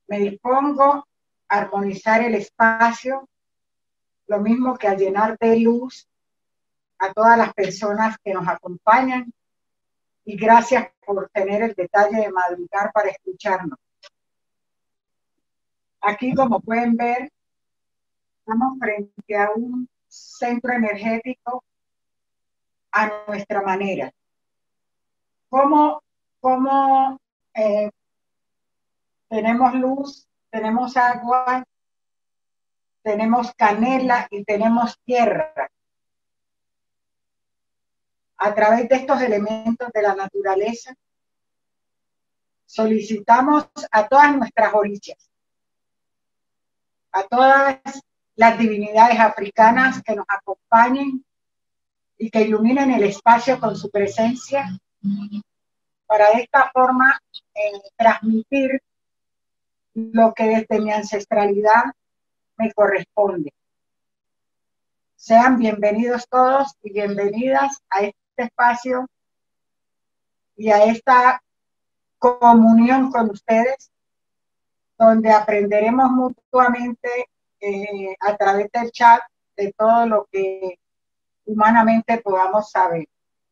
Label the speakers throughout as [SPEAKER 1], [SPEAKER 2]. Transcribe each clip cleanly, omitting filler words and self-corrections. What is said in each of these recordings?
[SPEAKER 1] Me dispongo a armonizar el espacio, lo mismo que a llenar de luz a todas las personas que nos acompañan, y gracias por tener el detalle de madrugar para escucharnos. Aquí, como pueden ver, estamos frente a un centro energético a nuestra manera. ¿Cómo tenemos luz, tenemos agua, tenemos canela y tenemos tierra? A través de estos elementos de la naturaleza, solicitamos a todas nuestras orillas, a todas las divinidades africanas que nos acompañen y que iluminen el espacio con su presencia, para de esta forma transmitir lo que desde mi ancestralidad me corresponde. Sean bienvenidos todos y bienvenidas a este espacio y a esta comunión con ustedes, donde aprenderemos mutuamente a través del chat de todo lo que humanamente podamos saber.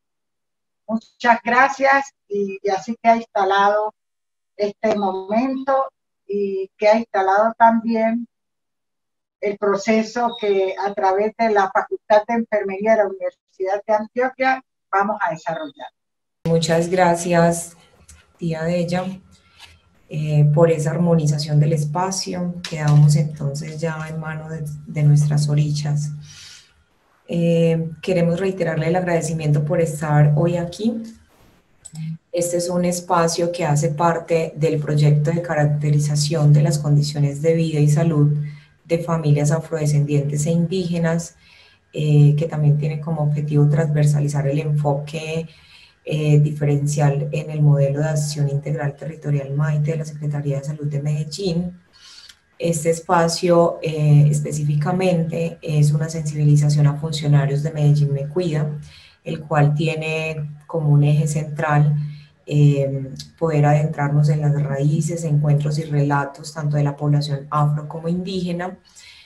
[SPEAKER 1] Muchas gracias, y así que ha instalado este momento y que ha instalado también el proceso que a través de la Facultad de Enfermería de la Universidad de Antioquia vamos a desarrollar.
[SPEAKER 2] Muchas gracias, tía Della, por esa armonización del espacio. Quedamos entonces ya en manos de nuestras orillas. Queremos reiterarle el agradecimiento por estar hoy aquí. Este es un espacio que hace parte del proyecto de caracterización de las condiciones de vida y salud de familias afrodescendientes e indígenas, que también tiene como objetivo transversalizar el enfoque diferencial en el modelo de acción integral territorial MAITE de la Secretaría de Salud de Medellín. Este espacio específicamente es una sensibilización a funcionarios de Medellín Me Cuida, el cual tiene como un eje central poder adentrarnos en las raíces, encuentros y relatos tanto de la población afro como indígena.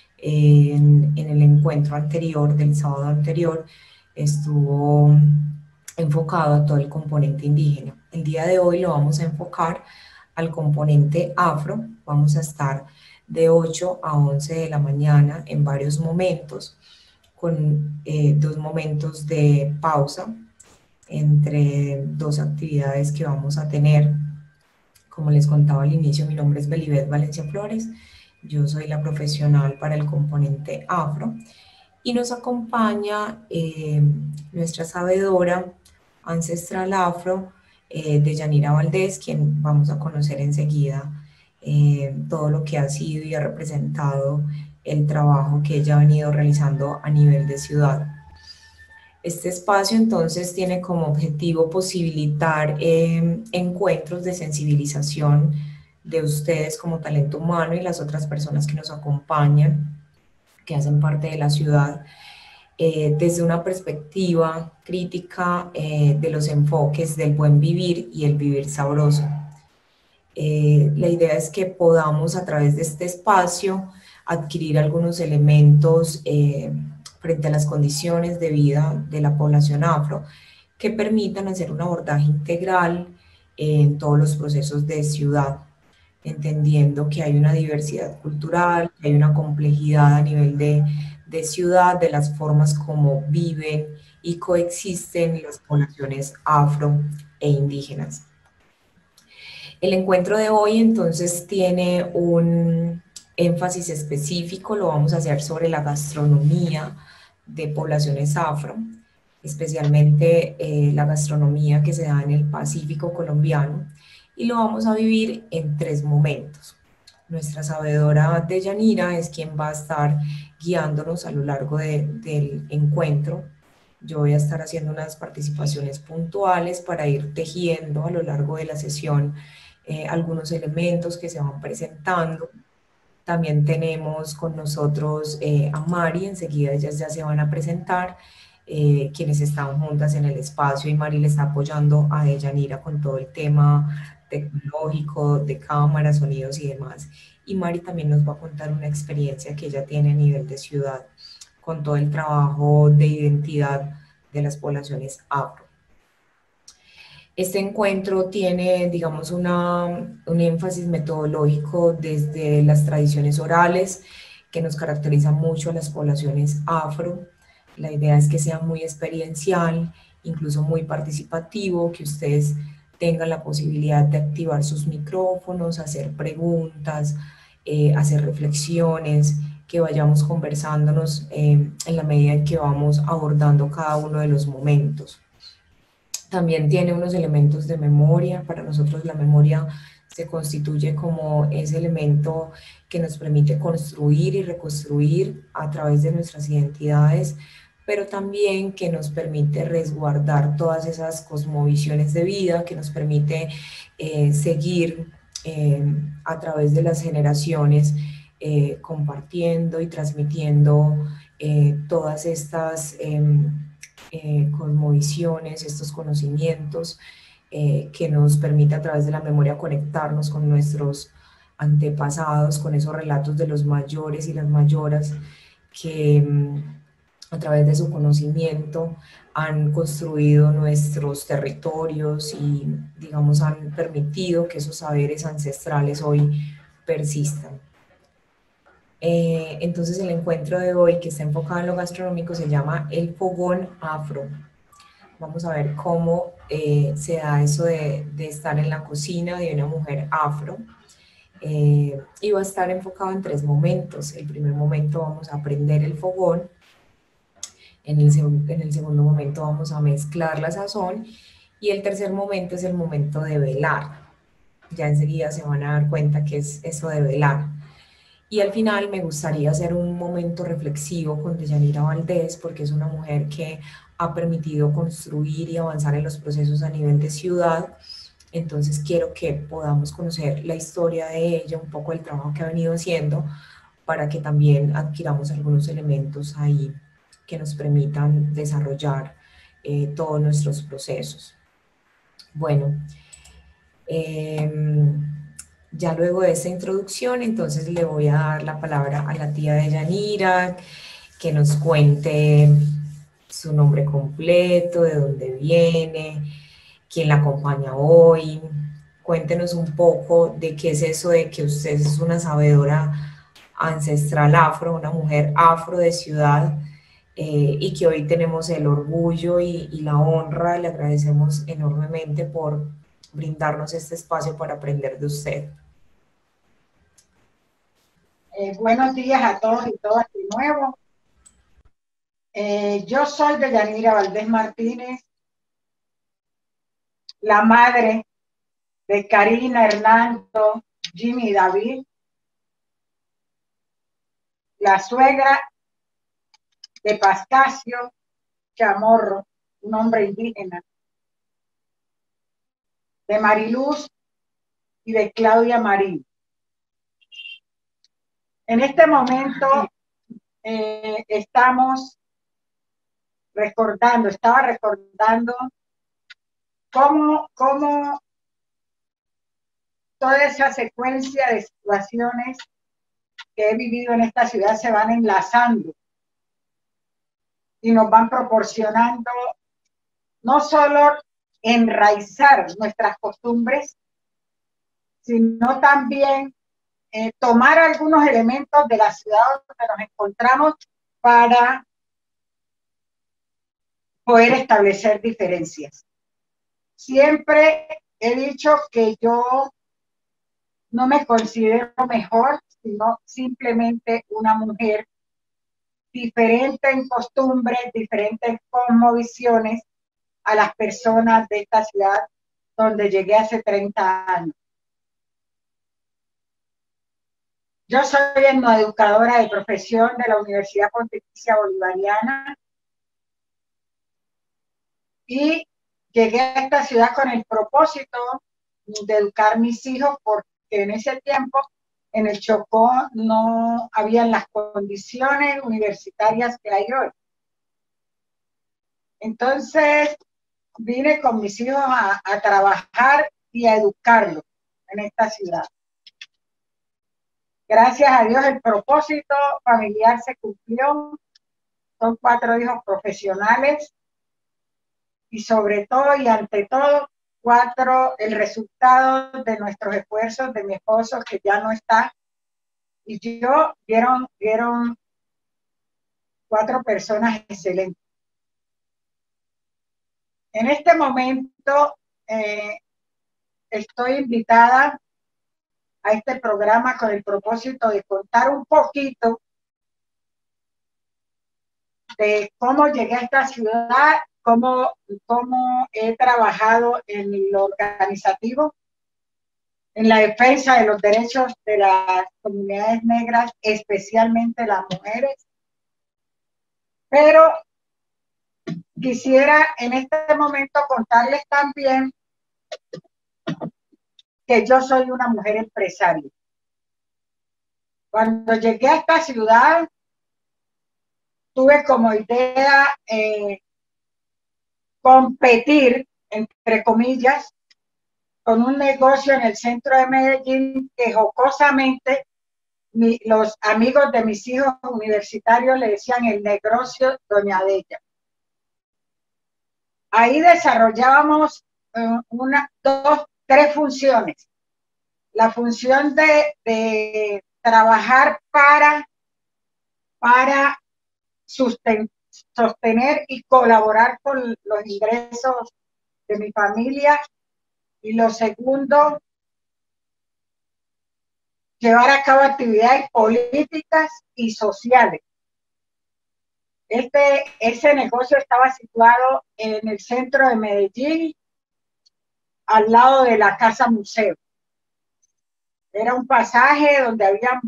[SPEAKER 2] En el encuentro anterior, del sábado anterior, estuvo enfocado a todo el componente indígena. El día de hoy lo vamos a enfocar al componente afro. Vamos a estar de 8 a 11 de la mañana en varios momentos, con 2 momentos de pausa entre 2 actividades que vamos a tener. Como les contaba al inicio, mi nombre es Belibet Valencia Flores, yo soy la profesional para el componente afro, y nos acompaña nuestra sabedora ancestral afro, Deyanira Valdés, quien vamos a conocer enseguida todo lo que ha sido y ha representado el trabajo que ella ha venido realizando a nivel de ciudad. Este espacio entonces tiene como objetivo posibilitar encuentros de sensibilización de ustedes como talento humano y las otras personas que nos acompañan, que hacen parte de la ciudad, desde una perspectiva crítica de los enfoques del buen vivir y el vivir sabroso. La idea es que podamos a través de este espacio adquirir algunos elementos frente a las condiciones de vida de la población afro que permitan hacer un abordaje integral en todos los procesos de ciudad, entendiendo que hay una diversidad cultural, que hay una complejidad a nivel de ciudad, de las formas como viven y coexisten las poblaciones afro e indígenas. El encuentro de hoy entonces tiene un énfasis específico, lo vamos a hacer sobre la gastronomía de poblaciones afro, especialmente la gastronomía que se da en el Pacífico colombiano, y lo vamos a vivir en 3 momentos. Nuestra sabedora Deyanira es quien va a estar guiándonos a lo largo del encuentro. Yo voy a estar haciendo unas participaciones puntuales para ir tejiendo a lo largo de la sesión algunos elementos que se van presentando. También tenemos con nosotros a Mari, enseguida ellas ya se van a presentar, quienes están juntas en el espacio, y Mari le está apoyando a Deyanira con todo el tema tecnológico, de cámaras, sonidos y demás. Y Mari también nos va a contar una experiencia que ella tiene a nivel de ciudad con todo el trabajo de identidad de las poblaciones afro. Este encuentro tiene, digamos, un énfasis metodológico desde las tradiciones orales que nos caracterizan mucho a las poblaciones afro. La idea es que sea muy experiencial, incluso muy participativo, que ustedes tengan la posibilidad de activar sus micrófonos, hacer preguntas, hacer reflexiones, que vayamos conversándonos en la medida en que vamos abordando cada uno de los momentos. También tiene unos elementos de memoria. Para nosotros la memoria se constituye como ese elemento que nos permite construir y reconstruir a través de nuestras identidades, pero también que nos permite resguardar todas esas cosmovisiones de vida, que nos permite seguir a través de las generaciones compartiendo y transmitiendo todas estas cosmovisiones, estos conocimientos que nos permite a través de la memoria conectarnos con nuestros antepasados, con esos relatos de los mayores y las mayoras que a través de su conocimiento han construido nuestros territorios y, digamos, han permitido que esos saberes ancestrales hoy persistan. Entonces el encuentro de hoy, que está enfocado en lo gastronómico, se llama El Fogón Afro. Vamos a ver cómo se da eso de estar en la cocina de una mujer afro. Y va a estar enfocado en 3 momentos. El primer momento vamos a prender el fogón. En el segundo momento vamos a mezclar la sazón. Y el tercer momento es el momento de velar. Ya enseguida se van a dar cuenta que es eso de velar. Y al final me gustaría hacer un momento reflexivo con Deyanira Valdés, porque es una mujer que ha permitido construir y avanzar en los procesos a nivel de ciudad. Entonces quiero que podamos conocer la historia de ella, un poco el trabajo que ha venido haciendo, para que también adquiramos algunos elementos ahí que nos permitan desarrollar todos nuestros procesos. Bueno, ya luego de esta introducción, entonces le voy a dar la palabra a la tía de Yanira, que nos cuente su nombre completo, de dónde viene, quién la acompaña hoy. Cuéntenos un poco de qué es eso de que usted es una sabedora ancestral afro, una mujer afro de ciudad, y que hoy tenemos el orgullo y la honra. Le agradecemos enormemente por brindarnos este espacio para aprender de usted.
[SPEAKER 1] Buenos días a todos y todas de nuevo. Yo soy Deyanira Valdés Martínez, la madre de Karina, Hernando, Jimmy y David, la suegra de Pascasio Chamorro, un hombre indígena, de Mariluz y de Claudia Marín. En este momento estaba recordando cómo toda esa secuencia de situaciones que he vivido en esta ciudad se van enlazando y nos van proporcionando no solo enraizar nuestras costumbres, sino también tomar algunos elementos de la ciudad donde nos encontramos para poder establecer diferencias. Siempre he dicho que yo no me considero mejor, sino simplemente una mujer diferente en costumbres, diferentes cosmovisiones a las personas de esta ciudad donde llegué hace 30 años. Yo soy etnoeducadora de profesión de la Universidad Pontificia Bolivariana y llegué a esta ciudad con el propósito de educar a mis hijos, porque en ese tiempo en el Chocó no habían las condiciones universitarias que hay hoy. Entonces vine con mis hijos a trabajar y a educarlos en esta ciudad. Gracias a Dios el propósito familiar se cumplió. Son 4 hijos profesionales y sobre todo y ante todo, 4, el resultado de nuestros esfuerzos de mi esposo que ya no está. Y yo vieron 4 personas excelentes. En este momento estoy invitada a este programa con el propósito de contar un poquito de cómo llegué a esta ciudad, cómo he trabajado en lo organizativo, en la defensa de los derechos de las comunidades negras, especialmente las mujeres. Pero quisiera en este momento contarles también que yo soy una mujer empresaria. Cuando llegué a esta ciudad, tuve como idea competir, entre comillas, con un negocio en el centro de Medellín que jocosamente los amigos de mis hijos universitarios le decían el negocio Doña Della. Ahí desarrollábamos 3 funciones. La función de trabajar para sostener y colaborar con los ingresos de mi familia. Y lo segundo, llevar a cabo actividades políticas y sociales. Ese negocio estaba situado en el centro de Medellín, al lado de la Casa Museo. Era un pasaje donde habían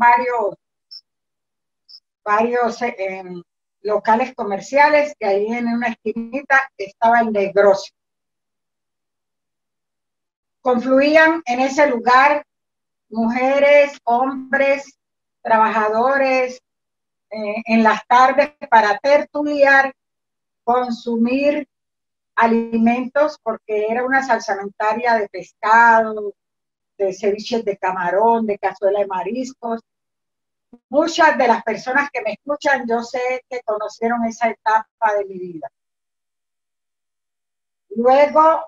[SPEAKER 1] varios locales comerciales y ahí en una esquinita estaba el negocio. Confluían en ese lugar mujeres, hombres, trabajadores, en las tardes para tertuliar, consumir alimentos, porque era una salsamentaria de pescado, de ceviches de camarón, de cazuela de mariscos. Muchas de las personas que me escuchan, yo sé que conocieron esa etapa de mi vida. Luego,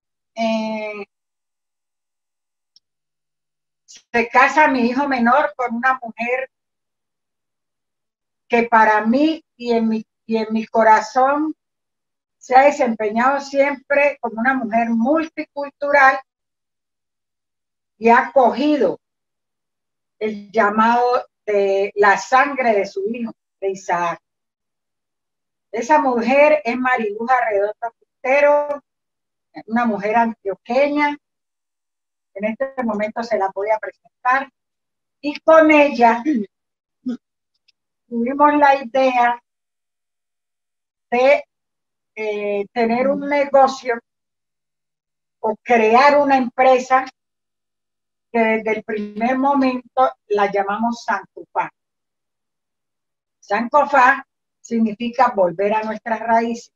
[SPEAKER 1] se casa mi hijo menor con una mujer que para mí y en mi corazón se ha desempeñado siempre como una mujer multicultural y ha acogido el llamado de la sangre de su hijo, de Isaac. Esa mujer es Mariluja Redondo Quintero, una mujer antioqueña. En este momento se la voy a presentar. Y con ella tuvimos la idea de tener un negocio o crear una empresa que desde el primer momento la llamamos Sancofá. Sancofá significa volver a nuestras raíces.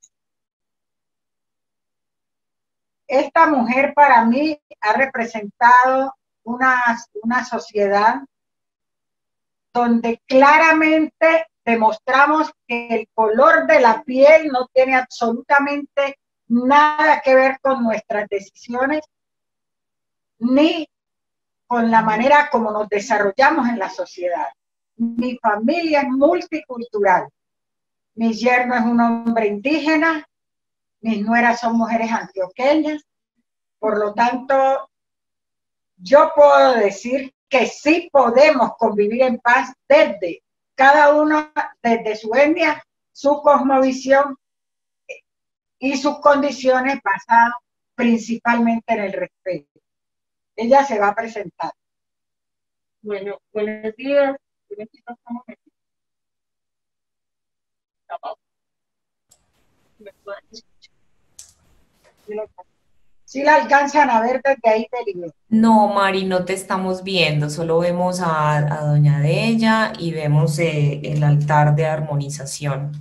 [SPEAKER 1] Esta mujer para mí ha representado una sociedad donde claramente demostramos que el color de la piel no tiene absolutamente nada que ver con nuestras decisiones, ni con la manera como nos desarrollamos en la sociedad. Mi familia es multicultural. Mi yerno es un hombre indígena, mis nueras son mujeres antioqueñas. Por lo tanto, yo puedo decir que sí podemos convivir en paz desde cada uno, desde su etnia, su cosmovisión y sus condiciones basadas principalmente en el respeto. Ella se va a presentar.
[SPEAKER 3] Bueno, buenos días. ¿Me pueden escuchar?
[SPEAKER 1] ¿Sí la alcanzan a ver desde ahí del video?
[SPEAKER 2] No, Mari, no te estamos viendo, solo vemos a Doña Della y vemos el altar de armonización.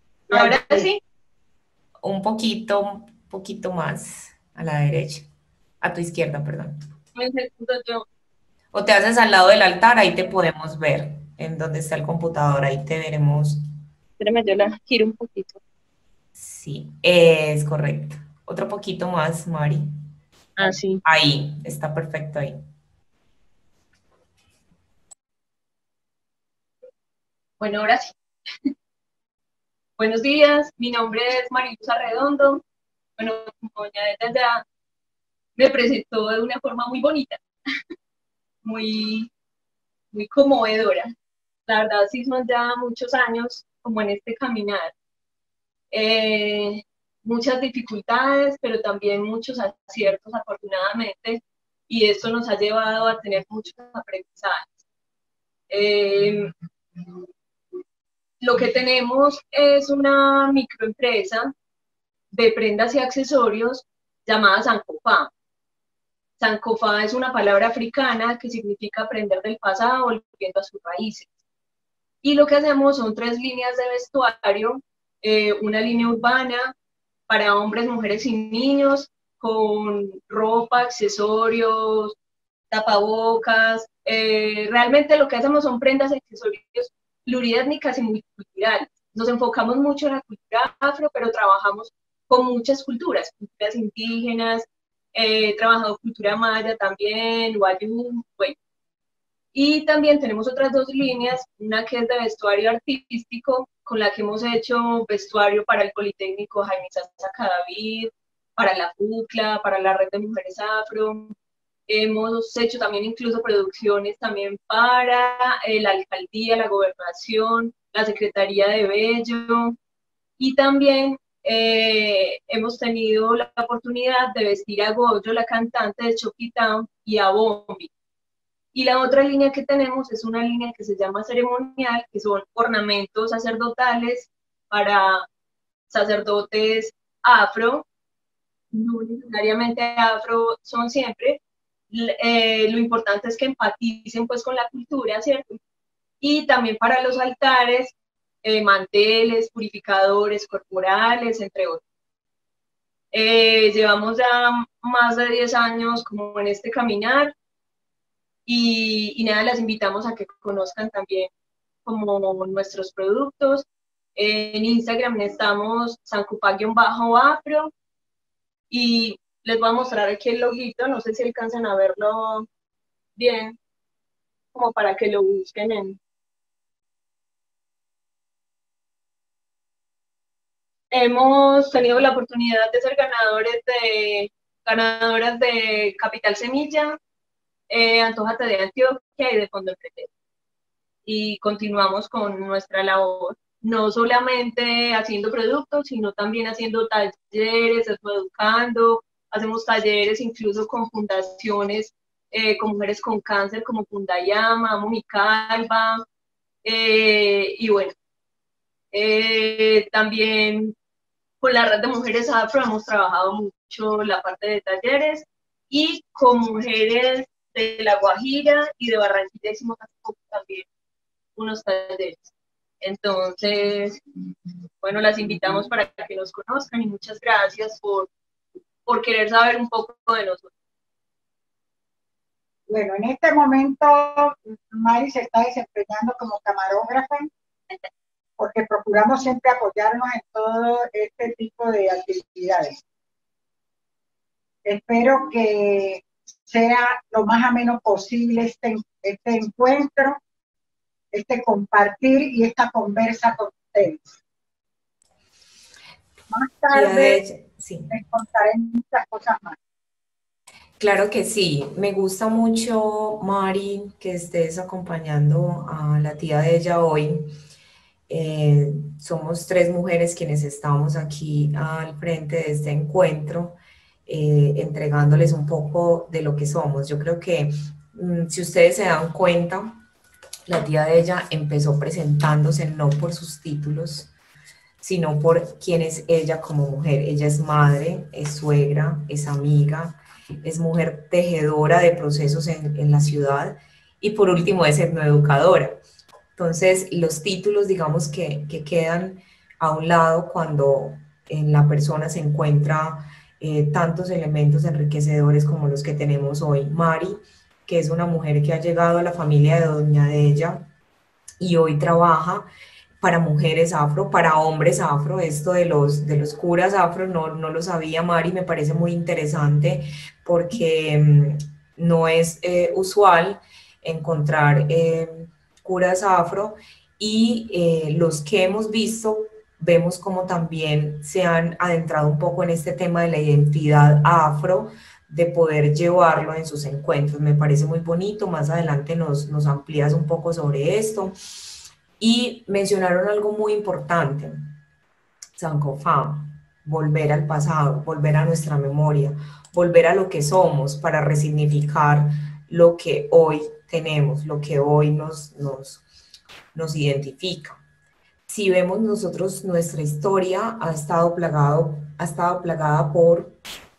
[SPEAKER 3] Ahora sí.
[SPEAKER 2] Un poquito más a la derecha. A tu izquierda, perdón.
[SPEAKER 3] Me siento yo.
[SPEAKER 2] O te haces al lado del altar, ahí te podemos ver, en donde está el computador, ahí te veremos.
[SPEAKER 3] Espérame, yo la giro un poquito.
[SPEAKER 2] Sí, es correcto. Otro poquito más, Mari.
[SPEAKER 3] Ah, sí.
[SPEAKER 2] Ahí, está perfecto ahí.
[SPEAKER 3] Bueno, ahora sí. Buenos días, mi nombre es Mariluza Redondo. Bueno, como doña Eda ya me presentó de una forma muy bonita, muy, muy conmovedora. La verdad, sí son ya muchos años como en este caminar. Eh, Muchas dificultades, pero también muchos aciertos, afortunadamente, y esto nos ha llevado a tener muchos aprendizajes. Eh, lo que tenemos es una microempresa de prendas y accesorios llamada Sankofa. Sankofa es una palabra africana que significa aprender del pasado volviendo a sus raíces. Y lo que hacemos son 3 líneas de vestuario, una línea urbana para hombres, mujeres y niños, con ropa, accesorios, tapabocas. Realmente lo que hacemos son prendas y accesorios pluriétnicas y multiculturales. Nos enfocamos mucho en la cultura afro, pero trabajamos con muchas culturas indígenas, trabajado cultura maya también, wayuu, bueno. Y también tenemos otras 2 líneas, una que es de vestuario artístico, con la que hemos hecho vestuario para el Politécnico Jaime Sasa Cadavid, para la FUCLA, para la Red de Mujeres Afro. Hemos hecho también incluso producciones también para la alcaldía, la gobernación, la Secretaría de Bello, y también hemos tenido la oportunidad de vestir a Goyo, la cantante de Chucky Town, y a Bombi. Y la otra línea que tenemos es una línea que se llama ceremonial, que son ornamentos sacerdotales para sacerdotes afro, no necesariamente afro son siempre. Lo importante es que empaticen pues con la cultura, ¿cierto? Y también para los altares, manteles, purificadores corporales, entre otros. Llevamos ya más de 10 años como en este caminar y nada, las invitamos a que conozcan también como nuestros productos. En Instagram estamos sancupa-afro y les voy a mostrar aquí el loguito, no sé si alcanzan a verlo bien, como para que lo busquen en... Hemos tenido la oportunidad de ser ganadoras de Capital Semilla, Antójate de Antioquia y de Fondo Emprendedor. Y continuamos con nuestra labor, no solamente haciendo productos, sino también haciendo talleres, educando, hacemos talleres incluso con fundaciones, con mujeres con cáncer como Fundayama, Municalva, y bueno, también con la red de mujeres afro hemos trabajado mucho la parte de talleres y con mujeres de La Guajira y de Barranquilla hicimos hace poco también unos talleres. Entonces, bueno, las invitamos para que nos conozcan y muchas gracias por querer saber un poco de nosotros.
[SPEAKER 1] Bueno, en este momento Mari se está desempeñando como camarógrafa porque procuramos siempre apoyarnos en todo este tipo de actividades. Espero que sea lo más ameno posible este encuentro, este compartir y esta conversa con ustedes. Más tarde
[SPEAKER 2] sí,
[SPEAKER 1] les contaré muchas cosas más.
[SPEAKER 2] Claro que sí, me gusta mucho, Mari, que estés acompañando a la tía de ella hoy. Somos 3 mujeres quienes estamos aquí al frente de este encuentro, entregándoles un poco de lo que somos. Yo creo que si ustedes se dan cuenta, la tía de ella empezó presentándose no por sus títulos, sino por quién es ella como mujer. Ella es madre, es suegra, es amiga, es mujer tejedora de procesos en la ciudad y por último es etnoeducadora. Entonces, los títulos, digamos, que quedan a un lado cuando en la persona se encuentra tantos elementos enriquecedores como los que tenemos hoy. Mari, que es una mujer que ha llegado a la familia de Doña Della y hoy trabaja para mujeres afro, para hombres afro. Esto de los curas afro no lo sabía Mari, me parece muy interesante porque no es usual encontrar curas afro y los que hemos visto vemos como también se han adentrado un poco en este tema de la identidad afro, de poder llevarlo en sus encuentros. Me parece muy bonito, más adelante nos amplías un poco sobre esto. Y mencionaron algo muy importante, Sankofa, volver al pasado, volver a nuestra memoria, volver a lo que somos para resignificar lo que hoy tenemos, lo que hoy nos identifica. Si vemos nosotros, nuestra historia ha estado plagada por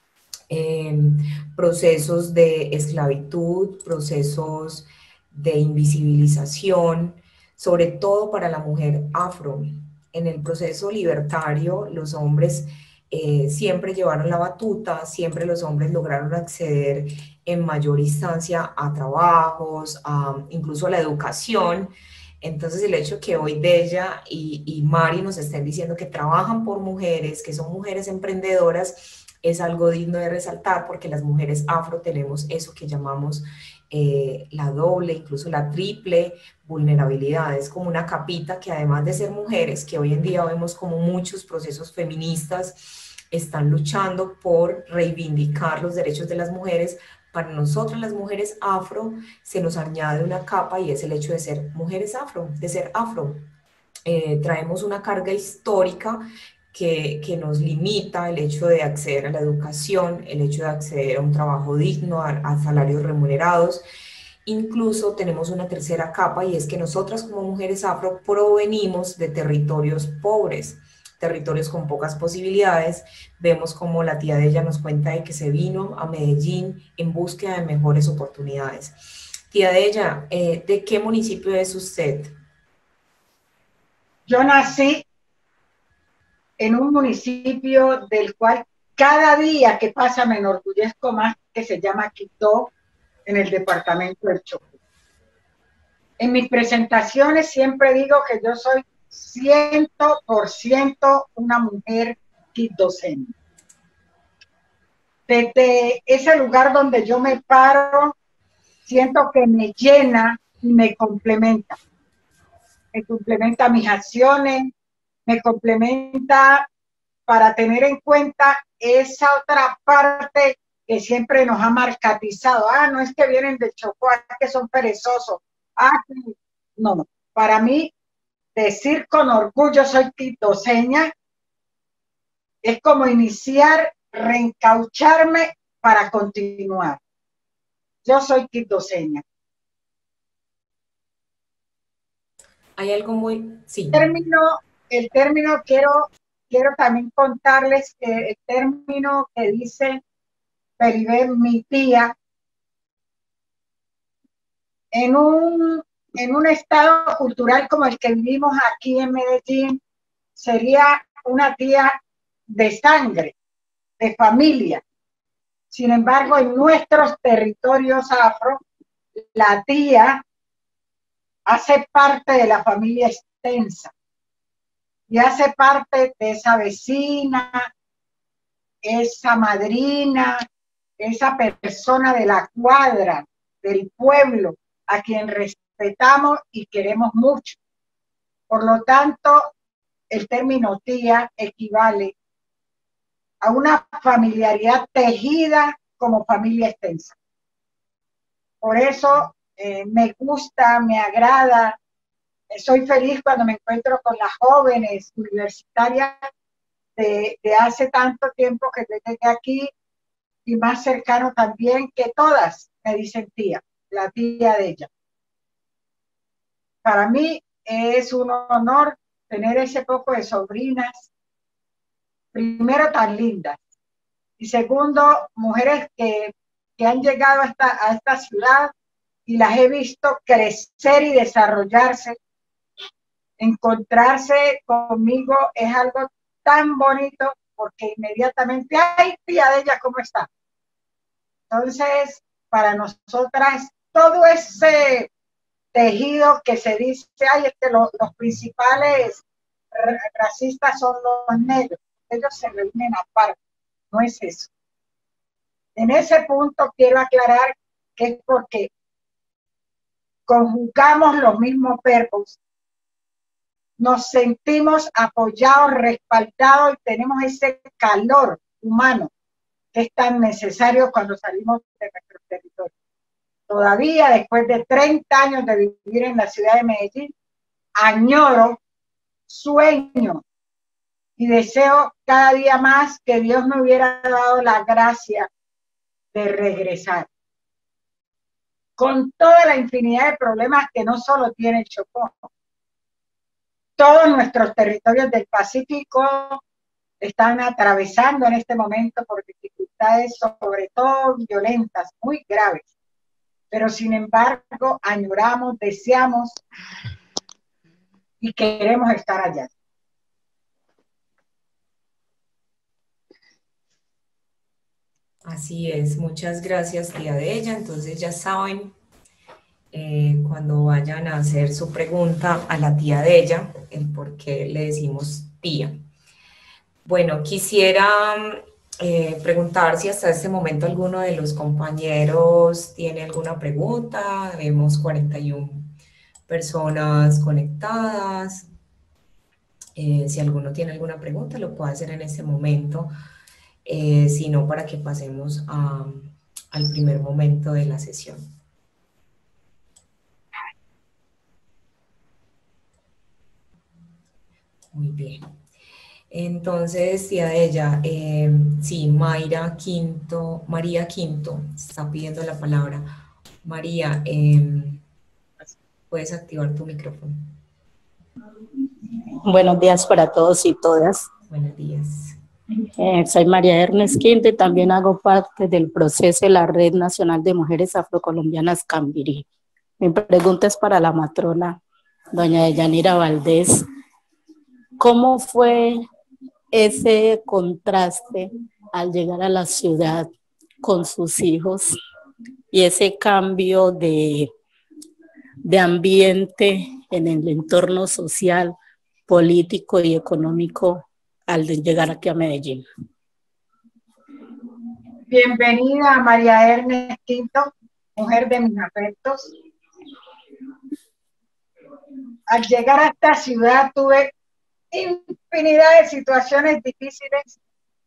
[SPEAKER 2] procesos de esclavitud, procesos de invisibilización, sobre todo para la mujer afro. En el proceso libertario, los hombres siempre llevaron la batuta, siempre los hombres lograron acceder en mayor instancia a trabajos, incluso a la educación. Entonces el hecho que hoy Della y Mari nos estén diciendo que trabajan por mujeres, que son mujeres emprendedoras, es algo digno de resaltar porque las mujeres afro tenemos eso que llamamos la doble, incluso la triple vulnerabilidad. Es como una capita que además de ser mujeres, que hoy en día vemos como muchos procesos feministas están luchando por reivindicar los derechos de las mujeres, para nosotras las mujeres afro se nos añade una capa y es el hecho de ser mujeres afro, de ser afro. Traemos una carga histórica que nos limita el hecho de acceder a la educación, el hecho de acceder a un trabajo digno, a salarios remunerados. Incluso tenemos una tercera capa y es que nosotras como mujeres afro provenimos de territorios pobres, territorios con pocas posibilidades. Vemos como la tía de ella nos cuenta de que se vino a Medellín en búsqueda de mejores oportunidades. Tía de ella, ¿de qué municipio es usted?
[SPEAKER 1] Yo nací en un municipio del cual cada día que pasa me enorgullezco más, que se llama Quito, en el departamento del Chocó. En mis presentaciones siempre digo que yo soy 100% una mujer quitoseña. Desde ese lugar donde yo me paro, siento que me llena y me complementa. Me complementa mis acciones, me complementa para tener en cuenta esa otra parte que siempre nos ha marcatizado. No es que vienen del Chocó, que son perezosos. No, para mí decir con orgullo soy quitoseña es como iniciar, reencaucharme para continuar. Yo soy quitoseña.
[SPEAKER 2] Hay algo muy... Sí.
[SPEAKER 1] El término quiero también contarles que el término que dice Peribel, mi tía, en un estado cultural como el que vivimos aquí en Medellín, sería una tía de sangre, de familia. Sin embargo, en nuestros territorios afro, la tía hace parte de la familia extensa y hace parte de esa vecina, esa madrina, esa persona de la cuadra, del pueblo, a quien respetamos y queremos mucho. Por lo tanto, el término tía equivale a una familiaridad tejida como familia extensa. Por eso me gusta, me agrada, soy feliz cuando me encuentro con las jóvenes universitarias de hace tanto tiempo que llegué aquí y más cercano también, que todas me dicen tía, la tía de ella. Para mí es un honor tener ese poco de sobrinas, primero tan lindas, y segundo, mujeres que han llegado a esta ciudad y las he visto crecer y desarrollarse. Encontrarse conmigo es algo tan bonito porque inmediatamente, ay, tía de ella, ¿cómo está? Entonces, para nosotras, todo ese tejido que se dice, ay, es que los principales racistas son los negros, ellos se reúnen aparte, no es eso. En ese punto quiero aclarar que es porque conjugamos los mismos verbos, nos sentimos apoyados, respaldados y tenemos ese calor humano que es tan necesario cuando salimos de nuestro territorio. Todavía después de 30 años de vivir en la ciudad de Medellín, añoro, sueño y deseo cada día más que Dios me hubiera dado la gracia de regresar. Con toda la infinidad de problemas que no solo tiene el Chocó, todos nuestros territorios del Pacífico están atravesando en este momento por dificultades, sobre todo violentas, muy graves. Pero sin embargo, añoramos, deseamos y queremos estar allá.
[SPEAKER 2] Así es, muchas gracias, tía de ella. Entonces ya saben, cuando vayan a hacer su pregunta a la tía de ella, el por qué le decimos tía. Bueno, quisiera preguntar si hasta este momento alguno de los compañeros tiene alguna pregunta. Vemos 41 personas conectadas. Si alguno tiene alguna pregunta, lo puede hacer en este momento. Si no, para que pasemos al primer momento de la sesión. Muy bien. Entonces, tía de ella, sí, María Quinto está pidiendo la palabra. María, puedes activar tu micrófono.
[SPEAKER 4] Buenos días para todos y todas.
[SPEAKER 2] Buenos días.
[SPEAKER 4] Soy María Ernest Quinto y también hago parte del proceso de la Red Nacional de Mujeres Afrocolombianas Cambirí. Mi pregunta es para la matrona, doña Deyanira Valdés. ¿Cómo fue ese contraste al llegar a la ciudad con sus hijos y ese cambio de ambiente en el entorno social, político y económico al llegar aquí a Medellín?
[SPEAKER 1] Bienvenida a María Ernest Quinto, mujer de mis afectos. Al llegar a esta ciudad tuve infinidad de situaciones difíciles.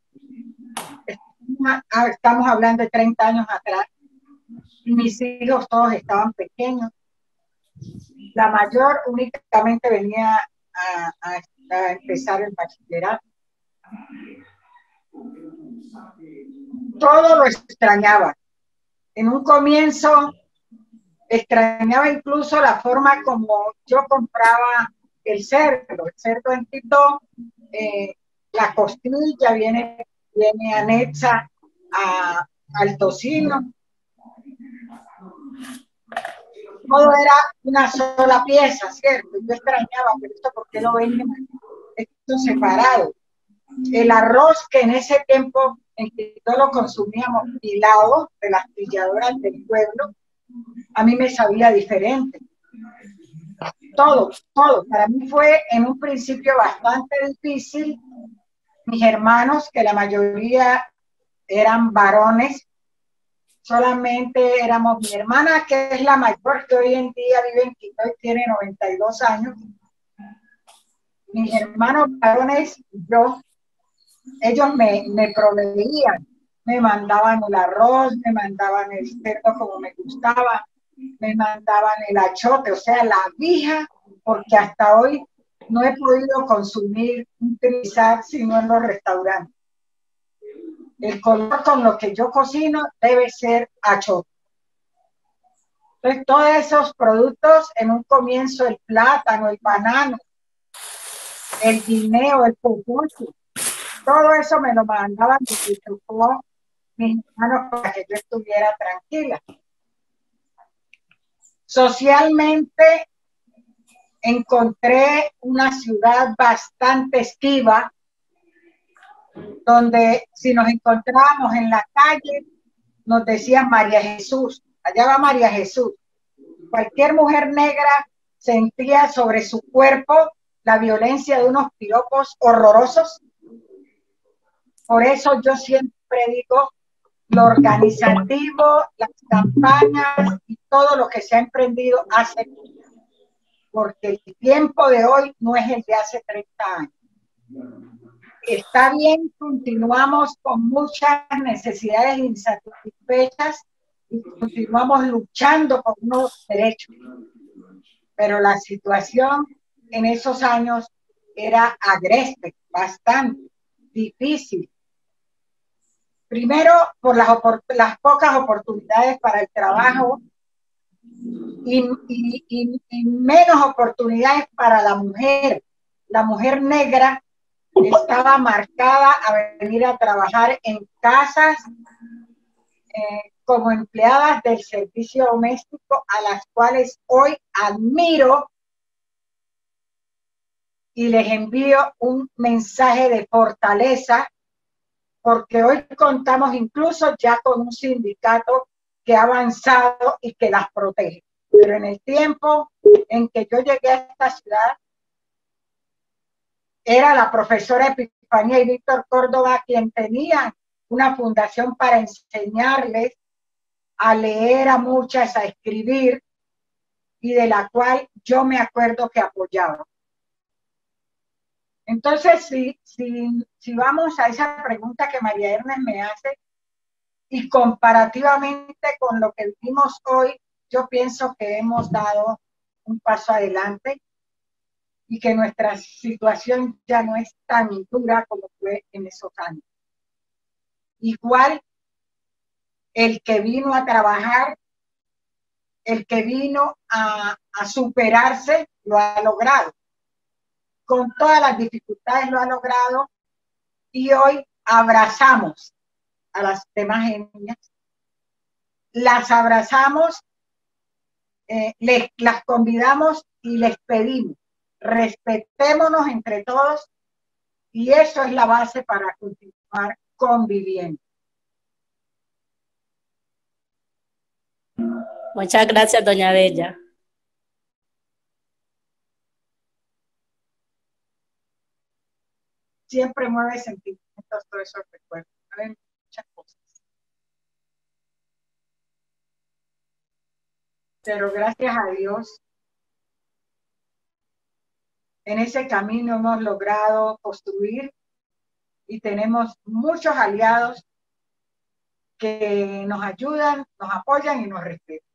[SPEAKER 1] Estamos hablando de 30 años atrás. Mis hijos todos estaban pequeños. La mayor únicamente venía a empezar el bachillerato. Todo lo extrañaba. En un comienzo extrañaba incluso la forma como yo compraba el cerdo en Quito, la costilla viene anexa al tocino. Todo era una sola pieza, ¿cierto? Yo extrañaba, pero esto, ¿por qué lo venden esto separado? El arroz que en ese tiempo en Quito lo consumíamos pilado de las pilladoras del pueblo, a mí me sabía diferente. Todo. Para mí fue en un principio bastante difícil. Mis hermanos, que la mayoría eran varones, solamente éramos mi hermana, que es la mayor, que hoy en día vive en Quito y tiene 92 años. Mis hermanos varones, ellos me proveían, me mandaban el arroz, me mandaban el cerdo como me gustaba, me mandaban el achote, o sea, la vija, porque hasta hoy no he podido utilizar sino en los restaurantes. El color con lo que yo cocino debe ser achote. Entonces, todos esos productos, en un comienzo, el plátano, el banano, el guineo, el pupucho, todo eso me lo mandaban desde Chocó mis hermanos para que yo estuviera tranquila. Socialmente encontré una ciudad bastante esquiva, donde si nos encontrábamos en la calle, nos decían María Jesús, allá va María Jesús. Cualquier mujer negra sentía sobre su cuerpo la violencia de unos piropos horrorosos. Por eso yo siempre digo, lo organizativo, las campañas y todo lo que se ha emprendido hace, porque el tiempo de hoy no es el de hace 30 años. Está bien, continuamos con muchas necesidades insatisfechas y continuamos luchando por unos derechos, pero la situación en esos años era agreste, bastante difícil. Primero, por las pocas oportunidades para el trabajo y menos oportunidades para la mujer. La mujer negra estaba marcada a venir a trabajar en casas como empleadas del servicio doméstico, a las cuales hoy admiro y les envío un mensaje de fortaleza, porque hoy contamos incluso ya con un sindicato que ha avanzado y que las protege. Pero en el tiempo en que yo llegué a esta ciudad, era la profesora Epifanía y Víctor Córdoba quien tenían una fundación para enseñarles a leer a muchas, a escribir, y de la cual yo me acuerdo que apoyaba. Entonces, si vamos a esa pregunta que María Ernest me hace, y comparativamente con lo que vivimos hoy, yo pienso que hemos dado un paso adelante y que nuestra situación ya no es tan dura como fue en esos años. Igual, el que vino a trabajar, el que vino a superarse, lo ha logrado. Con todas las dificultades lo ha logrado, y hoy abrazamos a las demás etnias, las abrazamos, las convidamos y les pedimos, respetémonos entre todos, y eso es la base para continuar conviviendo.
[SPEAKER 4] Muchas gracias, doña Della.
[SPEAKER 1] Siempre mueve sentimientos, todos esos recuerdos, mueven muchas cosas. Pero gracias a Dios, en ese camino hemos logrado construir y tenemos muchos aliados que nos ayudan, nos apoyan y nos respetan.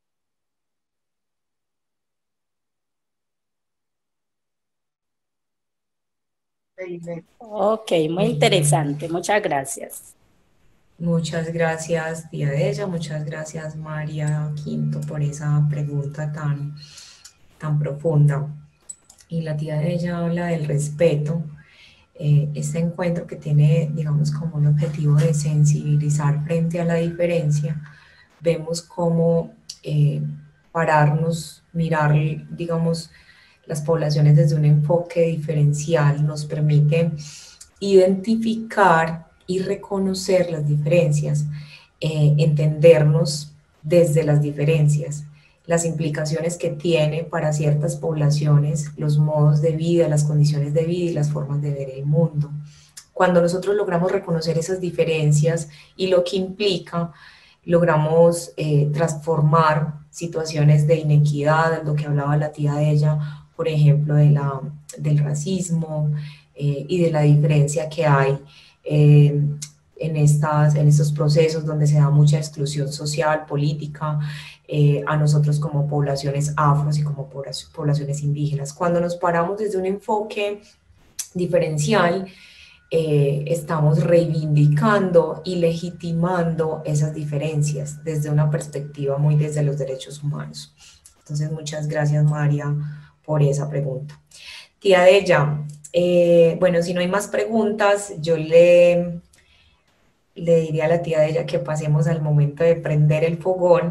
[SPEAKER 4] Ok, muy interesante. Muchas gracias.
[SPEAKER 2] Muchas gracias, tía Della, muchas gracias, María Quinto, por esa pregunta tan profunda. Y la tía Della habla del respeto. Este encuentro que tiene, digamos, como un objetivo de sensibilizar frente a la diferencia, vemos cómo pararnos, mirar, digamos, las poblaciones desde un enfoque diferencial nos permite identificar y reconocer las diferencias, entendernos desde las diferencias, las implicaciones que tiene para ciertas poblaciones, los modos de vida, las condiciones de vida y las formas de ver el mundo. Cuando nosotros logramos reconocer esas diferencias y lo que implica, logramos transformar situaciones de inequidad, lo que hablaba la tía de ella, por ejemplo, del racismo y de la diferencia que hay en estos procesos donde se da mucha exclusión social, política, a nosotros como poblaciones afros y como poblaciones indígenas. Cuando nos paramos desde un enfoque diferencial, estamos reivindicando y legitimando esas diferencias desde una perspectiva muy desde los derechos humanos. Entonces, muchas gracias, María, por esa pregunta. Tía Della, bueno, si no hay más preguntas, yo le diría a la tía Della que pasemos al momento de prender el fogón.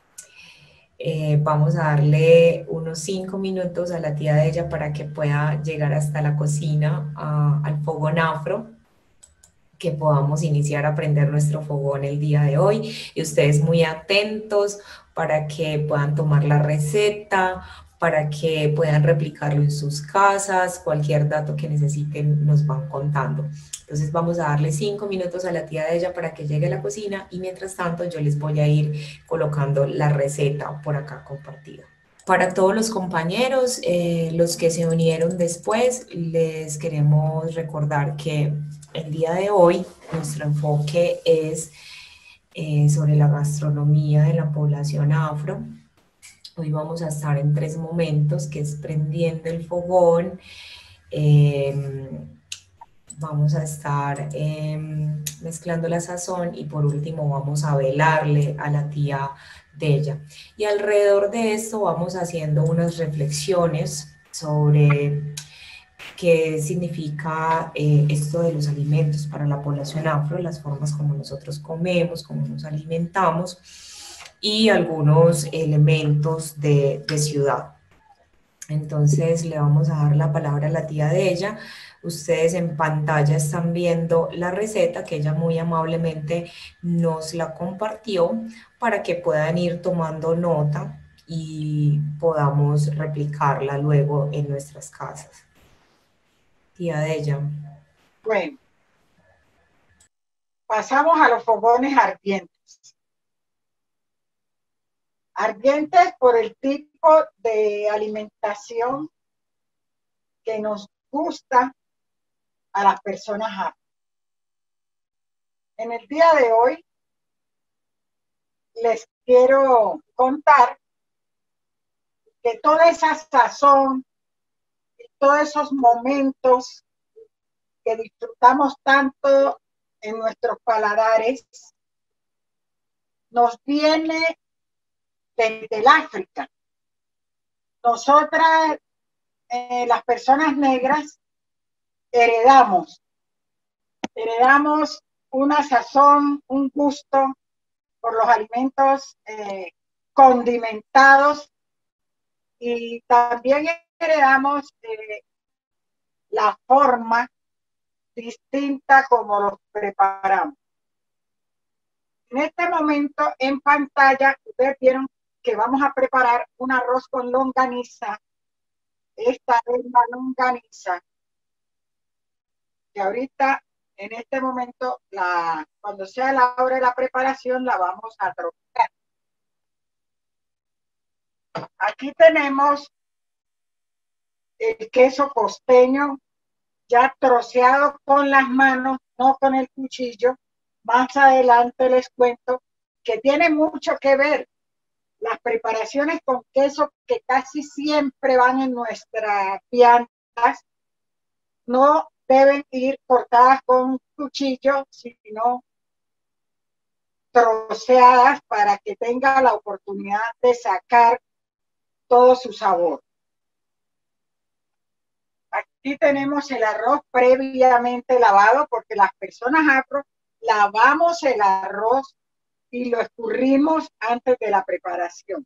[SPEAKER 2] Vamos a darle unos 5 minutos a la tía Della para que pueda llegar hasta la cocina, al fogón afro. que podamos iniciar a prender nuestro fogón el día de hoy y ustedes muy atentos para que puedan tomar la receta, para que puedan replicarlo en sus casas, cualquier dato que necesiten nos van contando. Entonces vamos a darle 5 minutos a la tía de ella para que llegue a la cocina y mientras tanto yo les voy a ir colocando la receta por acá compartida. Para todos los compañeros, los que se unieron después, les queremos recordar que el día de hoy nuestro enfoque es sobre la gastronomía de la población afro. Hoy vamos a estar en 3 momentos, que es prendiendo el fogón, vamos a estar mezclando la sazón y por último vamos a velarle a la tía de ella. Y alrededor de esto vamos haciendo unas reflexiones sobre qué significa esto de los alimentos para la población afro, las formas como nosotros comemos, cómo nos alimentamos y algunos elementos de ciudad. Entonces le vamos a dar la palabra a la tía de ella. Ustedes en pantalla están viendo la receta que ella muy amablemente nos la compartió para que puedan ir tomando nota y podamos replicarla luego en nuestras casas. Tía de ella.
[SPEAKER 1] Bueno, pasamos a los fogones ardientes. Ardientes por el tipo de alimentación que nos gusta a las personas afro. En el día de hoy les quiero contar que toda esa sazón y todos esos momentos que disfrutamos tanto en nuestros paladares nos viene desde el África. Nosotras, las personas negras, heredamos una sazón, un gusto por los alimentos condimentados y también heredamos la forma distinta como los preparamos. En este momento en pantalla ustedes vieron que vamos a preparar un arroz con longaniza. Esta es la longaniza que ahorita en este momento, cuando sea la hora de la preparación, la vamos a trocear. Aquí tenemos el queso costeño ya troceado con las manos, no con el cuchillo. Más adelante les cuento que tiene mucho que ver las preparaciones con queso que casi siempre van en nuestras viandas. No deben ir cortadas con cuchillo, sino troceadas para que tenga la oportunidad de sacar todo su sabor. Aquí tenemos el arroz previamente lavado, porque las personas afro lavamos el arroz y lo escurrimos antes de la preparación.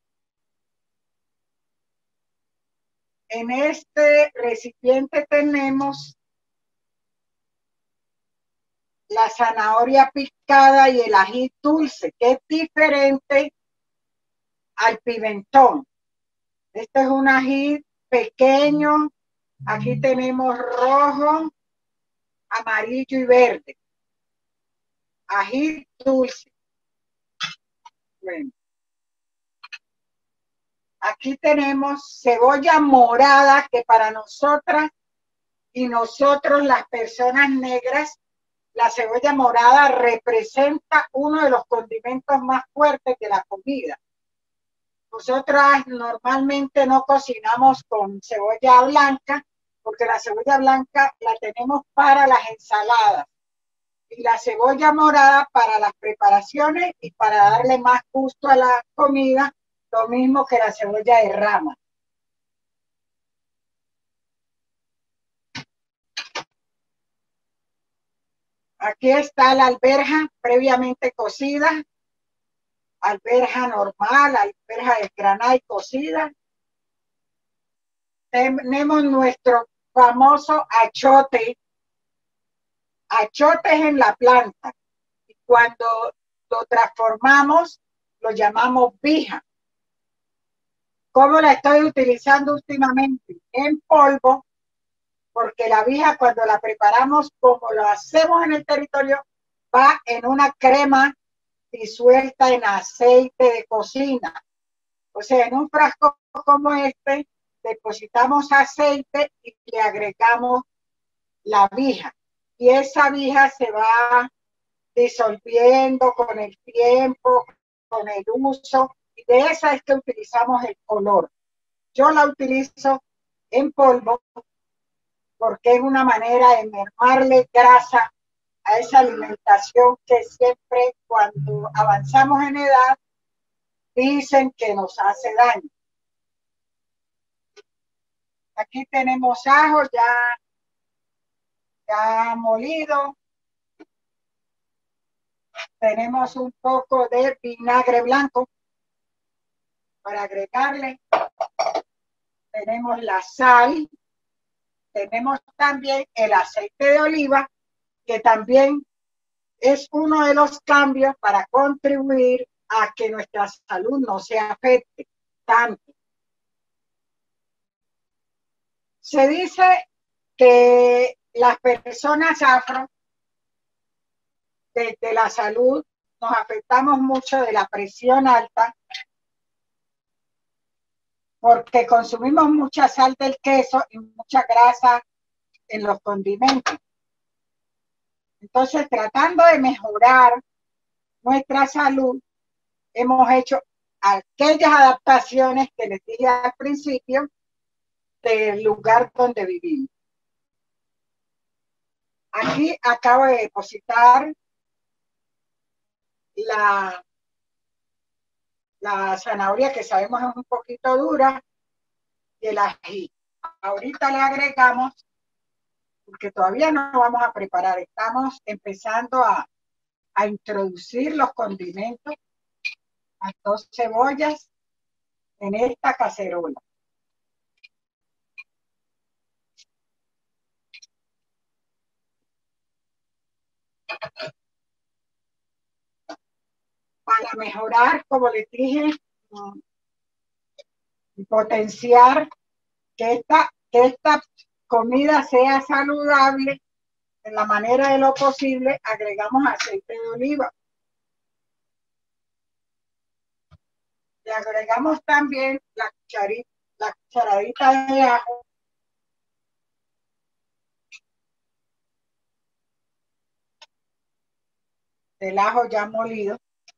[SPEAKER 1] En este recipiente tenemos la zanahoria picada y el ají dulce, que es diferente al pimentón. Este es un ají pequeño. Aquí tenemos rojo, amarillo y verde. Ají dulce. Bueno. Aquí tenemos cebolla morada, que para nosotras y nosotros las personas negras, la cebolla morada representa uno de los condimentos más fuertes de la comida. Nosotras normalmente no cocinamos con cebolla blanca, porque la cebolla blanca la tenemos para las ensaladas y la cebolla morada para las preparaciones y para darle más gusto a la comida, lo mismo que la cebolla de rama. Aquí está la alberja previamente cocida, alberja normal, alberja desgranada y cocida. Tenemos nuestro famoso achote. achotes en la planta. Y cuando lo transformamos, lo llamamos vija. ¿Cómo la estoy utilizando últimamente? En polvo, porque la vija cuando la preparamos como lo hacemos en el territorio, va en una crema disuelta en aceite de cocina. O sea, en un frasco como este, depositamos aceite y le agregamos la vija. Y esa vija se va disolviendo con el tiempo, con el uso, y de esa es que utilizamos el color. Yo la utilizo en polvo porque es una manera de mermarle grasa a esa alimentación que siempre cuando avanzamos en edad dicen que nos hace daño. Aquí tenemos ajo ya molido. Tenemos un poco de vinagre blanco para agregarle. Tenemos la sal. Tenemos también el aceite de oliva, que también es uno de los cambios para contribuir a que nuestra salud no se afecte tanto. Se dice que las personas afro, desde la salud, nos afectamos mucho de la presión alta porque consumimos mucha sal del queso y mucha grasa en los condimentos. Entonces, tratando de mejorar nuestra salud, hemos hecho aquellas adaptaciones que les dije al principio del lugar donde vivimos. Aquí acabo de depositar la zanahoria, que sabemos es un poquito dura, y el ají. Ahorita le agregamos, porque todavía no vamos a preparar, estamos empezando a introducir los condimentos, las 2 cebollas en esta cacerola. Para mejorar, como les dije, y potenciar que esta comida sea saludable, en la manera de lo posible, agregamos aceite de oliva. Le agregamos también la cucharadita de ajo. Del ajo ya molido.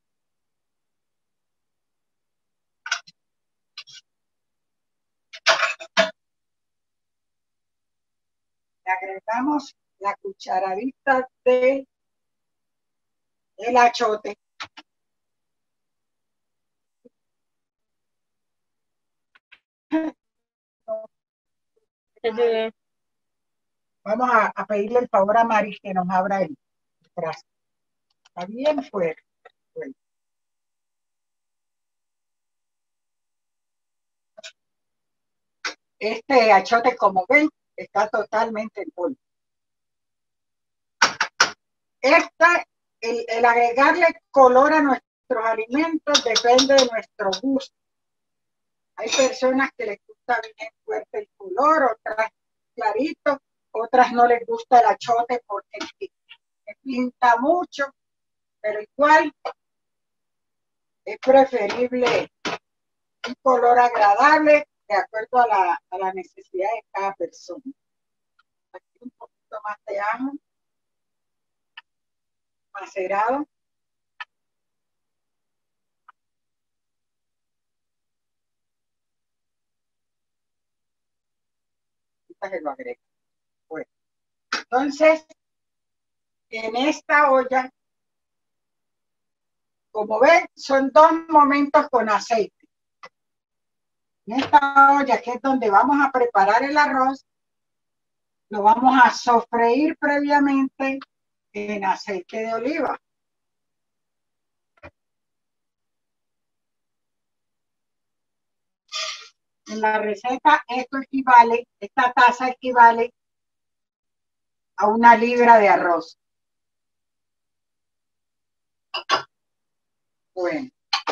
[SPEAKER 1] Le agregamos la cucharadita de el achote. Vamos a pedirle el favor a Mari que nos abra el frasco. Está bien fuerte. Bueno. Este achote, como ven, está totalmente en polvo. El agregarle color a nuestros alimentos depende de nuestro gusto. Hay personas que les gusta bien fuerte el color, otras clarito, otras no les gusta el achote porque pinta mucho, pero igual es preferible un color agradable de acuerdo a la necesidad de cada persona. Aquí un poquito más de ajo macerado. Se lo agrego. Bueno, entonces, en esta olla, como ven, son 2 momentos con aceite. En esta olla, que es donde vamos a preparar el arroz, lo vamos a sofreír previamente en aceite de oliva. En la receta esta taza equivale a 1 libra de arroz. Bueno,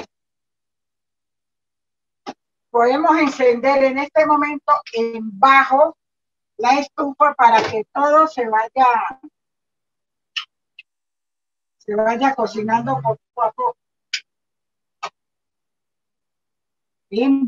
[SPEAKER 1] podemos encender en este momento en bajo la estufa para que todo se vaya cocinando poco a poco. En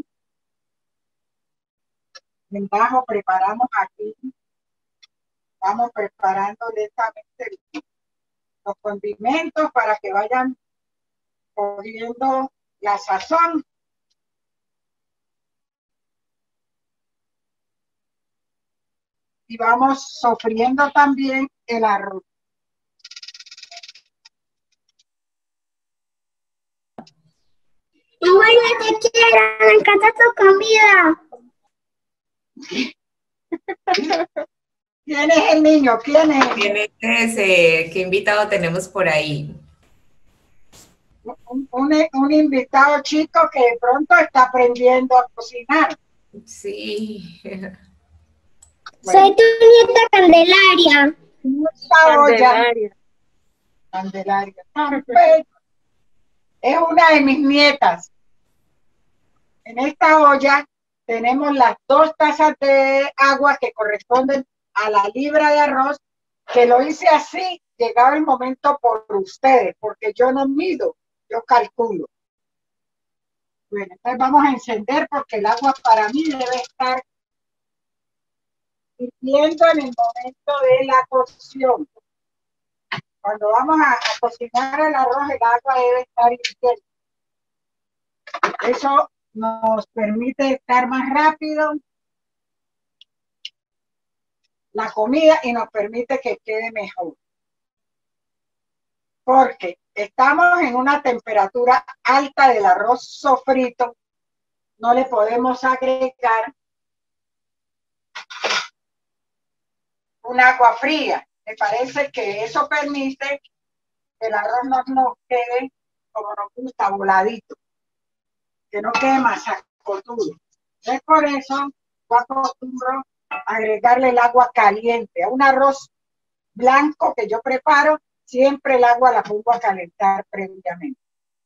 [SPEAKER 1] bajo preparamos aquí, vamos preparando lentamente los condimentos para que vayan cogiendo la sazón. Y vamos sofriendo también el arroz.
[SPEAKER 5] Mamá, yo te quiero, me encanta tu comida.
[SPEAKER 1] ¿Quién es el niño? ¿Quién es?
[SPEAKER 2] ¿Quién es ese? ¿Qué invitado tenemos por ahí?
[SPEAKER 1] Un invitado chico que de pronto está aprendiendo a cocinar.
[SPEAKER 2] Sí.
[SPEAKER 5] Bueno. Soy tu nieta Candelaria.
[SPEAKER 1] Candelaria. Es una de mis nietas. En esta olla tenemos las 2 tazas de agua que corresponden a la libra de arroz, que lo hice así, llegaba el momento por ustedes, porque yo no mido, yo calculo. Bueno, entonces vamos a encender porque el agua para mí debe estar hirviendo en el momento de la cocción. Cuando vamos a cocinar el arroz, el agua debe estar hirviendo. Eso nos permite estar más rápido la comida y nos permite que quede mejor. Porque estamos en una temperatura alta del arroz sofrito, no le podemos agregar un agua fría. Me parece que eso permite que el arroz no nos quede como nos gusta, voladito, que no quede masacotudo. Es por eso yo acostumbro agregarle el agua caliente. A un arroz blanco que yo preparo, siempre el agua la pongo a calentar previamente.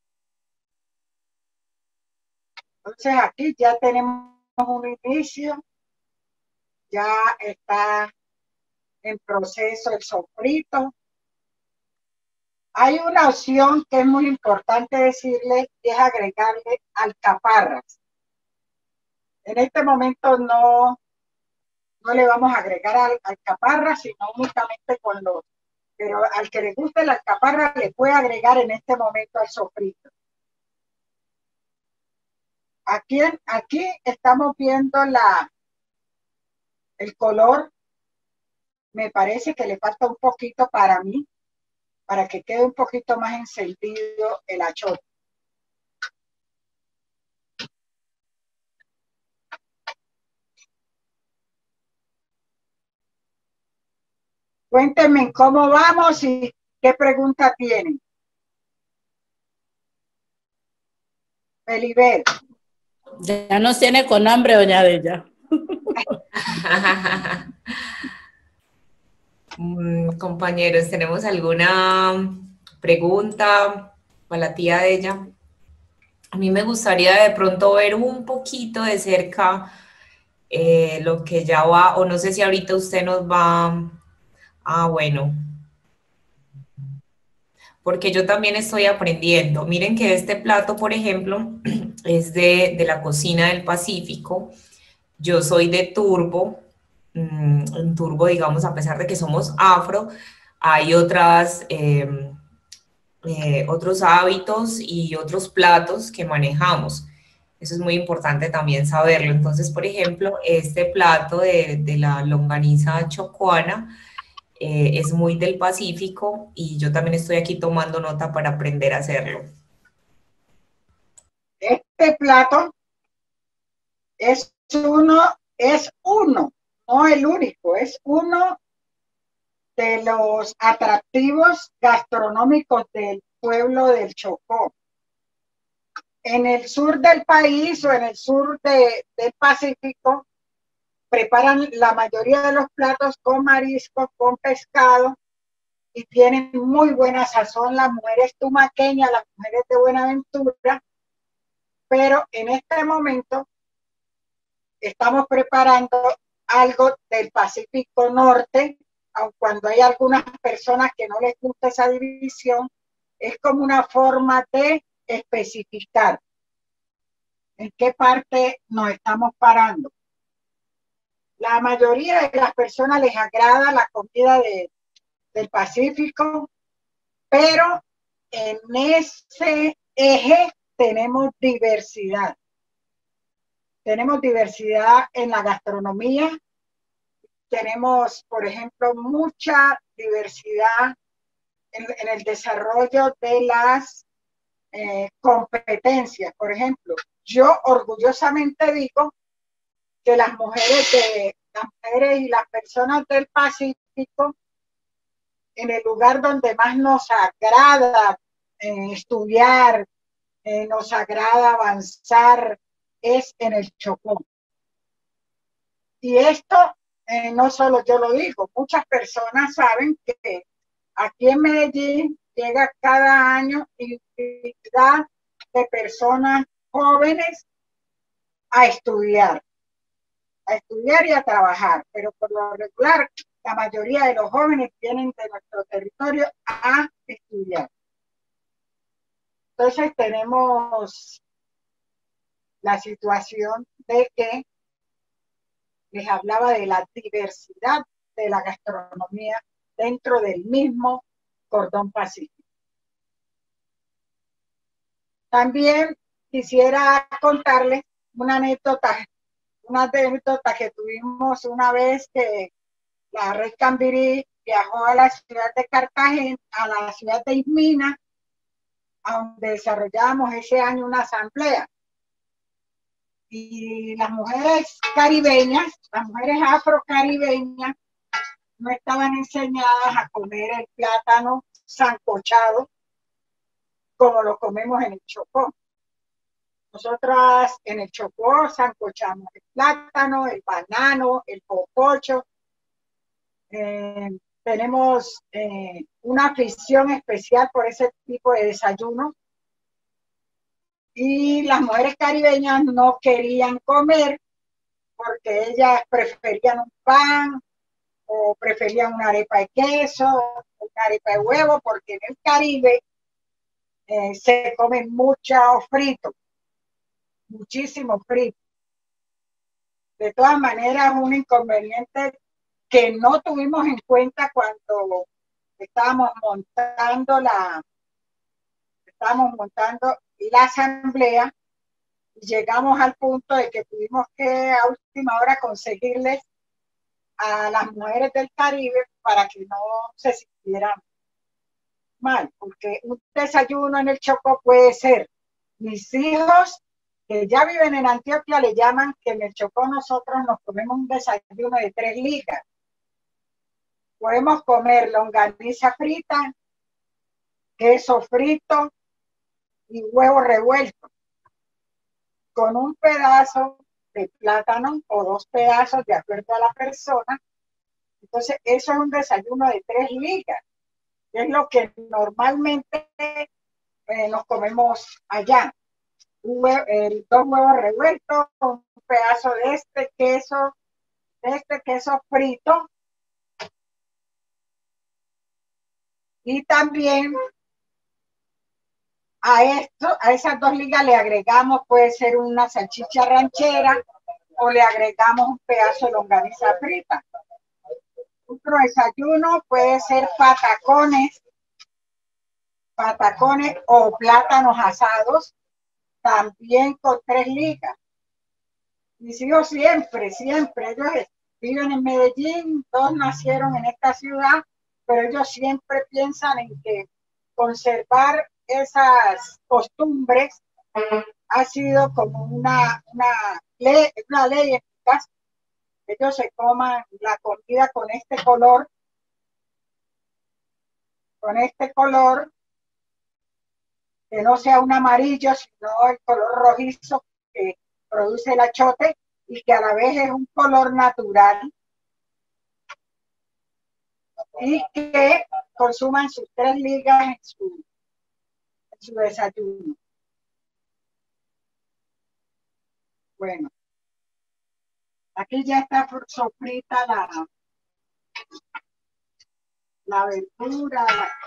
[SPEAKER 1] Entonces aquí ya tenemos un inicio, ya está en proceso el sofrito. Hay una opción que es muy importante decirle, y es agregarle alcaparras. En este momento no le vamos a agregar alcaparras, sino únicamente con los, pero al que le guste la alcaparra le puede agregar en este momento al sofrito. Aquí estamos viendo el color. Me parece que le falta un poquito para mí, para que quede un poquito más encendido el achote. Cuéntenme cómo vamos y qué pregunta tienen. Felibert.
[SPEAKER 4] Ya nos tiene con hambre, doña Della.
[SPEAKER 2] Compañeros, ¿tenemos alguna pregunta para la tía de ella? A mí me gustaría de pronto ver un poquito de cerca lo que ya va, o no sé si ahorita usted nos va... Ah, bueno. Porque yo también estoy aprendiendo. Miren que este plato, por ejemplo, es de la cocina del Pacífico. Yo soy de Turbo. En Turbo, digamos, a pesar de que somos afro, hay otros hábitos y otros platos que manejamos. Eso es muy importante también saberlo. Entonces, por ejemplo, este plato de la longaniza chocuana es muy del Pacífico y yo también estoy aquí tomando nota para aprender a hacerlo.
[SPEAKER 1] Este plato es uno, no el único, es uno de los atractivos gastronómicos del pueblo del Chocó. En el sur del país o en el sur del Pacífico preparan la mayoría de los platos con marisco, con pescado, y tienen muy buena sazón, las mujeres tumaqueñas, las mujeres de Buenaventura, pero en este momento estamos preparando algo del Pacífico Norte, aun cuando hay algunas personas que no les gusta esa división, es como una forma de especificar en qué parte nos estamos parando. La mayoría de las personas les agrada la comida del Pacífico, pero en ese eje tenemos diversidad. Tenemos diversidad en la gastronomía, tenemos, por ejemplo, mucha diversidad en el desarrollo de las competencias. Por ejemplo, yo orgullosamente digo que las mujeres y las personas del Pacífico, en el lugar donde más nos agrada estudiar, nos agrada avanzar, es en el Chocó. Y esto no solo yo lo digo, muchas personas saben que aquí en Medellín llega cada año infinidad de personas jóvenes a estudiar y a trabajar, pero por lo regular la mayoría de los jóvenes vienen de nuestro territorio a estudiar. Entonces tenemos la situación de que les hablaba de la diversidad de la gastronomía dentro del mismo cordón pacífico. También quisiera contarles una anécdota que tuvimos una vez que la Red Cambirí viajó a la ciudad de Cartagena, a la ciudad de Ismina, donde desarrollamos ese año una asamblea. Y las mujeres caribeñas, las mujeres afrocaribeñas, no estaban enseñadas a comer el plátano sancochado como lo comemos en el Chocó. Nosotras en el Chocó sancochamos el plátano, el banano, el cococho. Tenemos una afición especial por ese tipo de desayuno. Y las mujeres caribeñas no querían comer porque ellas preferían un pan o preferían una arepa de queso, una arepa de huevo, porque en el Caribe se come mucho frito, muchísimo frito. De todas maneras, un inconveniente que no tuvimos en cuenta cuando estábamos montando la asamblea, y llegamos al punto de que tuvimos que a última hora conseguirles a las mujeres del Caribe para que no se sintieran mal, porque un desayuno en el Chocó puede ser, mis hijos que ya viven en Antioquia le llaman que en el Chocó nosotros nos comemos un desayuno de 3 ligas. Podemos comer longaniza frita, queso frito y huevo revuelto con un pedazo de plátano o 2 pedazos de acuerdo a la persona. Entonces eso es un desayuno de 3 ligas, que es lo que normalmente nos comemos allá. 2 huevos revueltos, un pedazo de este queso frito, y también a esas 2 ligas le agregamos, puede ser una salchicha ranchera o le agregamos un pedazo de longaniza frita. Otro desayuno puede ser patacones o plátanos asados, también con 3 ligas. Mis hijos siempre, ellos viven en Medellín, 2 nacieron en esta ciudad, pero ellos siempre piensan en que conservar esas costumbres ha sido como una ley en mi casa. Ellos se coman la comida con este color, que no sea un amarillo, sino el color rojizo que produce el achote y que a la vez es un color natural y que consuman sus 3 ligas en su desayuno. Bueno, aquí ya está sofrita la verdura.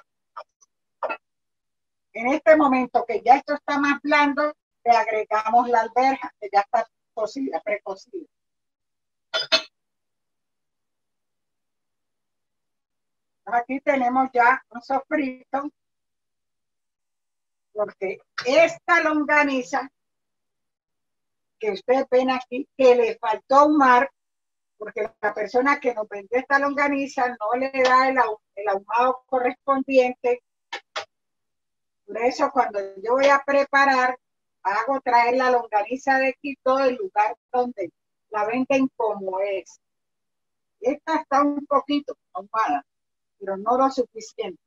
[SPEAKER 1] En este momento que ya esto está más blando, le agregamos la alberja, que ya está cocida, precocida. Aquí tenemos ya un sofrito, porque esta longaniza que ustedes ven aquí, que le faltó ahumar, porque la persona que nos vendió esta longaniza no le da el ahumado correspondiente. Por eso cuando yo voy a preparar, hago traer la longaniza de Quito del lugar donde la venden como es. Esta está un poquito ahumada, pero no lo suficiente.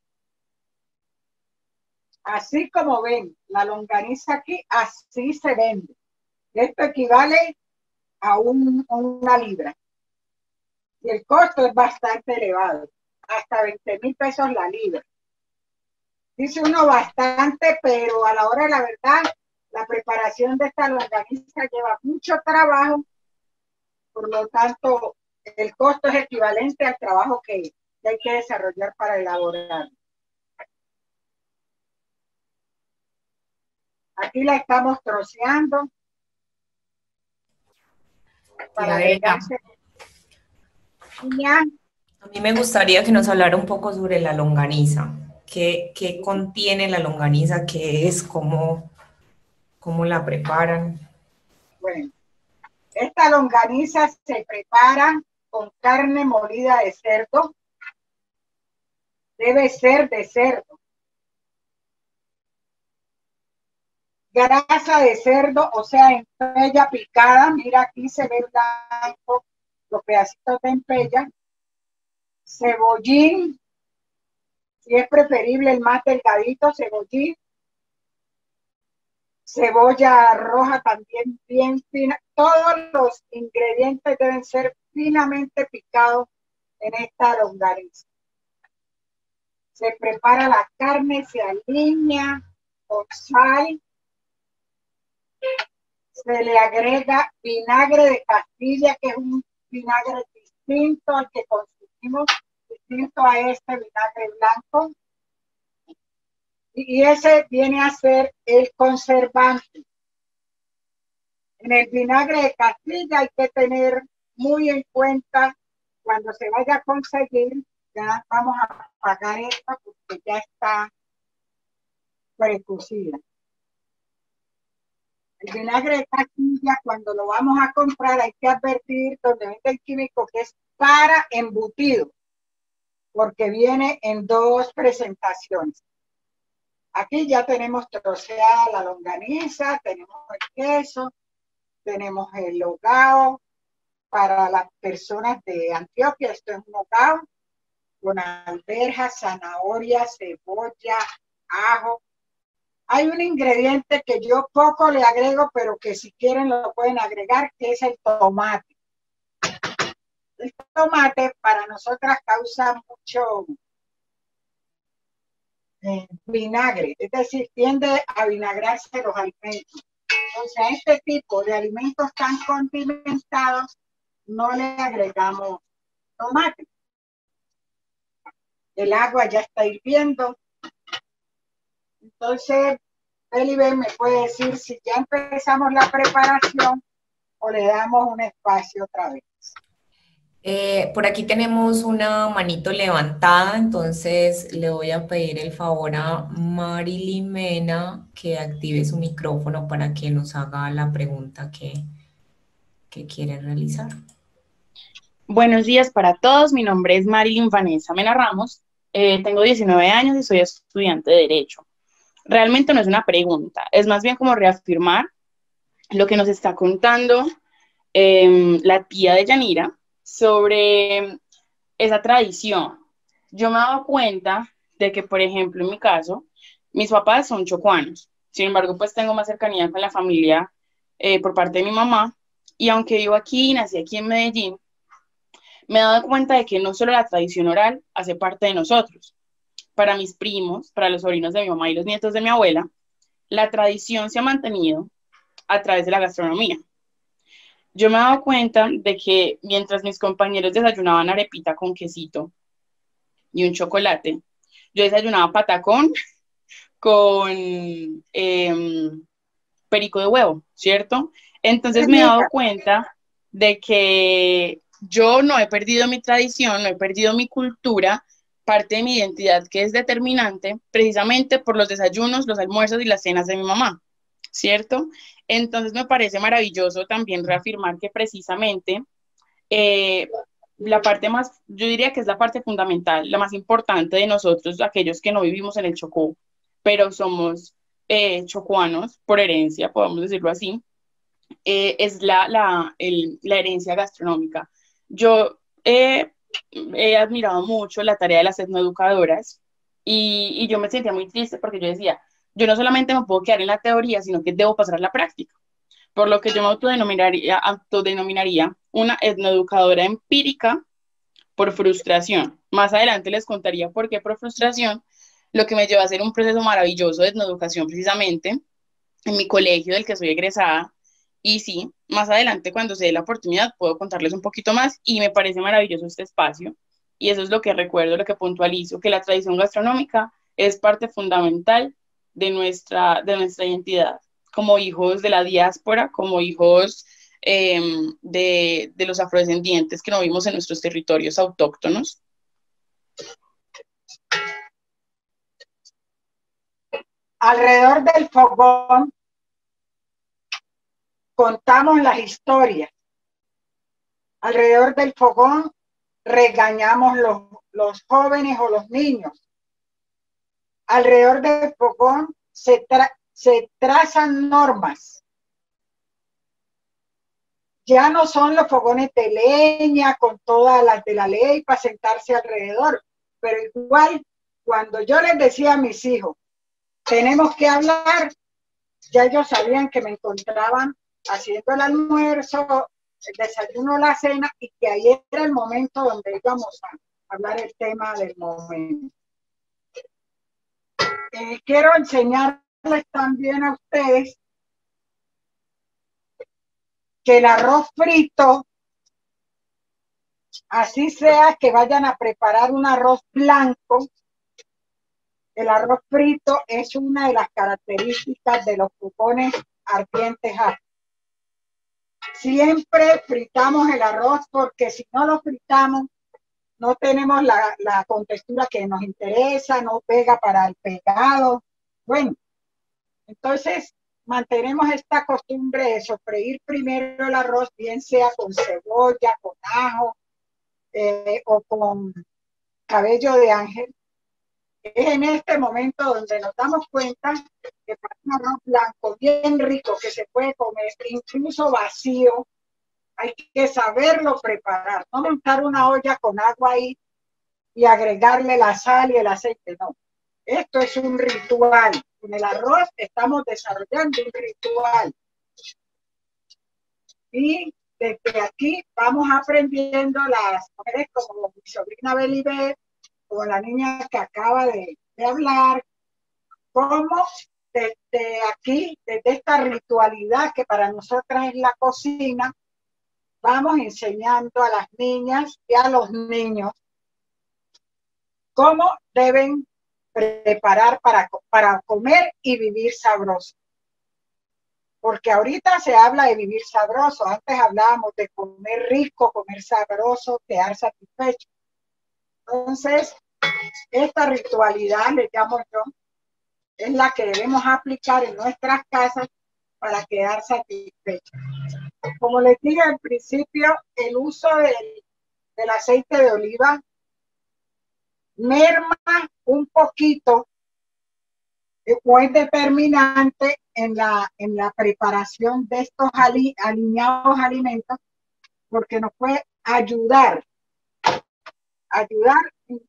[SPEAKER 1] Así como ven, la longaniza aquí, así se vende. Esto equivale a una libra. Y el costo es bastante elevado, hasta 20,000 pesos la libra. Dice uno bastante, pero a la hora de la verdad, la preparación de esta longaniza lleva mucho trabajo, por lo tanto, el costo es equivalente al trabajo que hay que desarrollar para elaborar. Aquí la estamos troceando para agregarse.
[SPEAKER 2] A mí me gustaría que nos hablara un poco sobre la longaniza. ¿Qué contiene la longaniza? ¿Qué es? ¿Cómo la preparan?
[SPEAKER 1] Bueno, esta longaniza se prepara con carne molida de cerdo. Debe ser de cerdo. Grasa de cerdo, o sea, empella picada. Mira, aquí se ve blanco los pedacitos de empella. Cebollín, si es preferible el más delgadito, cebollín. Cebolla roja también bien fina. Todos los ingredientes deben ser finamente picados en esta longaniza. Se prepara la carne, se alinea con sal. Se le agrega vinagre de Castilla, que es un vinagre distinto al que consumimos, distinto a este vinagre blanco. Y ese viene a ser el conservante. En el vinagre de Castilla hay que tener muy en cuenta cuando se vaya a conseguir, ya vamos a apagar esto porque ya está precocida. El vinagre de Castilla, cuando lo vamos a comprar, hay que advertir donde vende el químico que es para embutido, porque viene en 2 presentaciones. Aquí ya tenemos troceada la longaniza, tenemos el queso, tenemos el hogao. Para las personas de Antioquia, esto es un hogao con alberjas, zanahoria, cebolla, ajo. Hay un ingrediente que yo poco le agrego, pero que si quieren lo pueden agregar, que es el tomate. El tomate para nosotras causa mucho vinagre, es decir, tiende a vinagrarse los alimentos. Entonces, a este tipo de alimentos tan condimentados no le agregamos tomate. El agua ya está hirviendo. Entonces, Elibe me puede decir si ya empezamos la preparación o le damos un espacio otra vez.
[SPEAKER 2] Por aquí tenemos una manito levantada, entonces le voy a pedir el favor a Marilyn Mena que active su micrófono para que nos haga la pregunta que quiere realizar.
[SPEAKER 6] Buenos días para todos, mi nombre es Marilyn Vanessa Mena Ramos, tengo 19 años y soy estudiante de Derecho. Realmente no es una pregunta, es más bien como reafirmar lo que nos está contando la tía de Yanira sobre esa tradición. Yo me he dado cuenta de que, por ejemplo, en mi caso, mis papás son chocuanos, sin embargo, pues tengo más cercanía con la familia por parte de mi mamá, y aunque vivo aquí y nací aquí en Medellín, me he dado cuenta de que no solo la tradición oral hace parte de nosotros, para mis primos, para los sobrinos de mi mamá y los nietos de mi abuela, la tradición se ha mantenido a través de la gastronomía. Yo me he dado cuenta de que mientras mis compañeros desayunaban arepita con quesito y un chocolate, yo desayunaba patacón con perico de huevo, ¿cierto? Entonces me he dado cuenta de que yo no he perdido mi tradición, no he perdido mi cultura, parte de mi identidad que es determinante precisamente por los desayunos, los almuerzos y las cenas de mi mamá, ¿cierto? Entonces me parece maravilloso también reafirmar que precisamente la parte más, yo diría que es la parte fundamental, la más importante de nosotros, aquellos que no vivimos en el Chocó, pero somos chocuanos por herencia, podemos decirlo así, es la herencia gastronómica. Yo he admirado mucho la tarea de las etnoeducadoras y yo me sentía muy triste porque yo decía, yo no solamente me puedo quedar en la teoría, sino que debo pasar a la práctica. Por lo que yo me autodenominaría una etnoeducadora empírica por frustración. Más adelante les contaría por qué por frustración, lo que me llevó a hacer un proceso maravilloso de etnoeducación precisamente en mi colegio del que soy egresada. Y sí, más adelante cuando se dé la oportunidad puedo contarles un poquito más y me parece maravilloso este espacio. Y eso es lo que recuerdo, lo que puntualizo, que la tradición gastronómica es parte fundamental de nuestra identidad como hijos de la diáspora, como hijos de los afrodescendientes que no vivimos en nuestros territorios autóctonos.
[SPEAKER 1] Alrededor del fogón contamos las historias. Alrededor del fogón regañamos los jóvenes o los niños. Alrededor del fogón se trazan normas. Ya no son los fogones de leña con todas las de la ley para sentarse alrededor, pero igual cuando yo les decía a mis hijos, tenemos que hablar, ya ellos sabían que me encontraban haciendo el almuerzo, el desayuno, la cena, y que ahí era el momento donde íbamos a hablar el tema del momento. Quiero enseñarles también a ustedes que el arroz frito, así sea que vayan a preparar un arroz blanco, el arroz frito es una de las características de los fogones ardientes. Siempre fritamos el arroz porque si no lo fritamos, no tenemos la contextura que nos interesa, no pega para el pegado. Bueno, entonces mantenemos esta costumbre de sofreír primero el arroz, bien sea con cebolla, con ajo o con cabello de ángel. Es en este momento donde nos damos cuenta que para un arroz blanco bien rico que se puede comer, incluso vacío, hay que saberlo preparar, no montar una olla con agua ahí y agregarle la sal y el aceite, no. Esto es un ritual. Con el arroz estamos desarrollando un ritual. Y desde aquí vamos aprendiendo las mujeres como mi sobrina Belibet, como la niña que acaba de hablar, cómo desde aquí, desde esta ritualidad que para nosotras es la cocina, vamos enseñando a las niñas y a los niños cómo deben preparar para comer y vivir sabroso. Porque ahorita se habla de vivir sabroso, antes hablábamos de comer rico, comer sabroso, quedar satisfecho. Entonces, esta ritualidad, le llamo yo, es la que debemos aplicar en nuestras casas para quedar satisfechos. Como les dije al principio, el uso del aceite de oliva merma un poquito o es determinante en la preparación de estos aliñados alimentos, porque nos puede ayudar en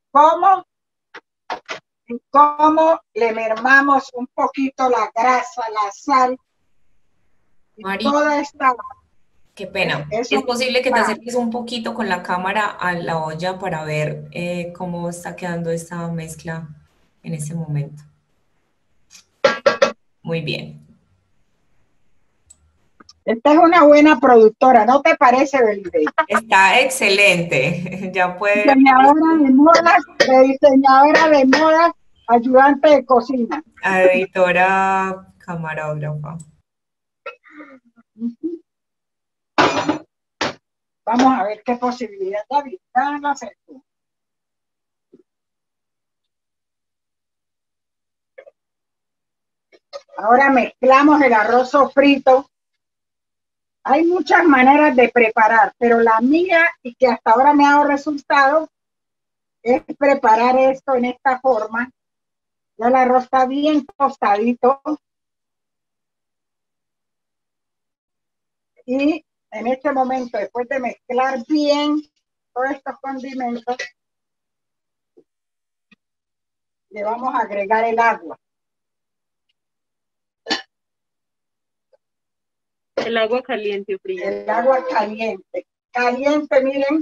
[SPEAKER 1] cómo le mermamos un poquito la grasa, la sal y
[SPEAKER 2] Mari,
[SPEAKER 1] toda esta...
[SPEAKER 2] qué pena.
[SPEAKER 1] Eso,
[SPEAKER 2] ¿Es posible que te acerques un poquito con la cámara a la olla para ver cómo está quedando esta mezcla en este momento. Muy bien.
[SPEAKER 1] Esta es una buena productora, ¿no te parece, Belibé?
[SPEAKER 2] Está excelente. Ya puede.
[SPEAKER 1] Diseñadora de modas, ayudante de cocina.
[SPEAKER 2] Editora, camarógrafa.
[SPEAKER 1] Vamos a ver qué posibilidad David. Ahora mezclamos el arroz sofrito. Hay muchas maneras de preparar, pero la mía y que hasta ahora me ha dado resultado es preparar esto en esta forma. Ya el arroz está bien tostadito. Y en este momento, después de mezclar bien todos estos condimentos, le vamos a agregar el agua.
[SPEAKER 3] El agua caliente o fría.
[SPEAKER 1] El agua caliente. Caliente, miren.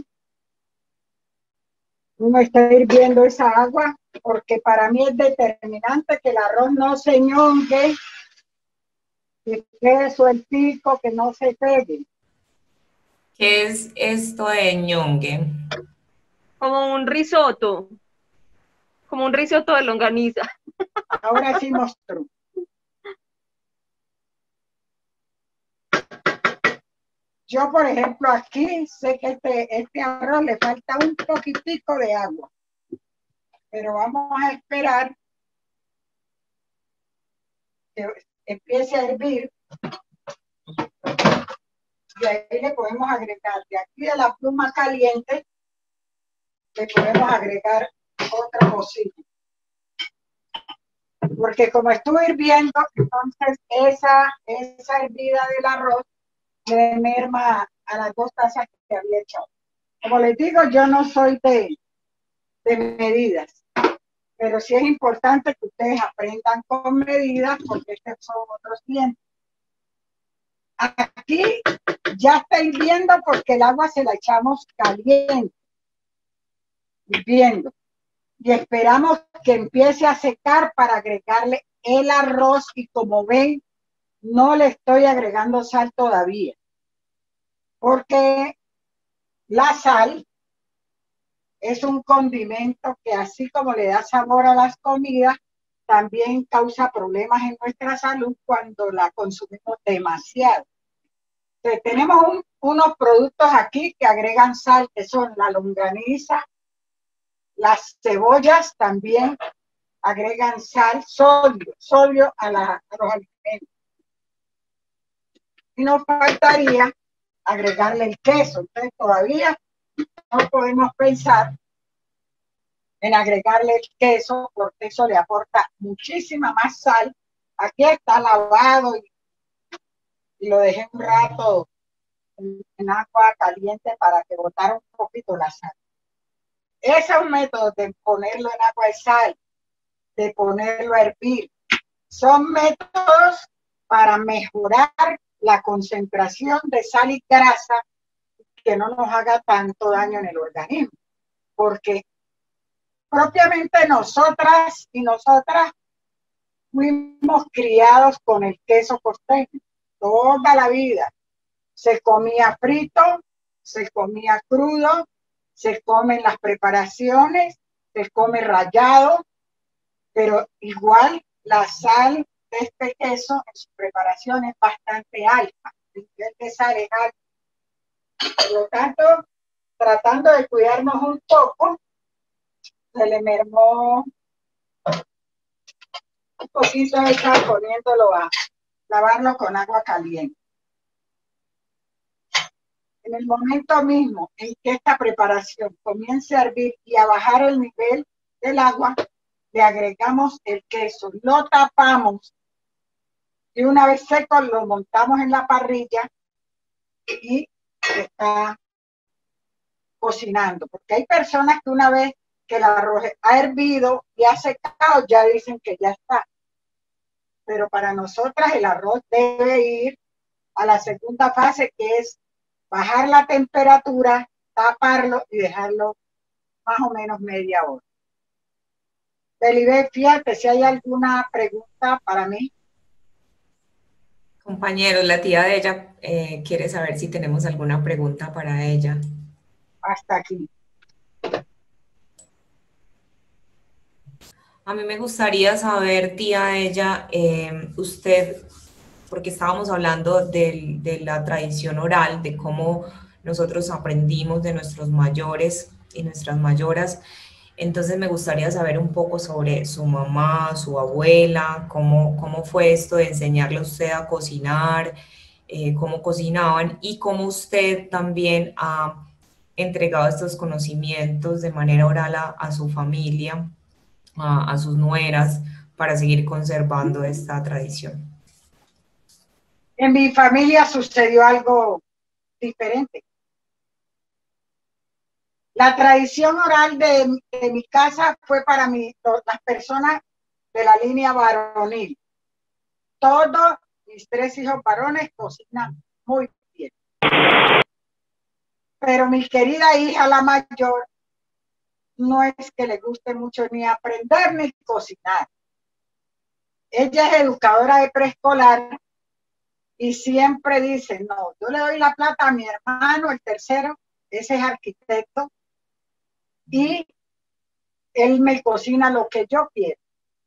[SPEAKER 1] Uno está hirviendo esa agua porque para mí es determinante que el arroz no se ñongue, que quede sueltico, que no se pegue.
[SPEAKER 2] ¿Qué es esto de ñongue?
[SPEAKER 3] Como un risotto. Como un risotto de longaniza.
[SPEAKER 1] Ahora sí mostró. Yo, por ejemplo, aquí sé que este arroz le falta un poquitico de agua. Pero vamos a esperar que empiece a hervir. Y ahí le podemos agregar, de aquí de la pluma caliente, le podemos agregar otra cosita. Porque como estuvo hirviendo, entonces esa hervida del arroz le merma a las 2 tazas que había echado. Como les digo, yo no soy de medidas, pero sí es importante que ustedes aprendan con medidas porque estos son otros tiempos. Aquí ya está hirviendo porque el agua se la echamos caliente, hirviendo. Y esperamos que empiece a secar para agregarle el arroz y como ven, no le estoy agregando sal todavía. Porque la sal es un condimento que así como le da sabor a las comidas, también causa problemas en nuestra salud cuando la consumimos demasiado. Entonces, tenemos unos productos aquí que agregan sal, que son la longaniza, las cebollas también agregan sal, sodio a los alimentos. Y nos faltaría agregarle el queso. Entonces todavía no podemos pensar en agregarle el queso porque eso le aporta muchísima más sal. Aquí está lavado y lo dejé un rato en agua caliente para que botara un poquito la sal. Ese es un método de ponerlo en agua de sal, de ponerlo a hervir. Son métodos para mejorar la concentración de sal y grasa que no nos haga tanto daño en el organismo. Porque propiamente nosotras y nosotras fuimos criados con el queso costeño toda la vida. Se comía frito, se comía crudo, se come en las preparaciones, se come rallado, pero igual la sal de este queso en su preparación es bastante alta. El nivel de sal es alto. Por lo tanto, tratando de cuidarnos un poco, se le mermó un poquito de sal poniéndolo a lavarlo con agua caliente. En el momento mismo en que esta preparación comience a hervir y a bajar el nivel del agua, le agregamos el queso, lo tapamos y una vez seco lo montamos en la parrilla y está cocinando. Porque hay personas que una vez que el arroz ha hervido y ha secado, ya dicen que ya está. Pero para nosotras el arroz debe ir a la segunda fase, que es bajar la temperatura, taparlo y dejarlo más o menos media hora. Belibet, fíjate si hay alguna pregunta para mí.
[SPEAKER 2] Compañeros, la tía de ella quiere saber si tenemos alguna pregunta para ella.
[SPEAKER 1] Hasta aquí.
[SPEAKER 2] A mí me gustaría saber, tía de ella, usted, porque estábamos hablando de la tradición oral, de cómo nosotros aprendimos de nuestros mayores y nuestras mayoras. Entonces me gustaría saber un poco sobre su mamá, su abuela, cómo fue esto de enseñarle a usted a cocinar, cómo cocinaban y cómo usted también ha entregado estos conocimientos de manera oral a su familia, a sus nueras, para seguir conservando esta tradición.
[SPEAKER 1] En mi familia sucedió algo diferente. La tradición oral de mi casa fue para mí, las personas de la línea varonil. Todos mis 3 hijos varones cocinan muy bien. Pero mi querida hija, la mayor, no es que le guste mucho ni aprender ni cocinar. Ella es educadora de preescolar y siempre dice, no, yo le doy la plata a mi hermano, el tercero, ese es arquitecto, y él me cocina lo que yo quiero.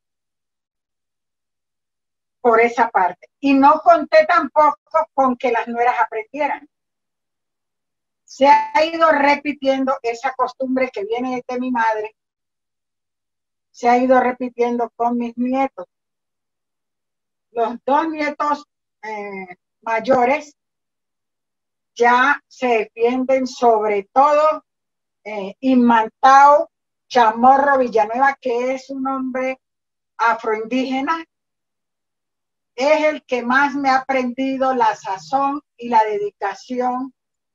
[SPEAKER 1] Por esa parte. Y no conté tampoco con que las nueras aprendieran. Se ha ido repitiendo esa costumbre que viene de mi madre, se ha ido repitiendo con mis nietos. Los 2 nietos mayores ya se defienden, sobre todo Imantao Chamorro Villanueva, que es un hombre afroindígena, es el que más me ha aprendido la sazón y la dedicación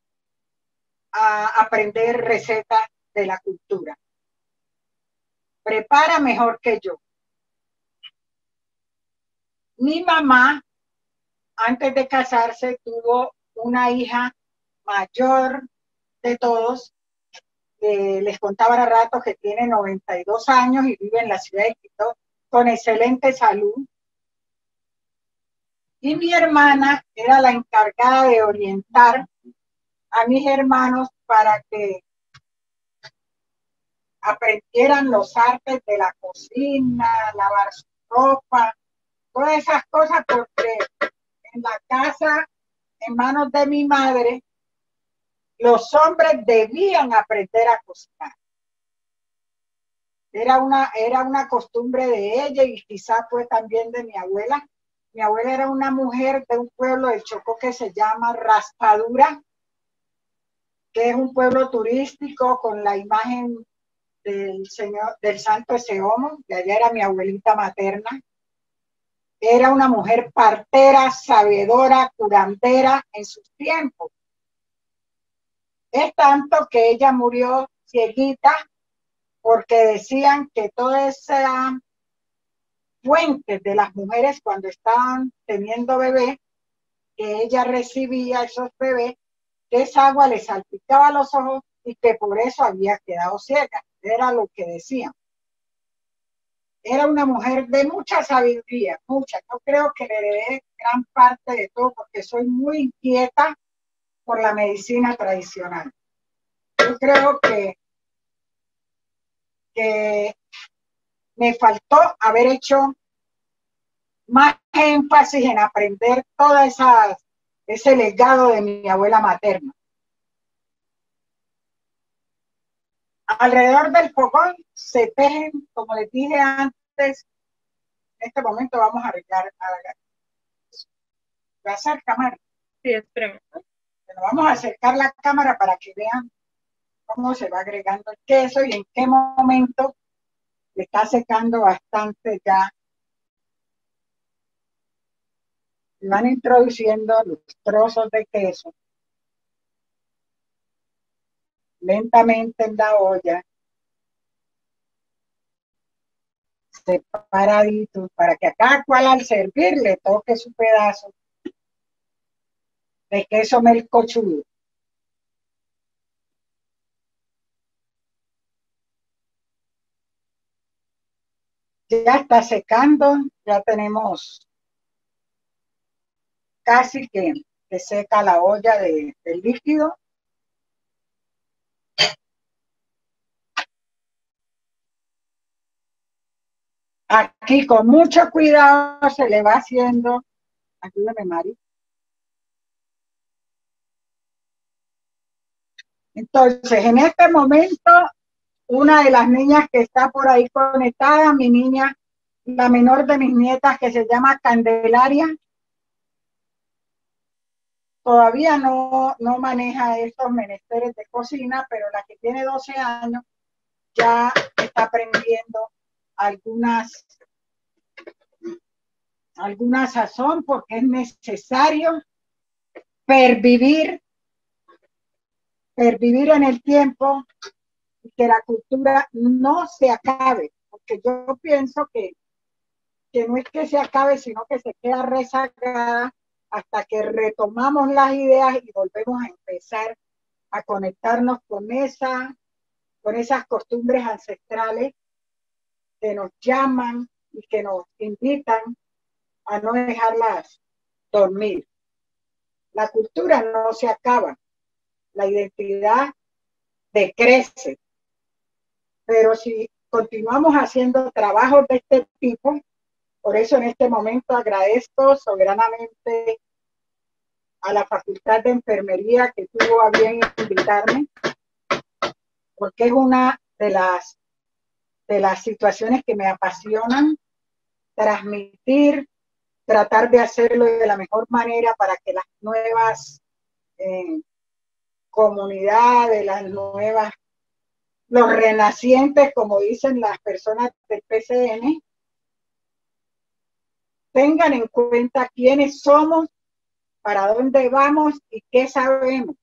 [SPEAKER 1] a aprender recetas de la cultura. Prepara mejor que yo. Mi mamá, antes de casarse, tuvo una hija mayor de todos. Les contaba a rato que tiene 92 años y vive en la ciudad de Quito con excelente salud. Y mi hermana era la encargada de orientar a mis hermanos para que aprendieran los artes de la cocina, lavar su ropa, todas esas cosas, porque en la casa, en manos de mi madre, los hombres debían aprender a cocinar. Era una costumbre de ella y quizá fue también de mi abuela. Mi abuela era una mujer de un pueblo del Chocó que se llama Raspadura, que es un pueblo turístico con la imagen del Santo Eseomo, de allá era mi abuelita materna. Era una mujer partera, sabedora, curandera en sus tiempos. Es tanto que ella murió cieguita porque decían que toda esa fuente de las mujeres cuando estaban teniendo bebé, que ella recibía esos bebés, que esa agua le salpicaba los ojos y que por eso había quedado ciega. Era lo que decían. Era una mujer de mucha sabiduría, mucha. Yo creo que le heredé gran parte de todo porque soy muy inquieta por la medicina tradicional. Yo creo que me faltó haber hecho más énfasis en aprender todo ese legado de mi abuela materna. Alrededor del fogón se tejen, como les dije antes, en este momento vamos a arreglar. ¿Va a hacer cámara?
[SPEAKER 3] Sí, espérame.
[SPEAKER 1] Bueno, vamos a acercar la cámara para que vean cómo se va agregando el queso y en qué momento le está secando bastante ya. Se van introduciendo los trozos de queso lentamente en la olla, separaditos, para que a cada cual al servir le toque su pedazo de queso melcochudo. Ya está secando, ya tenemos casi que seca la olla del líquido. Aquí con mucho cuidado se le va haciendo, ayúdame Mari. Entonces, en este momento, una de las niñas que está por ahí conectada, mi niña, la menor de mis nietas, que se llama Candelaria, todavía no maneja estos menesteres de cocina, pero la que tiene 12 años ya está aprendiendo alguna sazón, porque es necesario pervivir en el tiempo y que la cultura no se acabe, porque yo pienso que no es que se acabe, sino que se queda rezagada hasta que retomamos las ideas y volvemos a empezar a conectarnos con esas costumbres ancestrales que nos llaman y que nos invitan a no dejarlas dormir. La cultura no se acaba, la identidad decrece, pero si continuamos haciendo trabajos de este tipo, por eso en este momento agradezco soberanamente a la Facultad de Enfermería que tuvo a bien invitarme, porque es una de las situaciones que me apasionan, transmitir, tratar de hacerlo de la mejor manera para que las nuevas comunidades, los renacientes, como dicen las personas del PCN, tengan en cuenta quiénes somos, para dónde vamos y qué sabemos.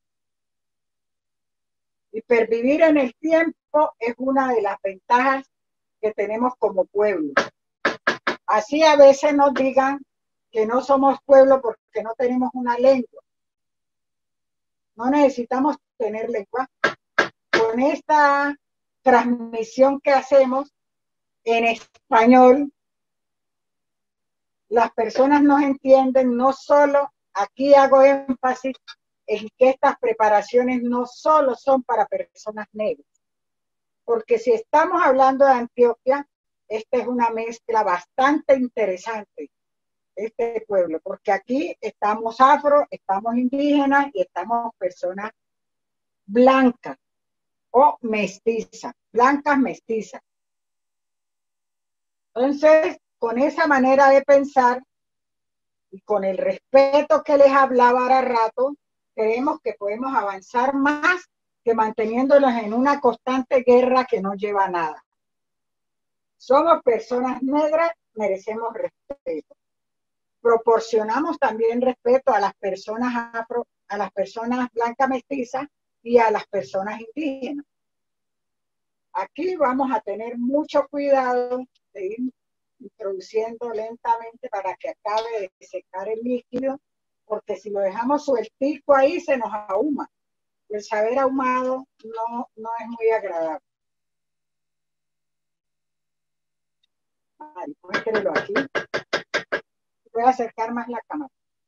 [SPEAKER 1] Y pervivir en el tiempo es una de las ventajas que tenemos como pueblo. Así a veces nos digan que no somos pueblo porque no tenemos una lengua. No necesitamos tener lengua. Con esta transmisión que hacemos en español, las personas nos entienden. No solo, aquí hago énfasis en que estas preparaciones no solo son para personas negras, porque si estamos hablando de Antioquia, esta es una mezcla bastante interesante, este pueblo, porque aquí estamos afro, estamos indígenas y estamos personas blancas o mestizas, blancas mestizas. Entonces, con esa manera de pensar y con el respeto que les hablaba ahora rato, creemos que podemos avanzar más que manteniéndonos en una constante guerra que no lleva a nada. Somos personas negras, merecemos respeto. Proporcionamos también respeto a las personas afro, a las personas blancas mestizas y a las personas indígenas. Aquí vamos a tener mucho cuidado de ir introduciendo lentamente para que acabe de secar el líquido, porque si lo dejamos sueltico ahí se nos ahuma. El saber ahumado no es muy agradable. Ay, muéstrelo aquí. Voy a acercar más la cámara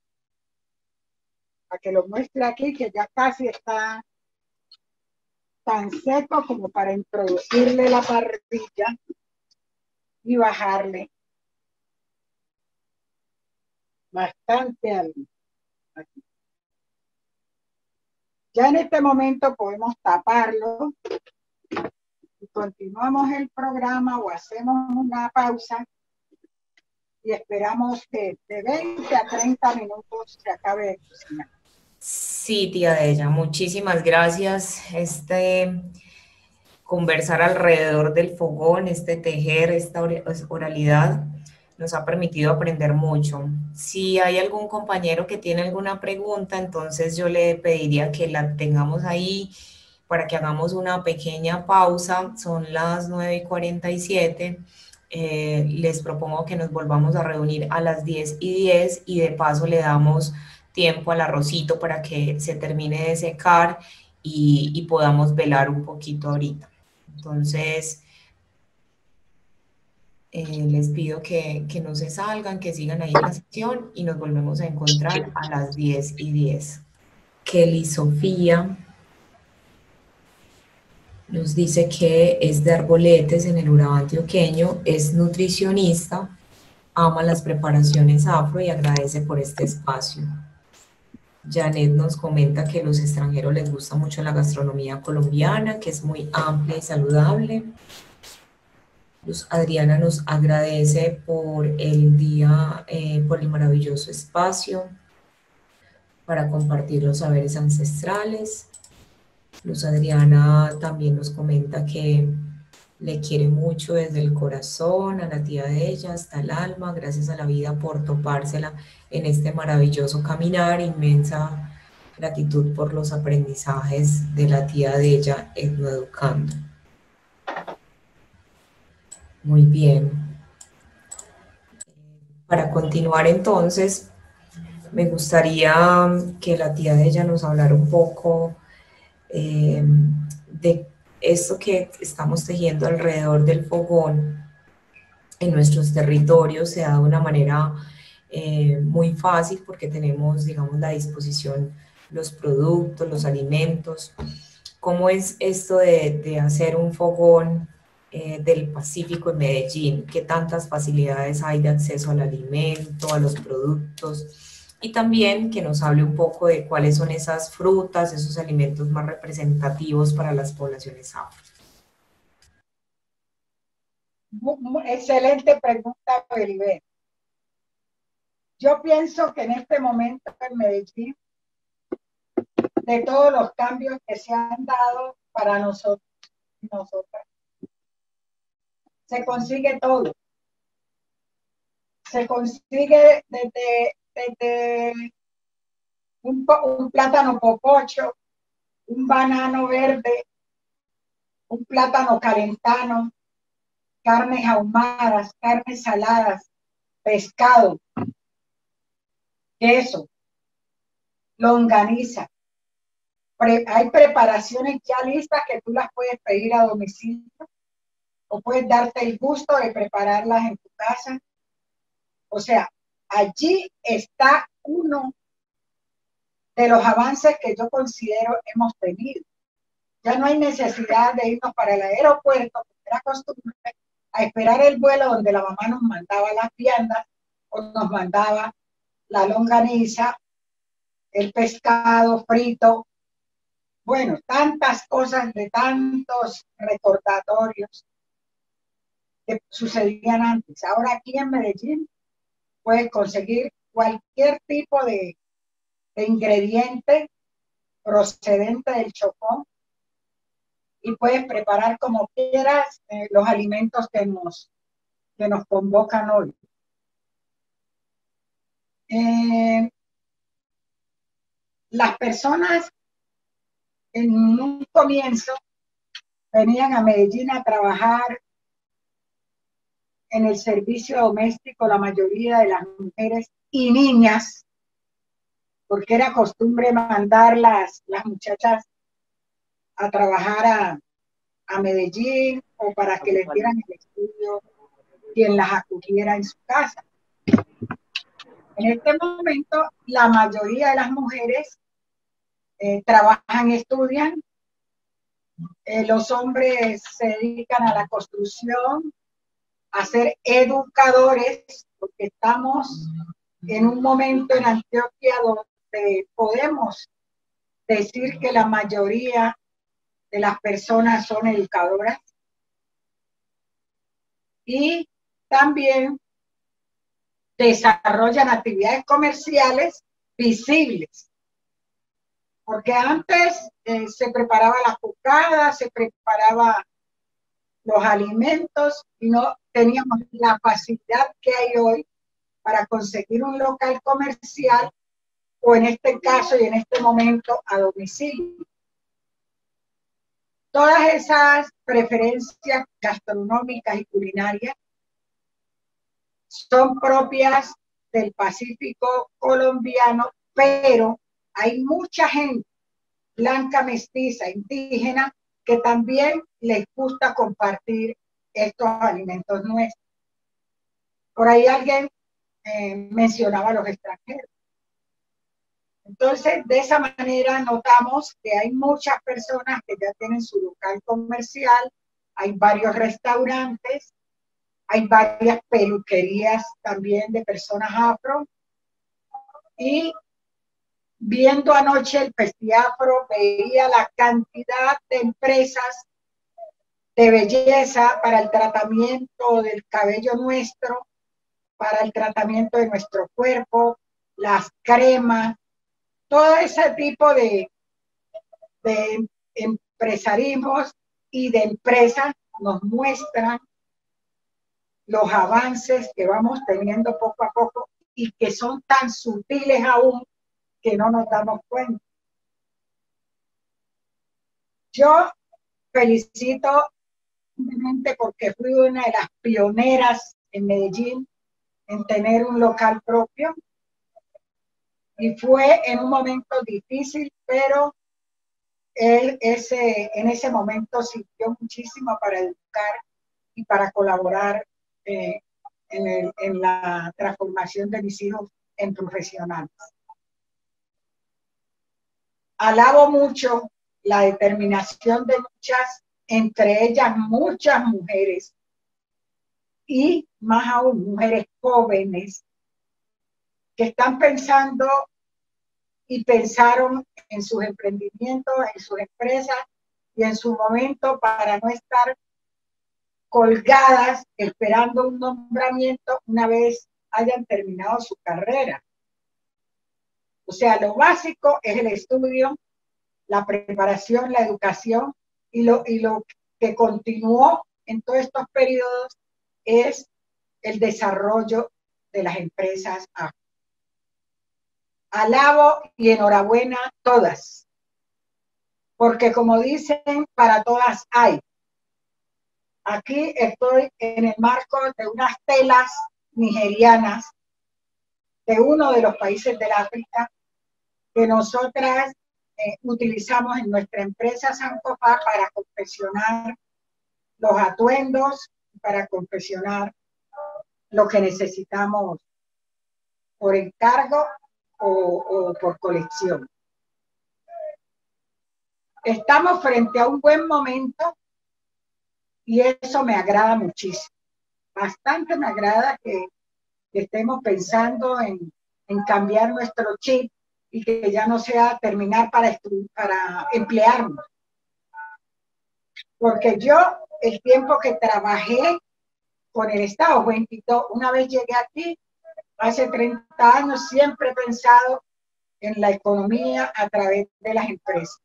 [SPEAKER 1] para que lo muestre aquí, que ya casi está tan seco como para introducirle la parrilla y bajarle bastante algo. Aquí. Ya en este momento podemos taparlo y continuamos el programa o hacemos una pausa y esperamos que de 20 a 30 minutos se acabe de cocinar.
[SPEAKER 2] Sí, tía Deya, muchísimas gracias. Conversar alrededor del fogón, tejer, esta oralidad, nos ha permitido aprender mucho. Si hay algún compañero que tiene alguna pregunta, entonces yo le pediría que la tengamos ahí para que hagamos una pequeña pausa. Son las 9:47. Les propongo que nos volvamos a reunir a las 10:10 y de paso le damos tiempo al arrocito para que se termine de secar y podamos velar un poquito ahorita. Entonces, Les pido que no se salgan, que sigan ahí en la sesión y nos volvemos a encontrar a las 10:10. Kelly Sofía nos dice que es de Arboletes en el Urabá antioqueño, es nutricionista, ama las preparaciones afro y agradece por este espacio. Janet nos comenta que a los extranjeros les gusta mucho la gastronomía colombiana, que es muy amplia y saludable. Luz Adriana nos agradece por el día, por el maravilloso espacio para compartir los saberes ancestrales. Luz Adriana también nos comenta que le quiere mucho desde el corazón, a la tía de ella, hasta el alma, gracias a la vida por topársela en este maravilloso caminar, inmensa gratitud por los aprendizajes de la tía de ella, etnoeducando. Muy bien. Para continuar entonces, me gustaría que la tía de ella nos hablara un poco de esto que estamos tejiendo alrededor del fogón en nuestros territorios. Se da de una manera muy fácil porque tenemos, digamos, la disposición, los productos, los alimentos. ¿Cómo es esto de hacer un fogón del Pacífico en Medellín? ¿Qué tantas facilidades hay de acceso al alimento, a los productos? Y también que nos hable un poco de cuáles son esas frutas, esos alimentos más representativos para las poblaciones afro.
[SPEAKER 1] Excelente pregunta, Belibet. Yo pienso que en este momento en Medellín, de todos los cambios que se han dado para nosotros y nosotras, se consigue todo. Se consigue desde un plátano popocho, un banano verde, un plátano calentano, carnes ahumadas, carnes saladas, pescado, queso, longaniza. Hay preparaciones ya listas que tú las puedes pedir a domicilio o puedes darte el gusto de prepararlas en tu casa. O sea, allí está uno de los avances que yo considero hemos tenido. Ya no hay necesidad de irnos para el aeropuerto, porque era costumbre, a esperar el vuelo donde la mamá nos mandaba las viandas o nos mandaba la longaniza, el pescado frito. Bueno, tantas cosas de tantos recordatorios que sucedían antes. Ahora aquí en Medellín puedes conseguir cualquier tipo de ingrediente procedente del Chocó y puedes preparar como quieras los alimentos que nos convocan hoy. Las personas en un comienzo venían a Medellín a trabajar en el servicio doméstico, la mayoría de las mujeres y niñas, porque era costumbre mandar las muchachas a trabajar a Medellín o para que les dieran el estudio quien las acogiera en su casa. En este momento, la mayoría de las mujeres trabajan, estudian. Los hombres se dedican a la construcción, a ser educadores, porque estamos en un momento en Antioquia donde podemos decir que la mayoría de las personas son educadoras. Y también desarrollan actividades comerciales visibles. Porque antes se preparaba la cocada, se preparaba los alimentos y no teníamos la facilidad que hay hoy para conseguir un local comercial o en este caso y en este momento a domicilio. Todas esas preferencias gastronómicas y culinarias son propias del Pacífico colombiano, pero hay mucha gente blanca, mestiza, indígena, que también les gusta compartir estos alimentos nuestros. Por ahí alguien mencionaba a los extranjeros. Entonces, de esa manera notamos que hay muchas personas que ya tienen su local comercial, hay varios restaurantes, hay varias peluquerías también de personas afro. Y viendo anoche el Festiafro, veía la cantidad de empresas de belleza para el tratamiento del cabello nuestro, para el tratamiento de nuestro cuerpo, las cremas, todo ese tipo de empresarismos y de empresas nos muestran los avances que vamos teniendo poco a poco y que son tan sutiles aún que no nos damos cuenta. Yo felicito porque fui una de las pioneras en Medellín en tener un local propio y fue en un momento difícil, pero en ese momento sirvió muchísimo para educar y para colaborar en la transformación de mis hijos en profesionales. Alabo mucho la determinación de muchas, entre ellas muchas mujeres y más aún mujeres jóvenes que están pensando y pensaron en sus emprendimientos, en sus empresas y en su momento para no estar colgadas esperando un nombramiento una vez hayan terminado su carrera. O sea, lo básico es el estudio, la preparación, la educación y lo que continuó en todos estos periodos es el desarrollo de las empresas afro. Alabo y enhorabuena todas, porque como dicen, para todas hay. Aquí estoy en el marco de unas telas nigerianas de uno de los países del África que nosotras utilizamos en nuestra empresa Sankofa para confeccionar los atuendos, para confeccionar lo que necesitamos por encargo o por colección. Estamos frente a un buen momento y eso me agrada muchísimo. Bastante me agrada que estemos pensando en cambiar nuestro chip y que ya no sea terminar para emplearnos. Porque yo, el tiempo que trabajé con el Estado, una vez llegué aquí, hace 30 años, siempre he pensado en la economía a través de las empresas.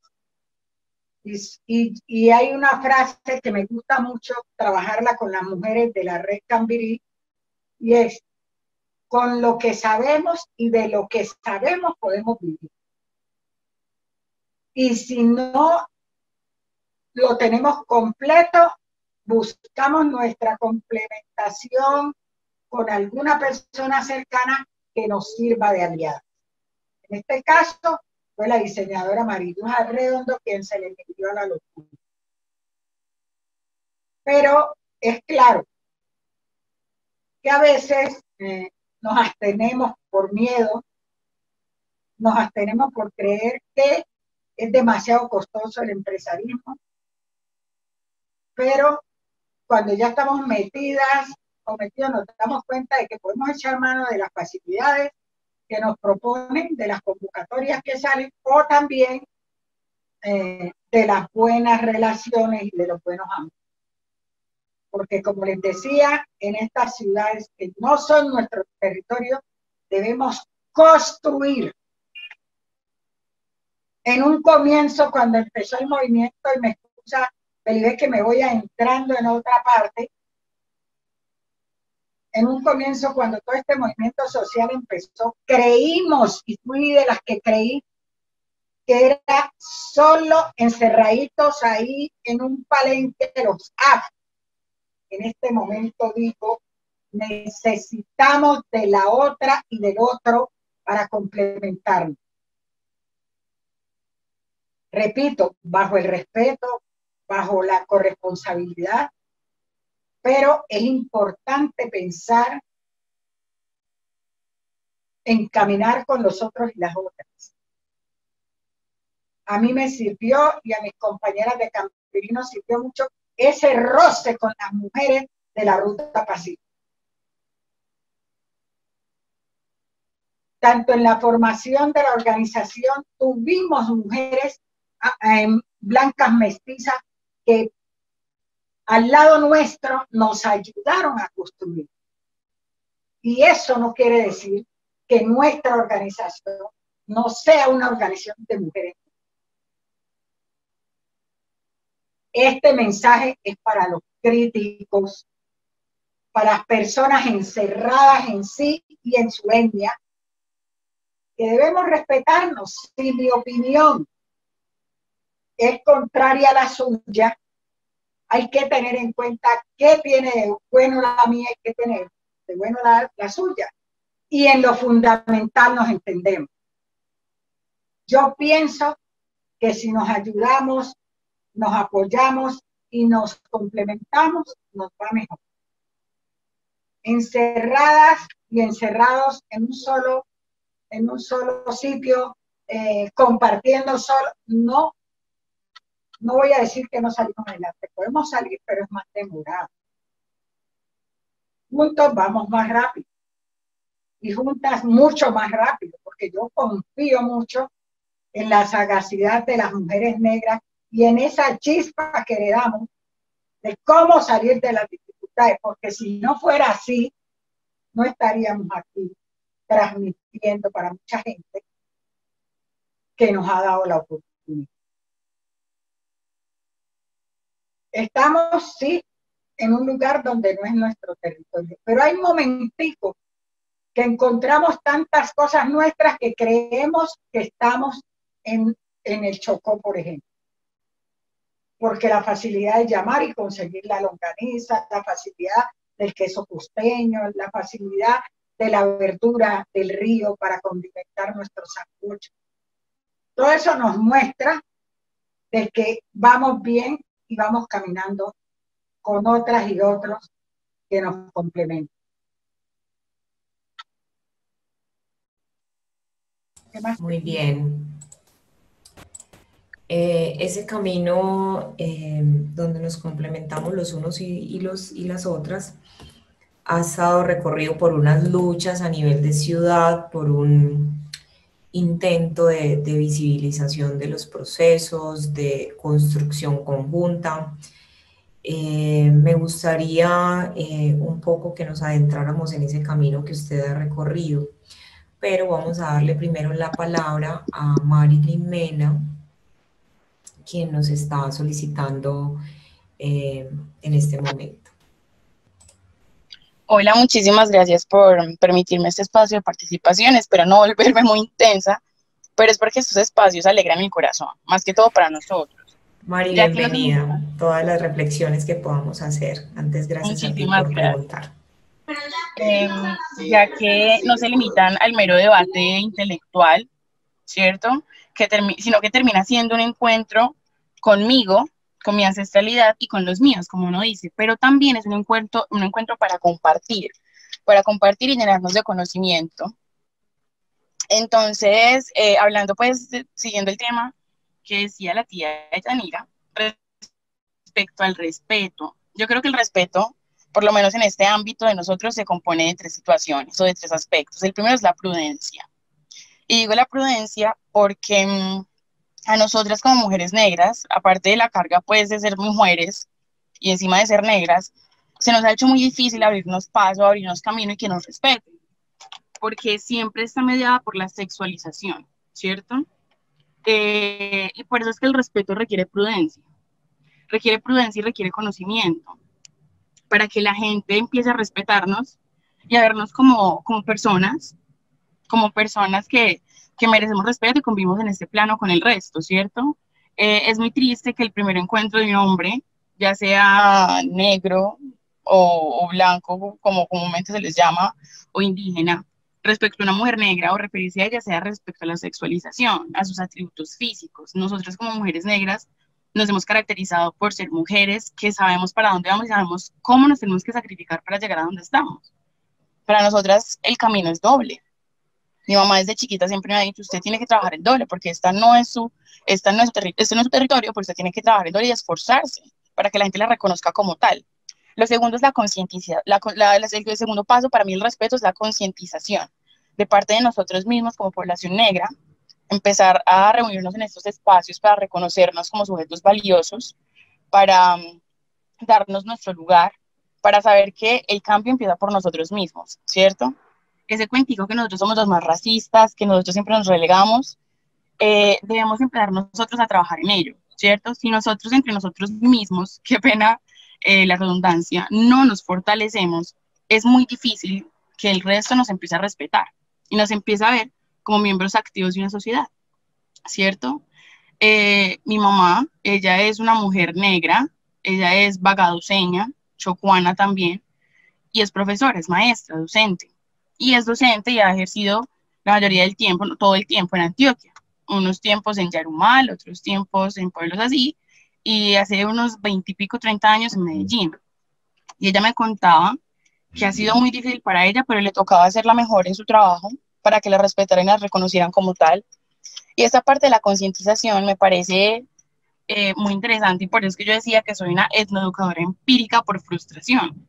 [SPEAKER 1] Y hay una frase que me gusta mucho trabajarla con las mujeres de la red Cambirí, y es: con lo que sabemos y de lo que sabemos podemos vivir. Y si no lo tenemos completo, buscamos nuestra complementación con alguna persona cercana que nos sirva de aliada. En este caso, fue la diseñadora Mariluz Arredondo quien se le metió a la locura. Pero es claro que a veces nos abstenemos por miedo, nos abstenemos por creer que es demasiado costoso el empresarismo, pero cuando ya estamos metidas o metidos nos damos cuenta de que podemos echar mano de las facilidades que nos proponen, de las convocatorias que salen, o también de las buenas relaciones y de los buenos amigos. Porque como les decía, en estas ciudades que no son nuestro territorio, debemos construir. En un comienzo, cuando empezó el movimiento, y me excusa, Felipe, que me voy entrando en otra parte, en un comienzo, cuando todo este movimiento social empezó, creímos, y fui de las que creí, que era solo encerraditos ahí en un palenque de los afros. En este momento digo, necesitamos de la otra y del otro para complementarnos. Repito, bajo el respeto, bajo la corresponsabilidad, pero es importante pensar en caminar con los otros y las otras. A mí me sirvió y a mis compañeras de Campirí nos sirvió mucho ese roce con las mujeres de la Ruta Pacífica. Tanto en la formación de la organización tuvimos mujeres blancas mestizas que al lado nuestro nos ayudaron a construir. Y eso no quiere decir que nuestra organización no sea una organización de mujeres. Este mensaje es para los críticos, para las personas encerradas en sí y en su etnia, que debemos respetarnos. Si mi opinión es contraria a la suya, hay que tener en cuenta qué tiene de bueno la mía y qué tiene de bueno la suya. Y en lo fundamental nos entendemos. Yo pienso que si nos ayudamos, nos apoyamos y nos complementamos, nos va mejor. Encerradas y encerrados en un solo sitio, compartiendo solo, no voy a decir que no salimos adelante. Podemos salir, pero es más demorado. Juntos vamos más rápido y juntas mucho más rápido, porque yo confío mucho en la sagacidad de las mujeres negras y en esa chispa que le damos de cómo salir de las dificultades, porque si no fuera así, no estaríamos aquí transmitiendo para mucha gente que nos ha dado la oportunidad. Estamos, sí, en un lugar donde no es nuestro territorio, pero hay momenticos que encontramos tantas cosas nuestras que creemos que estamos en el Chocó, por ejemplo. Porque la facilidad de llamar y conseguir la longaniza, la facilidad del queso costeño, la facilidad de la verdura del río para condimentar nuestros sancochos. Todo eso nos muestra de que vamos bien y vamos caminando con otras y otros que nos complementan. ¿Qué más?
[SPEAKER 2] Muy bien. Ese camino donde nos complementamos los unos y las otras ha estado recorrido por unas luchas a nivel de ciudad, por un intento de visibilización de los procesos, de construcción conjunta. Me gustaría un poco que nos adentráramos en ese camino que usted ha recorrido, pero vamos a darle primero la palabra a Marilyn Mena, quien nos está solicitando en este momento.
[SPEAKER 6] Hola, muchísimas gracias por permitirme este espacio de participación. Espero no volverme muy intensa, pero es porque estos espacios alegran mi corazón, más que todo para nosotros.
[SPEAKER 2] Mari, bienvenida. Todas las reflexiones que podamos hacer. Antes, gracias a ti por preguntar.
[SPEAKER 6] Ya que no se limitan al mero debate intelectual, ¿cierto? Sino que termina siendo un encuentro conmigo, con mi ancestralidad y con los míos, como uno dice, pero también es un encuentro para compartir y llenarnos de conocimiento. Entonces, hablando pues, siguiendo el tema que decía la tía Yanira, respecto al respeto, yo creo que el respeto, por lo menos en este ámbito de nosotros, se compone de tres situaciones o de tres aspectos. El primero es la prudencia. Y digo la prudencia porque a nosotras como mujeres negras, aparte de la carga pues de ser mujeres y encima de ser negras, se nos ha hecho muy difícil abrirnos paso, abrirnos camino y que nos respeten, porque siempre está mediada por la sexualización, ¿cierto? Y por eso es que el respeto requiere prudencia y requiere conocimiento, para que la gente empiece a respetarnos y a vernos como personas que merecemos respeto y convivimos en este plano con el resto, ¿cierto? Es muy triste que el primer encuentro de un hombre, ya sea negro o blanco, como comúnmente se les llama, o indígena, respecto a una mujer negra o referirse a ella sea respecto a la sexualización, a sus atributos físicos. Nosotras como mujeres negras nos hemos caracterizado por ser mujeres que sabemos para dónde vamos y sabemos cómo nos tenemos que sacrificar para llegar a donde estamos. Para nosotras el camino es doble. Mi mamá desde chiquita siempre me ha dicho, usted tiene que trabajar el doble, porque este no es su territorio, pero usted tiene que trabajar el doble y esforzarse para que la gente la reconozca como tal. Lo segundo es la concientización. El segundo paso para mí el respeto es la concientización de parte de nosotros mismos como población negra, empezar a reunirnos en estos espacios para reconocernos como sujetos valiosos, para darnos nuestro lugar, para saber que el cambio empieza por nosotros mismos, ¿cierto? Ese cuentico que nosotros somos los más racistas, que nosotros siempre nos relegamos, debemos empezar nosotros a trabajar en ello, ¿cierto? Si nosotros entre nosotros mismos, qué pena la redundancia, no nos fortalecemos, es muy difícil que el resto nos empiece a respetar y nos empiece a ver como miembros activos de una sociedad, ¿cierto? Mi mamá, ella es una mujer negra, ella es bagaduceña, chocuana también, y es profesora, es maestra, docente, y es docente y ha ejercido la mayoría del tiempo, no, todo el tiempo en Antioquia, unos tiempos en Yarumal, otros tiempos en pueblos así, y hace unos 20 y pico, 30 años en Medellín. Y ella me contaba que ha sido muy difícil para ella, pero le tocaba hacer la mejor en su trabajo para que la respetaran y la reconocieran como tal. Y esta parte de la concientización me parece muy interesante, y por eso es que yo decía que soy una etnoeducadora empírica por frustración,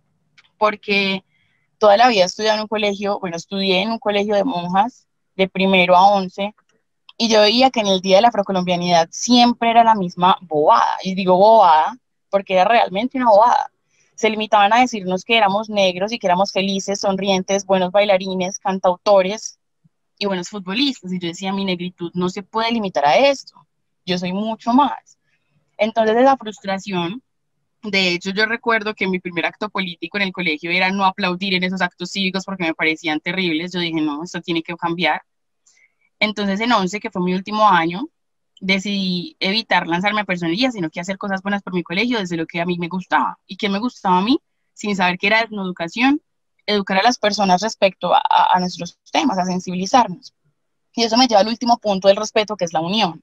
[SPEAKER 6] porque toda la vida he estudiado en un colegio, bueno, estudié en un colegio de monjas de primero a 11, y yo veía que en el Día de la Afrocolombianidad siempre era la misma bobada, y digo bobada porque era realmente una bobada. Se limitaban a decirnos que éramos negros y que éramos felices, sonrientes, buenos bailarines, cantautores y buenos futbolistas, y yo decía, mi negritud no se puede limitar a esto, yo soy mucho más. Entonces esa frustración, de hecho yo recuerdo que mi primer acto político en el colegio era no aplaudir en esos actos cívicos porque me parecían terribles, yo dije, no, esto tiene que cambiar. Entonces en 11, que fue mi último año, decidí evitar lanzarme a personería, sino que hacer cosas buenas por mi colegio desde lo que a mí me gustaba. ¿Y qué me gustaba a mí? Sin saber qué era etnoeducación, educar a las personas respecto a nuestros temas, a sensibilizarnos. Y eso me lleva al último punto del respeto, que es la unión.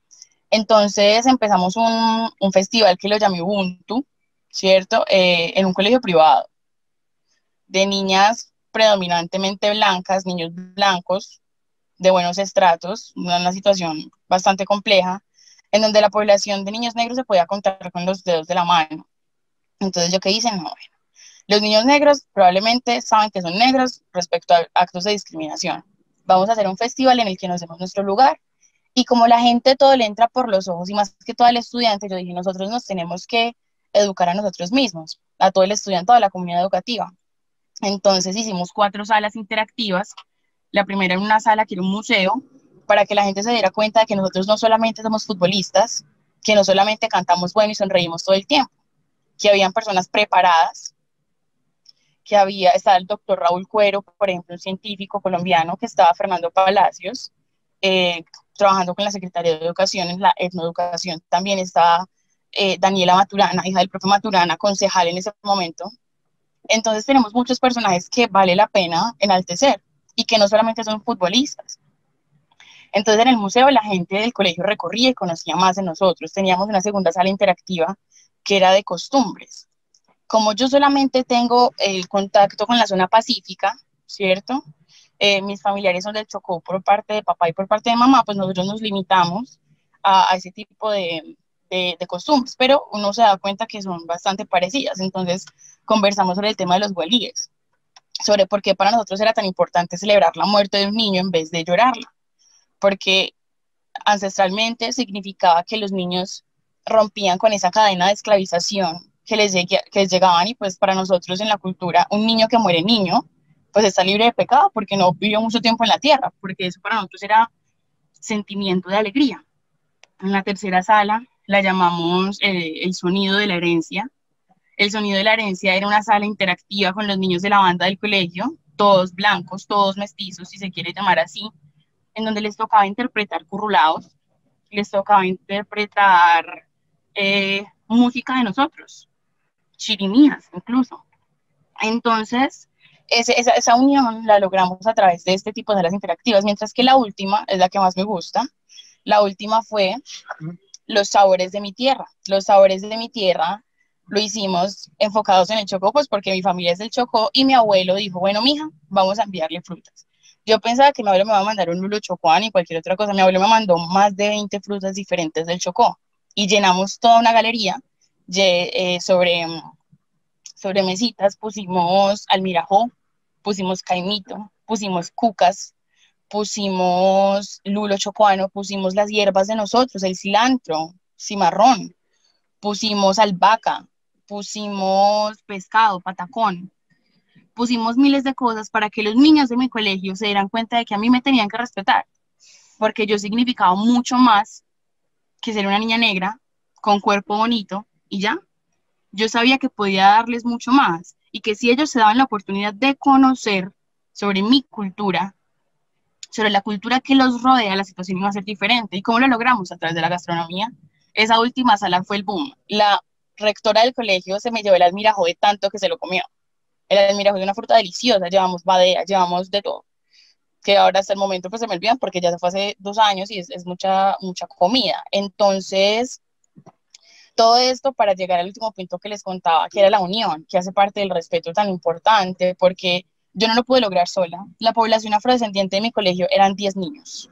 [SPEAKER 6] Entonces empezamos un festival que lo llamé Ubuntu, ¿cierto? En un colegio privado, de niñas predominantemente blancas, niños blancos, de buenos estratos, una situación bastante compleja, en donde la población de niños negros se podía contar con los dedos de la mano. Entonces, ¿yo qué hice? No, bueno, los niños negros probablemente saben que son negros respecto a actos de discriminación. Vamos a hacer un festival en el que nos demos nuestro lugar, y como la gente todo le entra por los ojos, y más que todo al estudiante, yo dije, nosotros nos tenemos que educar a nosotros mismos, a todo el estudiante, a la comunidad educativa. Entonces hicimos 4 salas interactivas. La primera en una sala que era un museo, para que la gente se diera cuenta de que nosotros no solamente somos futbolistas, que no solamente cantamos bueno y sonreímos todo el tiempo, que habían personas preparadas, que estaba el doctor Raúl Cuero, por ejemplo, un científico colombiano, que estaba Fernando Palacios, trabajando con la Secretaría de Educación en la etnoeducación. También estaba Daniela Maturana, hija del profe Maturana, concejal en ese momento. Entonces tenemos muchos personajes que vale la pena enaltecer y que no solamente son futbolistas. Entonces en el museo la gente del colegio recorría y conocía más de nosotros. Teníamos una segunda sala interactiva que era de costumbres. Como yo solamente tengo el contacto con la zona pacífica, ¿cierto? Mis familiares son del Chocó por parte de papá y por parte de mamá, pues nosotros nos limitamos a ese tipo de costumbres, pero uno se da cuenta que son bastante parecidas. Entonces conversamos sobre el tema de los huelíes, sobre por qué para nosotros era tan importante celebrar la muerte de un niño en vez de llorarla, porque ancestralmente significaba que los niños rompían con esa cadena de esclavización que les llegaban, y pues para nosotros en la cultura, un niño que muere niño, pues está libre de pecado porque no vivió mucho tiempo en la tierra, porque eso para nosotros era sentimiento de alegría. En la tercera sala la llamamos el sonido de la herencia. El sonido de la herencia era una sala interactiva con los niños de la banda del colegio, todos blancos, todos mestizos, si se quiere llamar así, en donde les tocaba interpretar currulados, les tocaba interpretar música de nosotros, chirimías incluso. Entonces, esa unión la logramos a través de este tipo de salas interactivas, mientras que la última es la que más me gusta. La última fue los sabores de mi tierra. Los sabores de mi tierra lo hicimos enfocados en el Chocó, pues porque mi familia es del Chocó y mi abuelo dijo, bueno, mija, vamos a enviarle frutas. Yo pensaba que mi abuelo me iba a mandar un lulo chocuán y cualquier otra cosa. Mi abuelo me mandó más de 20 frutas diferentes del Chocó y llenamos toda una galería sobre mesitas. Pusimos almirajó, pusimos caimito, pusimos cucas, pusimos lulo chocuano, pusimos las hierbas de nosotros, el cilantro, cimarrón, pusimos albahaca, pusimos pescado, patacón, pusimos miles de cosas para que los niños de mi colegio se dieran cuenta de que a mí me tenían que respetar, porque yo significaba mucho más que ser una niña negra con cuerpo bonito y ya. Yo sabía que podía darles mucho más y que si ellos se daban la oportunidad de conocer sobre mi cultura, sobre la cultura que los rodea, la situación iba a ser diferente. ¿Y cómo lo logramos? A través de la gastronomía. Esa última sala fue el boom. La rectora del colegio se me llevó el almirajo de tanto que se lo comió. El almirajo es una fruta deliciosa, llevamos badea, llevamos de todo, que ahora hasta el momento pues se me olvidan porque ya se fue hace 2 años y es mucha comida. Entonces, todo esto para llegar al último punto que les contaba, que era la unión, que hace parte del respeto tan importante, porque yo no lo pude lograr sola. La población afrodescendiente de mi colegio eran 10 niños.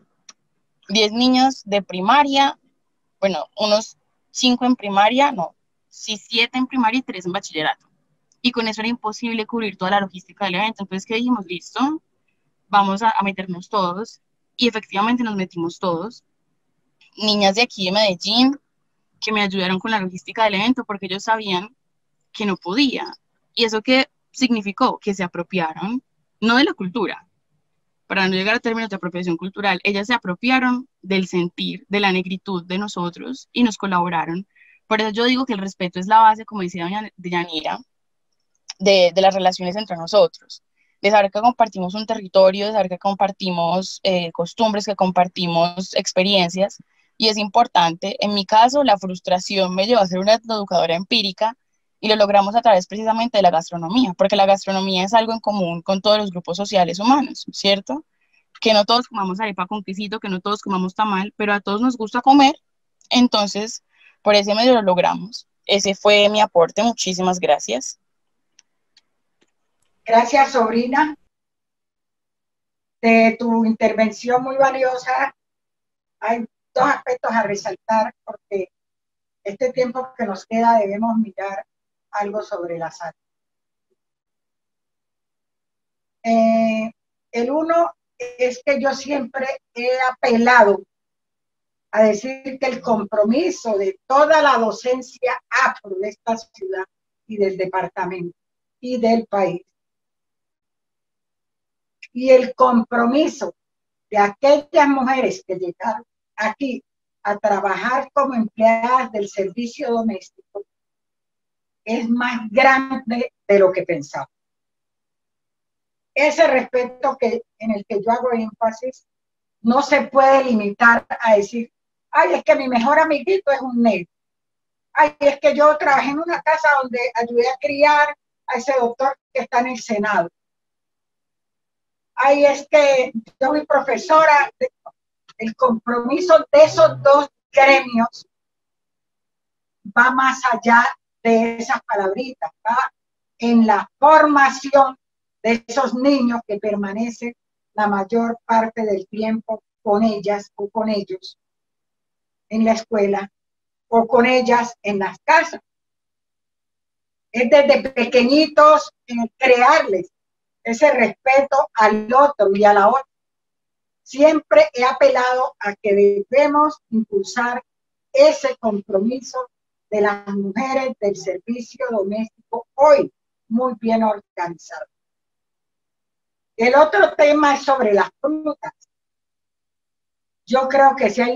[SPEAKER 6] 10 niños de primaria, bueno, unos 5 en primaria, no, sí, 7 en primaria y 3 en bachillerato. Y con eso era imposible cubrir toda la logística del evento. Entonces, ¿qué dijimos? Listo, vamos a meternos todos. Y efectivamente nos metimos todos. Niñas de aquí de Medellín, que me ayudaron con la logística del evento porque ellos sabían que no podía. ¿Y eso qué significó? Que se apropiaron, no de la cultura, para no llegar a términos de apropiación cultural, ellas se apropiaron del sentir, de la negritud de nosotros y nos colaboraron. Por eso yo digo que el respeto es la base, como decía doña Yanira, de las relaciones entre nosotros, de saber que compartimos un territorio, de saber que compartimos costumbres, que compartimos experiencias, y es importante. En mi caso, la frustración me llevó a ser una educadora empírica, y lo logramos a través precisamente de la gastronomía, porque la gastronomía es algo en común con todos los grupos sociales humanos, ¿cierto? Que no todos comamos arepa con quesito, que no todos comamos tamal, pero a todos nos gusta comer, entonces por ese medio lo logramos. Ese fue mi aporte, muchísimas gracias.
[SPEAKER 1] Gracias, sobrina, de tu intervención muy valiosa. Hay dos aspectos a resaltar porque este tiempo que nos queda debemos mirar algo sobre la salud. El uno es que yo siempre he apelado a decir que el compromiso de toda la docencia afro de esta ciudad y del departamento y del país, y el compromiso de aquellas mujeres que llegaron aquí a trabajar como empleadas del servicio doméstico es más grande de lo que pensaba. Ese respeto en el que yo hago énfasis no se puede limitar a decir, ay, es que mi mejor amiguito es un negro. Ay, es que yo trabajé en una casa donde ayudé a criar a ese doctor que está en el Senado. Ay, es que yo soy profesora. El compromiso de esos dos gremios va más allá de esas palabritas, va en la formación de esos niños que permanecen la mayor parte del tiempo con ellas o con ellos en la escuela o con ellas en las casas. Es desde pequeñitos crearles ese respeto al otro y a la otra. Siempre he apelado a que debemos impulsar ese compromiso de las mujeres del servicio doméstico hoy muy bien organizado. El otro tema es sobre las frutas. Yo creo que si hay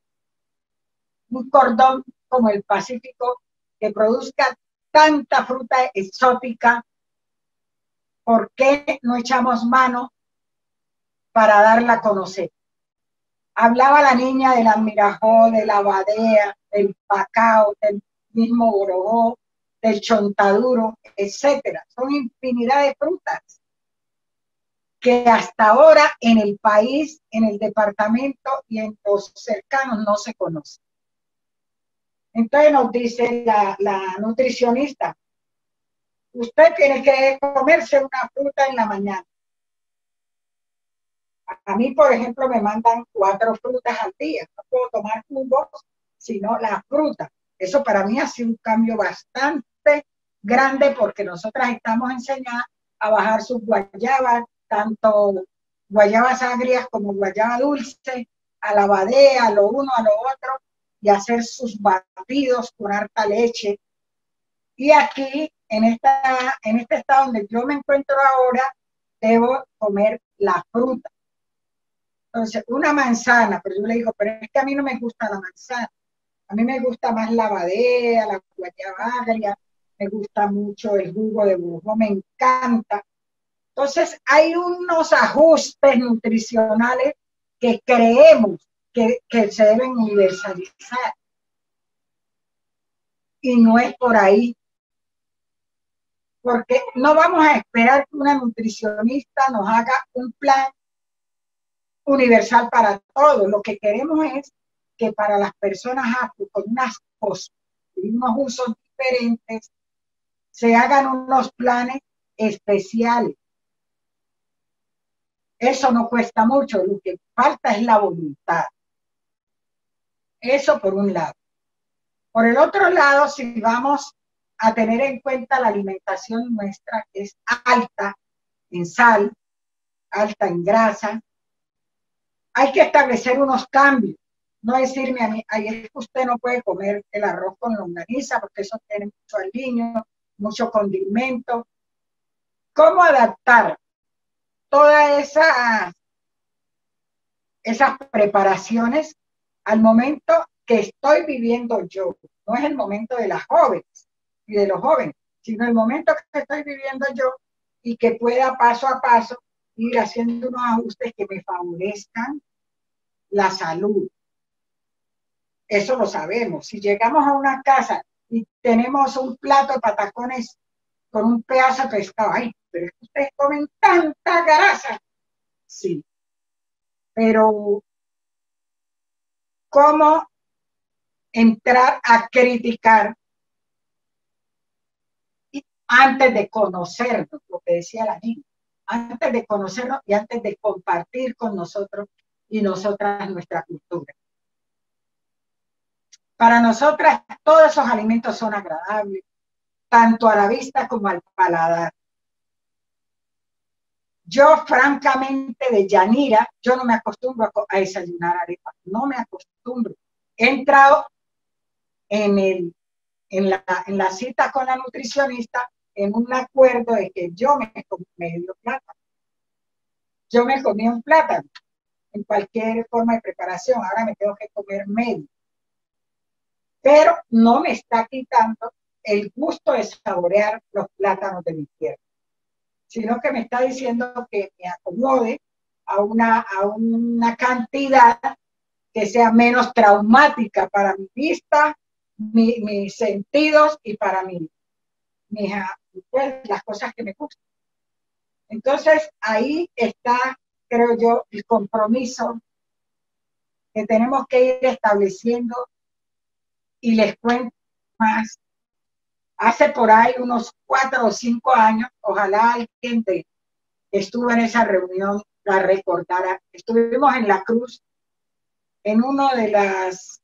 [SPEAKER 1] un cordón como el Pacífico que produzca tanta fruta exótica, ¿por qué no echamos mano para darla a conocer? Hablaba la niña del almirajó, de la badea, del pacao, del mismo borojó, del chontaduro, etcétera. Son infinidad de frutas que hasta ahora en el país, en el departamento y en los cercanos no se conocen. Entonces nos dice la nutricionista, usted tiene que comerse una fruta en la mañana. A mí, por ejemplo, me mandan 4 frutas al día. No puedo tomar jugos, sino las frutas. Eso para mí ha sido un cambio bastante grande porque nosotras estamos enseñadas a bajar sus guayabas, tanto guayabas agrias como guayaba dulce, a la badea, a lo uno, a lo otro, y hacer sus batidos con harta leche. Y aquí, en este estado donde yo me encuentro ahora, debo comer la fruta. Entonces, una manzana, pero yo le digo, pero es que a mí no me gusta la manzana. A mí me gusta más la badea, la guayaba agria, me gusta mucho el jugo de burro, me encanta. Entonces, hay unos ajustes nutricionales que creemos que se deben universalizar. Y no es por ahí. Porque no vamos a esperar que una nutricionista nos haga un plan universal para todos. Lo que queremos es que para las personas afro con unos usos diferentes se hagan unos planes especiales. Eso no cuesta mucho, lo que falta es la voluntad. Eso por un lado. Por el otro lado, si vamos a tener en cuenta la alimentación nuestra, que es alta en sal, alta en grasa, hay que establecer unos cambios. No decirme a mí, ay, es que usted no puede comer el arroz con longaniza porque eso tiene mucho aliño, mucho condimento. ¿Cómo adaptar todas esas preparaciones al momento que estoy viviendo yo? No es el momento de las jóvenes y de los jóvenes, sino el momento que estoy viviendo yo y que pueda paso a paso ir haciendo unos ajustes que me favorezcan la salud. Eso lo sabemos. Si llegamos a una casa y tenemos un plato de patacones con un pedazo de pescado, ay, pero es que ustedes comen tanta grasa. Sí, pero ¿cómo entrar a criticar antes de conocernos? Lo que decía la niña, antes de conocernos y antes de compartir con nosotros y nosotras nuestra cultura. Para nosotras todos esos alimentos son agradables, tanto a la vista como al paladar. Yo, francamente, de Yanira, yo no me acostumbro a desayunar arepas, no me acostumbro. He entrado en la cita con la nutricionista en un acuerdo de que yo me comí medio plátano. Yo me comí un plátano en cualquier forma de preparación, ahora me tengo que comer medio. Pero no me está quitando el gusto de saborear los plátanos de mi tierra, sino que me está diciendo que me acomode a una cantidad que sea menos traumática para mi vista, mis sentidos y para pues, las cosas que me gustan. Entonces, ahí está, creo yo, el compromiso que tenemos que ir estableciendo. Y les cuento más. Hace por ahí unos 4 o 5 años, ojalá alguien que estuvo en esa reunión la recordara. Estuvimos en La Cruz, en una de las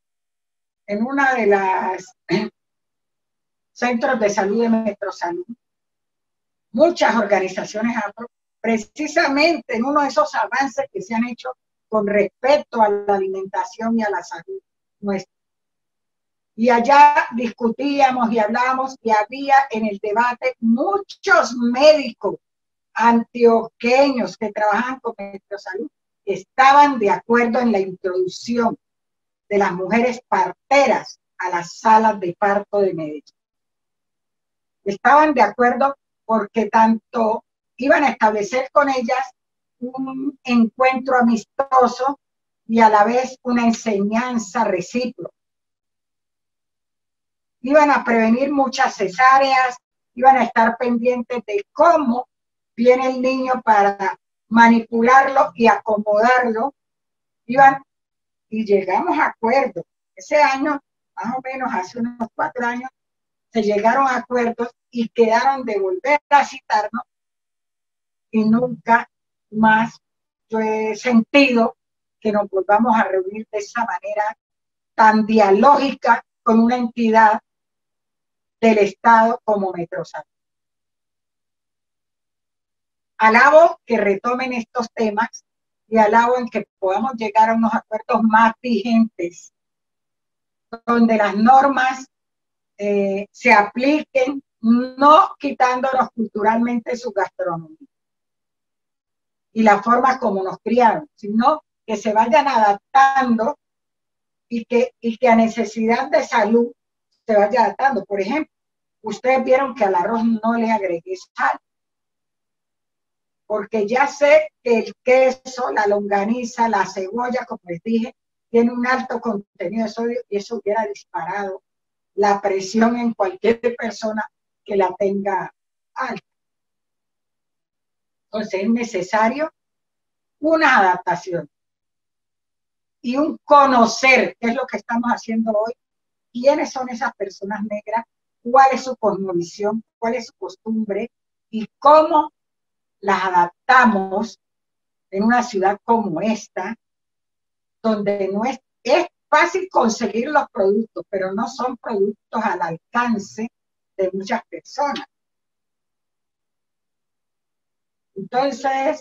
[SPEAKER 1] centros de salud de Metrosalud. Muchas organizaciones afro, precisamente en uno de esos avances que se han hecho con respecto a la alimentación y a la salud nuestra. Y allá discutíamos y hablábamos y había en el debate muchos médicos antioqueños que trabajan con Metrosalud que estaban de acuerdo en la introducción de las mujeres parteras a las salas de parto de Medellín. Estaban de acuerdo porque tanto iban a establecer con ellas un encuentro amistoso y a la vez una enseñanza recíproca. Iban a prevenir muchas cesáreas, iban a estar pendientes de cómo viene el niño para manipularlo y acomodarlo. Y llegamos a acuerdos. Ese año, más o menos hace unos 4 años, se llegaron a acuerdos y quedaron de volver a citarnos y nunca más yo he sentido que nos volvamos a reunir de esa manera tan dialógica con una entidad del Estado como Metrosalud. Alabo que retomen estos temas y alabo en que podamos llegar a unos acuerdos más vigentes, donde las normas se apliquen, no quitándonos culturalmente su gastronomía y la forma como nos criaron, sino que se vayan adaptando y que a necesidad de salud se vaya adaptando. Por ejemplo, ustedes vieron que al arroz no le agregué sal, porque ya sé que el queso, la longaniza, la cebolla, como les dije, tiene un alto contenido de sodio y eso hubiera disparado la presión en cualquier persona que la tenga alta. Entonces es necesario una adaptación y un conocer, que es lo que estamos haciendo hoy, quiénes son esas personas negras, cuál es su cosmovisión, cuál es su costumbre y cómo las adaptamos en una ciudad como esta, donde no es fácil conseguir los productos, pero no son productos al alcance de muchas personas. Entonces,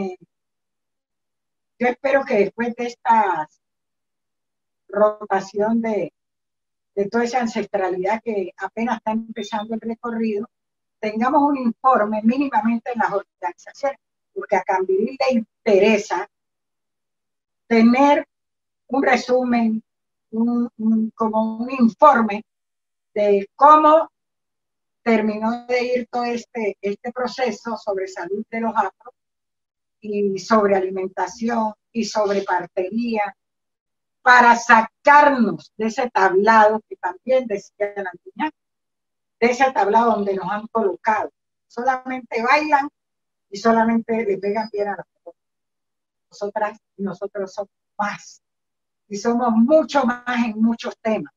[SPEAKER 1] yo espero que después de esta rotación de toda esa ancestralidad que apenas está empezando el recorrido, tengamos un informe mínimamente en las organizaciones, porque a Cambiril le interesa tener un resumen, como un informe de cómo terminó de ir todo este proceso sobre salud de los afros y sobre alimentación y sobre partería, para sacarnos de ese tablado que también decía la niña, de ese tablado donde nos han colocado. Solamente bailan y solamente le pegan bien a las personas. Nosotras y nosotros somos más. Y somos mucho más en muchos temas.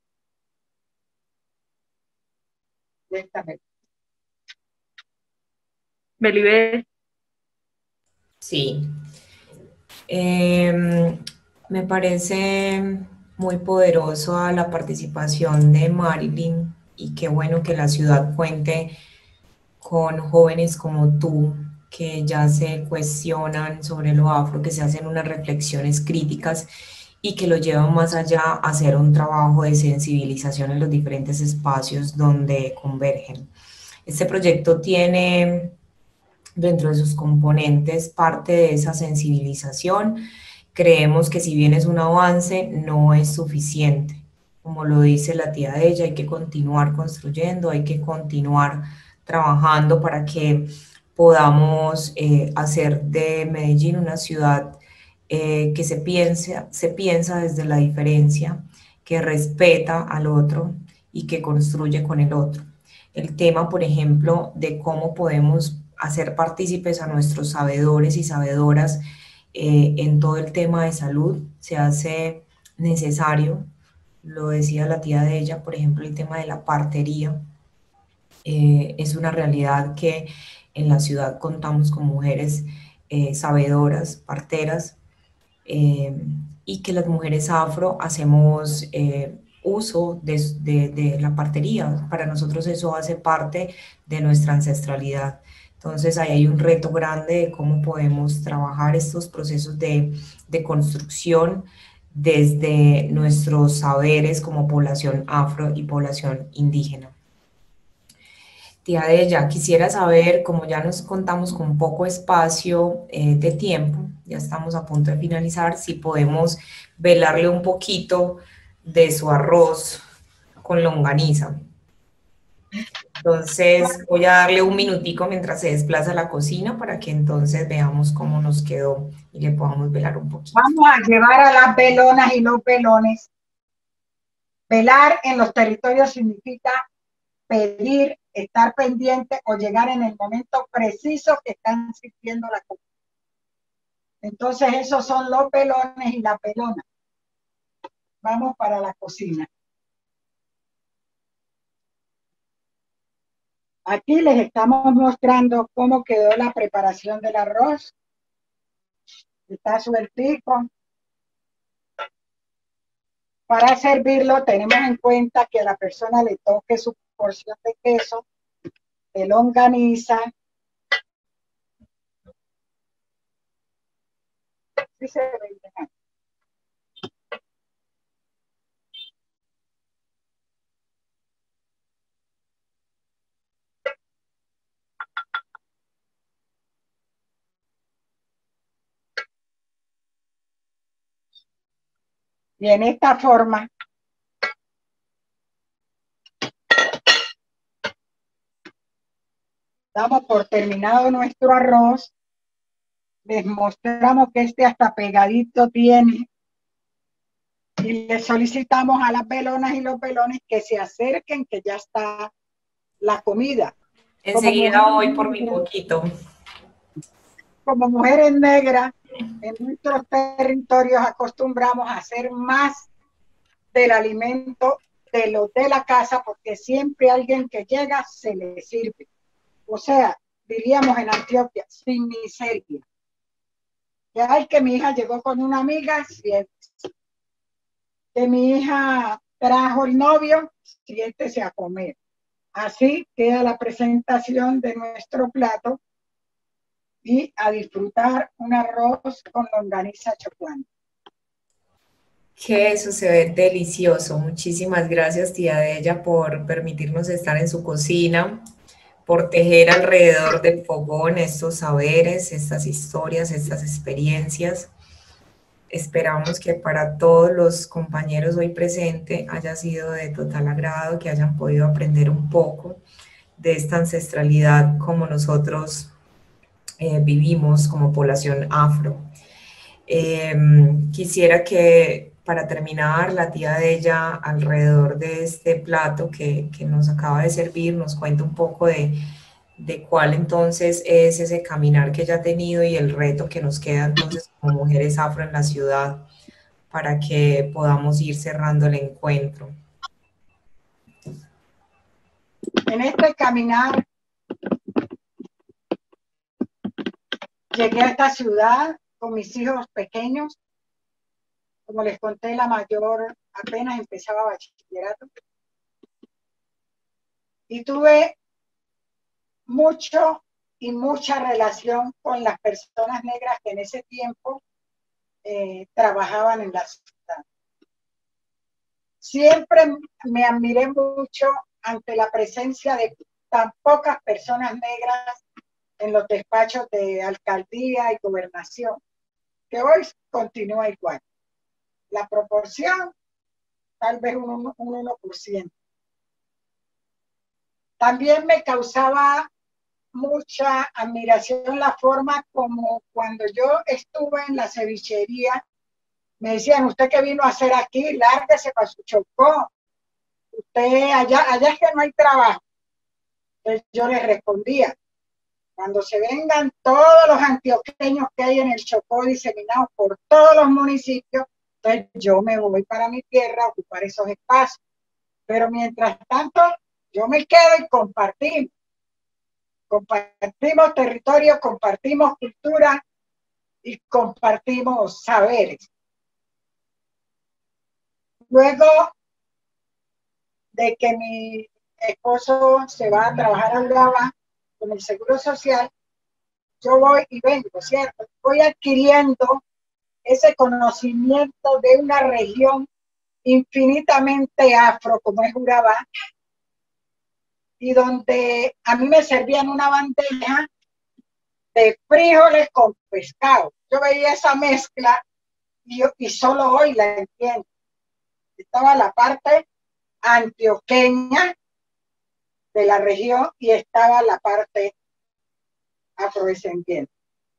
[SPEAKER 6] Belibé.
[SPEAKER 2] Sí. Me parece muy poderoso a la participación de Marilyn y qué bueno que la ciudad cuente con jóvenes como tú que ya se cuestionan sobre lo afro, que se hacen unas reflexiones críticas y que lo llevan más allá a hacer un trabajo de sensibilización en los diferentes espacios donde convergen. Este proyecto tiene dentro de sus componentes parte de esa sensibilización. Creemos que si bien es un avance, no es suficiente. Como lo dice la tía de ella, hay que continuar construyendo, hay que continuar trabajando para que podamos hacer de Medellín una ciudad que se piensa desde la diferencia, que respeta al otro y que construye con el otro. El tema, por ejemplo, de cómo podemos hacer partícipes a nuestros sabedores y sabedoras en todo el tema de salud se hace necesario. Lo decía la tía de ella, por ejemplo, el tema de la partería. Es una realidad que en la ciudad contamos con mujeres sabedoras, parteras, y que las mujeres afro hacemos uso de la partería. Para nosotros eso hace parte de nuestra ancestralidad. Entonces ahí hay un reto grande de cómo podemos trabajar estos procesos de construcción desde nuestros saberes como población afro y población indígena. Tía de ella, quisiera saber, como ya nos contamos con poco espacio de tiempo, ya estamos a punto de finalizar, si podemos velarle un poquito de su arroz con longaniza. Entonces voy a darle un minutico mientras se desplaza a la cocina para que entonces veamos cómo nos quedó y le podamos velar un poquito.
[SPEAKER 1] Vamos a llevar a las velonas y los velones. Velar en los territorios significa pedir, estar pendiente o llegar en el momento preciso que están sirviendo la comida. Entonces esos son los pelones y la pelona. Vamos para la cocina. Aquí les estamos mostrando cómo quedó la preparación del arroz. Está sueltico. Para servirlo tenemos en cuenta que a la persona le toque su porción de queso, de longaniza. Sí se ve bien. Y en esta forma damos por terminado nuestro arroz. Les mostramos que este hasta pegadito tiene. Y le solicitamos a las velonas y los velones que se acerquen, que ya está la comida.
[SPEAKER 2] Enseguida voy por mi poquito.
[SPEAKER 1] Como mujeres negras, en nuestros territorios acostumbramos a hacer más del alimento de lo de la casa, porque siempre alguien que llega se le sirve. O sea, diríamos en Antioquia, sin miseria. Ya hay que mi hija llegó con una amiga, siéntese. Que mi hija trajo el novio, siéntese a comer. Así queda la presentación de nuestro plato y a disfrutar un arroz con longaniza chocuana.
[SPEAKER 2] Que eso se ve delicioso. Muchísimas gracias, tía Della, por permitirnos estar en su cocina, por tejer alrededor del fogón estos saberes, estas historias, estas experiencias. Esperamos que para todos los compañeros hoy presentes haya sido de total agrado, que hayan podido aprender un poco de esta ancestralidad como nosotros vivimos como población afro. Quisiera que para terminar la tía de ella alrededor de este plato que nos acaba de servir nos cuente un poco de cuál entonces es ese caminar que ella ha tenido y el reto que nos queda entonces como mujeres afro en la ciudad para que podamos ir cerrando el encuentro.
[SPEAKER 1] En este caminar llegué a esta ciudad con mis hijos pequeños. Como les conté, la mayor apenas empezaba bachillerato. Y tuve mucha relación con las personas negras que en ese tiempo trabajaban en la ciudad. Siempre me admiré mucho ante la presencia de tan pocas personas negras en los despachos de alcaldía y gobernación, que hoy continúa igual. La proporción, tal vez un 1%. También me causaba mucha admiración la forma como cuando yo estuve en la cevichería, me decían, ¿usted qué vino a hacer aquí? Lárguese para su Chocó. Usted, allá es que no hay trabajo. Entonces yo les respondía, cuando se vengan todos los antioqueños que hay en el Chocó diseminados por todos los municipios, entonces yo me voy para mi tierra a ocupar esos espacios. Pero mientras tanto, yo me quedo y compartimos. Compartimos territorio, compartimos cultura y compartimos saberes. Luego de que mi esposo se va a trabajar a Urabá con el Seguro Social, yo voy y vengo, ¿cierto? Voy adquiriendo ese conocimiento de una región infinitamente afro como es Urabá, y donde a mí me servían una bandeja de frijoles con pescado. Yo veía esa mezcla y solo hoy la entiendo. Estaba la parte antioqueña de la región y estaba la parte afrodescendiente.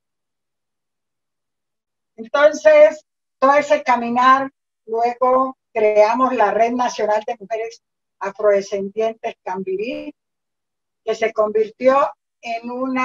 [SPEAKER 1] Entonces, todo ese caminar, luego creamos la Red Nacional de Mujeres Afrodescendientes Cambirí, que se convirtió en un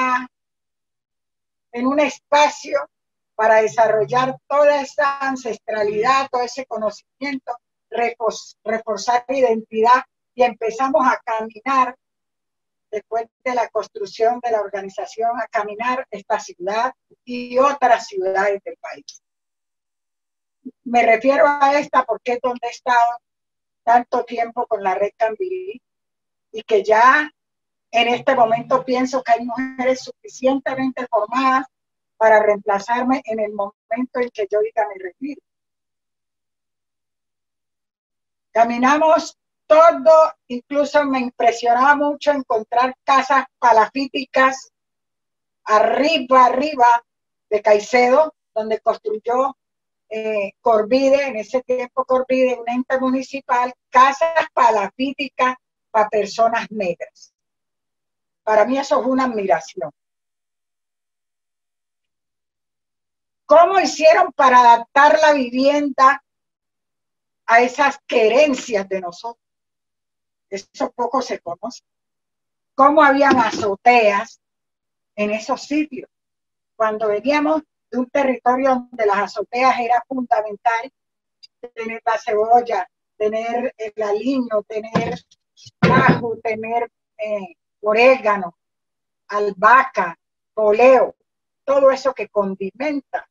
[SPEAKER 1] espacio para desarrollar toda esa ancestralidad, todo ese conocimiento, reforzar la identidad, y empezamos a caminar después de la construcción de la organización, a caminar esta ciudad y otras ciudades del país. Me refiero a esta porque es donde he estado tanto tiempo con la Red Cambirí y que ya en este momento pienso que hay mujeres suficientemente formadas para reemplazarme en el momento en que yo diga mi retiro. Caminamos todo, incluso me impresionaba mucho encontrar casas palafíticas arriba de Caicedo, donde construyó Corvide, en ese tiempo Corvide, un ente municipal, casas palafíticas para personas negras. Para mí eso es una admiración. ¿Cómo hicieron para adaptar la vivienda a esas querencias de nosotros? Eso poco se conoce. ¿Cómo habían azoteas en esos sitios? Cuando veníamos de un territorio donde las azoteas era fundamental, tener la cebolla, tener el aliño, tener ajo, tener orégano, albahaca, poleo, todo eso que condimenta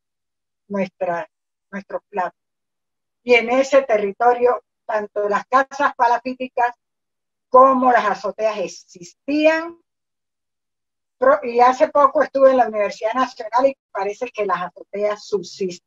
[SPEAKER 1] nuestros platos. Y en ese territorio, tanto las casas palafíticas como las azoteas existían. Y hace poco estuve en la Universidad Nacional y parece que las azoteas subsisten.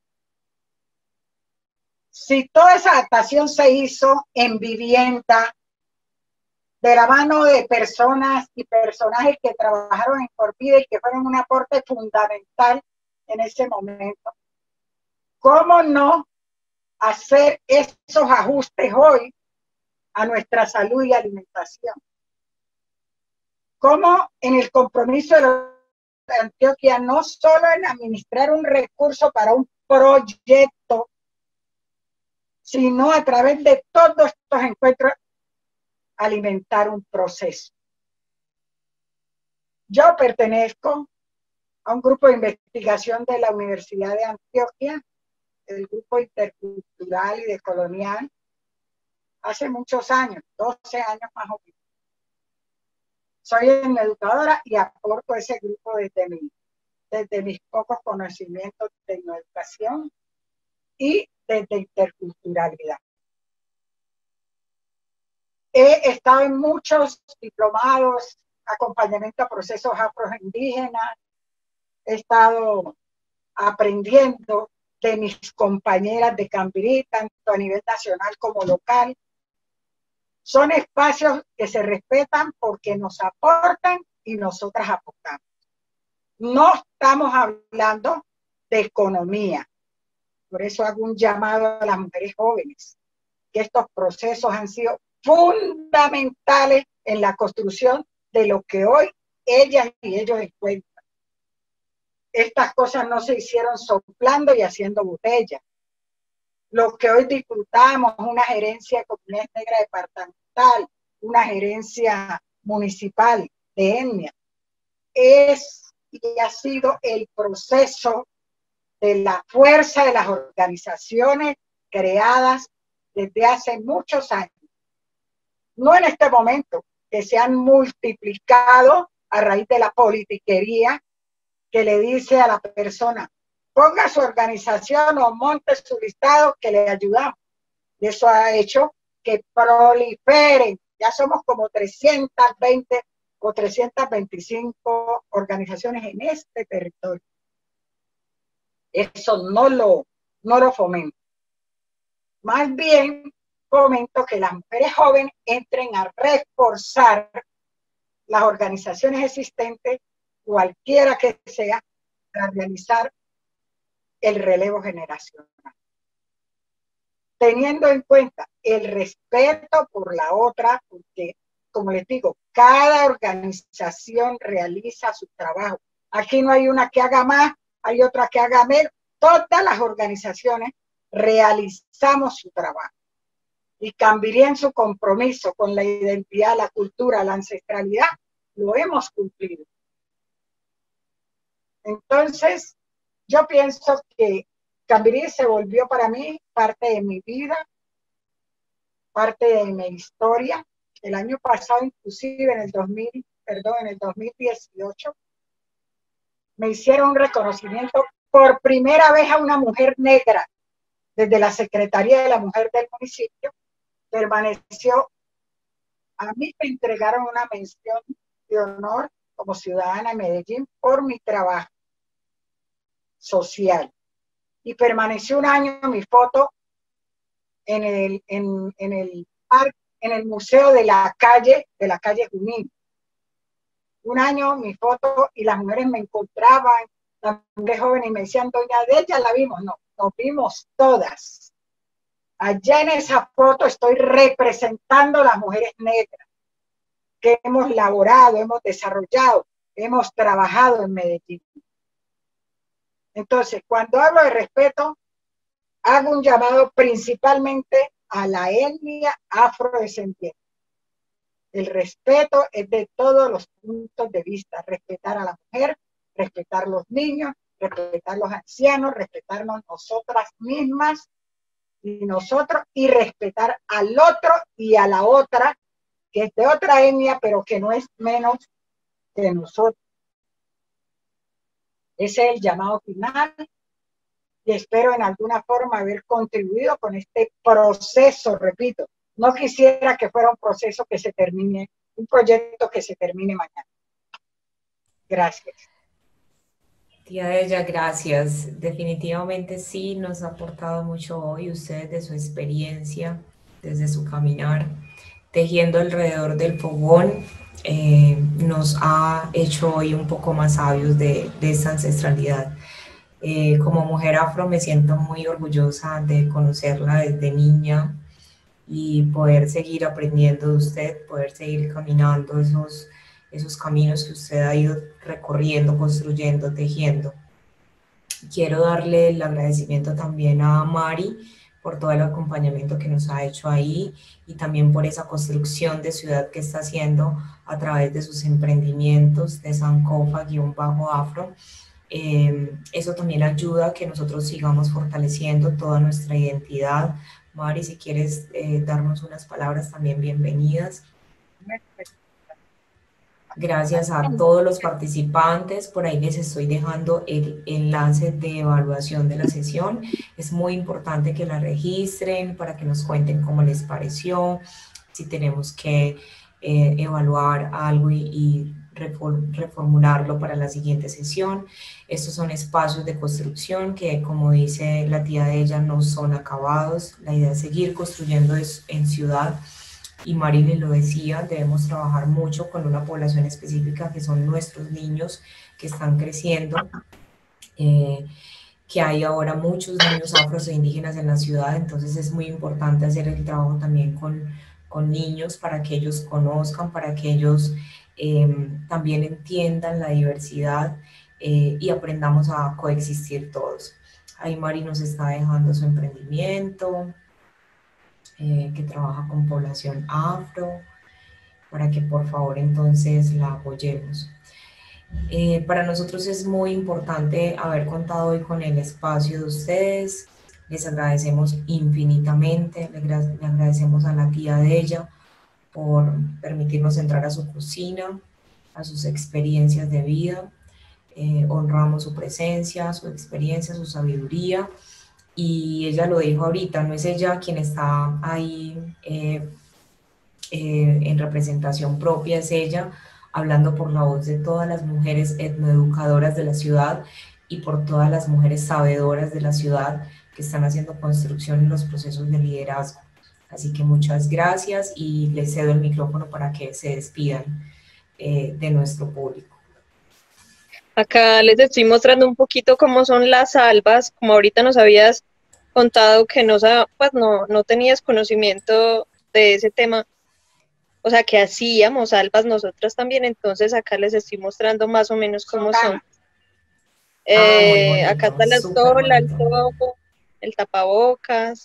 [SPEAKER 1] Si toda esa adaptación se hizo en vivienda, de la mano de personas y personajes que trabajaron en Corvide y que fueron un aporte fundamental en ese momento, ¿cómo no hacer esos ajustes hoy a nuestra salud y alimentación? ¿Cómo en el compromiso de Antioquia no solo en administrar un recurso para un proyecto, sino a través de todos estos encuentros alimentar un proceso? Yo pertenezco a un grupo de investigación de la Universidad de Antioquia, el grupo intercultural y decolonial, hace muchos años, 12 años más o menos. Soy una educadora y aporto ese grupo desde mis pocos conocimientos de educación y desde interculturalidad. He estado en muchos diplomados, acompañamiento a procesos afroindígenas, he estado aprendiendo de mis compañeras de Cambirí, tanto a nivel nacional como local. Son espacios que se respetan porque nos aportan y nosotras aportamos. No estamos hablando de economía. Por eso hago un llamado a las mujeres jóvenes, que estos procesos han sido fundamentales en la construcción de lo que hoy ellas y ellos encuentran. Estas cosas no se hicieron soplando y haciendo botellas. Lo que hoy disfrutamos, una gerencia de comunidades negras departamental, una gerencia municipal de etnia, es y ha sido el proceso de la fuerza de las organizaciones creadas desde hace muchos años. No en este momento, que se han multiplicado a raíz de la politiquería que le dice a la persona, ponga su organización o monte su listado que le ayudamos. Y eso ha hecho que proliferen. Ya somos como 320 o 325 organizaciones en este territorio. Eso no lo fomento. Más bien fomento que las mujeres jóvenes entren a reforzar las organizaciones existentes, cualquiera que sea, para realizar el relevo generacional. Teniendo en cuenta el respeto por la otra, porque, como les digo, cada organización realiza su trabajo. Aquí no hay una que haga más, hay otra que haga menos. Todas las organizaciones realizamos su trabajo. Y Cambirí en su compromiso con la identidad, la cultura, la ancestralidad, lo hemos cumplido. Entonces, yo pienso que Cambirí se volvió para mí parte de mi vida, parte de mi historia, El año pasado, inclusive en el 2018, me hicieron un reconocimiento por primera vez a una mujer negra desde la Secretaría de la Mujer del municipio. Permaneció, a mí me entregaron una mención de honor como ciudadana de Medellín por mi trabajo social. Y permaneció un año mi foto en el parque, en el museo de la calle Junín. Un año mi foto, y las mujeres me encontraban, las mujeres jóvenes, y me decían, doña Delia, la vimos. No, nos vimos todas. Allá en esa foto estoy representando a las mujeres negras que hemos laborado, hemos desarrollado, hemos trabajado en Medellín. Entonces, cuando hablo de respeto, hago un llamado principalmente a la etnia afrodescendiente. El respeto es de todos los puntos de vista. Respetar a la mujer, respetar a los niños, respetar a los ancianos, respetarnos nosotras mismas y nosotros, y respetar al otro y a la otra, que es de otra etnia, pero que no es menos que nosotros. Ese es el llamado final, y espero en alguna forma haber contribuido con este proceso, repito. No quisiera que fuera un proceso que se termine, un proyecto que se termine mañana. Gracias.
[SPEAKER 2] Tía Delia, gracias. Definitivamente sí, nos ha aportado mucho hoy usted de su experiencia, desde su caminar, tejiendo alrededor del fogón. Nos ha hecho hoy un poco más sabios de esta ancestralidad. Como mujer afro me siento muy orgullosa de conocerla desde niña y poder seguir aprendiendo de usted, poder seguir caminando esos caminos que usted ha ido recorriendo, construyendo, tejiendo. Quiero darle el agradecimiento también a Mari por todo el acompañamiento que nos ha hecho ahí, y también por esa construcción de ciudad que está haciendo a través de sus emprendimientos de Sankofa-Afro. Eso también ayuda a que nosotros sigamos fortaleciendo toda nuestra identidad. Mari, si quieres darnos unas palabras también bienvenidas. Gracias a todos los participantes. Por ahí les estoy dejando el enlace de evaluación de la sesión. Es muy importante que la registren para que nos cuenten cómo les pareció, si tenemos que evaluar algo y reformularlo para la siguiente sesión. Estos son espacios de construcción que, como dice la tía de ella, no son acabados. La idea es seguir construyendo en ciudad. Y Marilyn lo decía, debemos trabajar mucho con una población específica que son nuestros niños que están creciendo, que hay ahora muchos niños afros e indígenas en la ciudad, entonces es muy importante hacer el trabajo también con niños para que ellos conozcan, para que ellos también entiendan la diversidad y aprendamos a coexistir todos. Ahí Mari nos está dejando su emprendimiento, que trabaja con población afro, para que por favor entonces la apoyemos. Para nosotros es muy importante haber contado hoy con el espacio de ustedes. Les agradecemos infinitamente, le agradecemos a la tía de ella por permitirnos entrar a su cocina, a sus experiencias de vida. Honramos su presencia, su experiencia, su sabiduría. Y ella lo dijo ahorita, no es ella quien está ahí en representación propia, es ella hablando por la voz de todas las mujeres etnoeducadoras de la ciudad y por todas las mujeres sabedoras de la ciudad que están haciendo construcción en los procesos de liderazgo. Así que muchas gracias y les cedo el micrófono para que se despidan de nuestro público.
[SPEAKER 7] Acá les estoy mostrando un poquito cómo son las albas, como ahorita nos habías contado que no tenías conocimiento de ese tema, o sea, que hacíamos albas nosotras también, entonces acá les estoy mostrando más o menos cómo son. Acá está la estola, el topo, el tapabocas.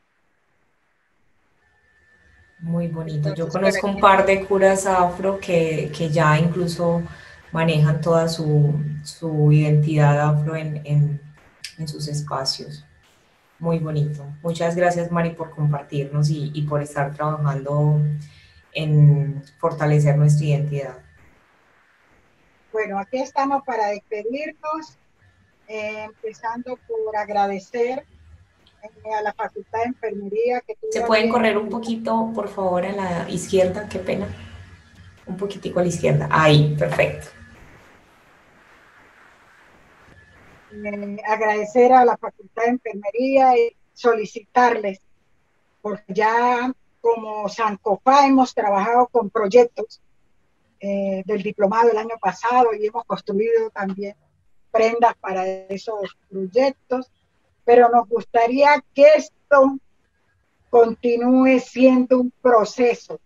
[SPEAKER 2] Muy bonito. Yo conozco un par de curas afro que ya incluso manejan toda su identidad afro en sus espacios. Muy bonito. Muchas gracias, Mari, por compartirnos y por estar trabajando en fortalecer nuestra identidad.
[SPEAKER 1] Bueno, aquí estamos para despedirnos, empezando por agradecer a la Facultad de Enfermería que tuvo.
[SPEAKER 2] ¿Se pueden correr un poquito, por favor, a la izquierda? Qué pena. Un poquitico a la izquierda. Ahí, perfecto.
[SPEAKER 1] Agradecer a la Facultad de Enfermería y solicitarles, porque ya como Sancofa hemos trabajado con proyectos del diplomado el año pasado y hemos construido también prendas para esos proyectos, pero nos gustaría que esto continúe siendo un proceso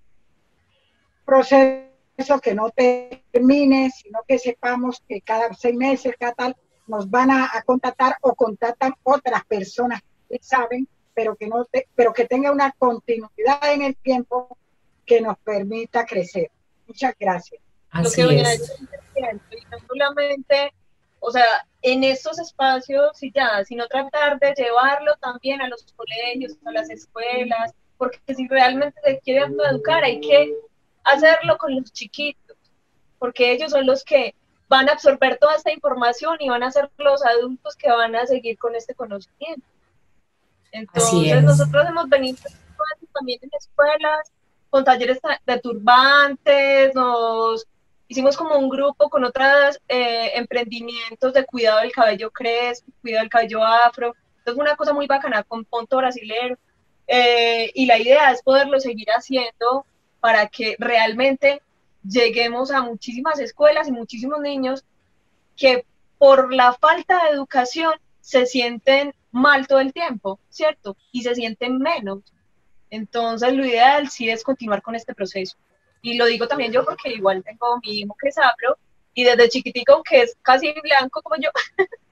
[SPEAKER 1] que no termine, sino que sepamos que cada 6 meses, cada tal, nos van a contactar o contactan otras personas que saben, pero que tenga una continuidad en el tiempo que nos permita crecer. Muchas gracias.
[SPEAKER 2] Así
[SPEAKER 3] Lo que
[SPEAKER 2] es.
[SPEAKER 3] y no solamente, o sea, en estos espacios y ya, sino tratar de llevarlo también a los colegios, a las escuelas, porque si realmente se quiere autoeducar hay que hacerlo con los chiquitos, porque ellos son los que van a absorber toda esta información y van a ser los adultos que van a seguir con este conocimiento. Entonces nosotros hemos venido también en escuelas con talleres de turbantes, nos hicimos como un grupo con otros emprendimientos de cuidado del cabello crespo, cuidado del cabello afro. Entonces una cosa muy bacana con ponto brasilero, y la idea es poderlo seguir haciendo para que realmente lleguemos a muchísimas escuelas y muchísimos niños que por la falta de educación se sienten mal todo el tiempo, ¿cierto? Y se sienten menos. Entonces, lo ideal sí es continuar con este proceso. Y lo digo también yo porque igual tengo mi hijo que es afro y desde chiquitico, aunque es casi blanco como yo,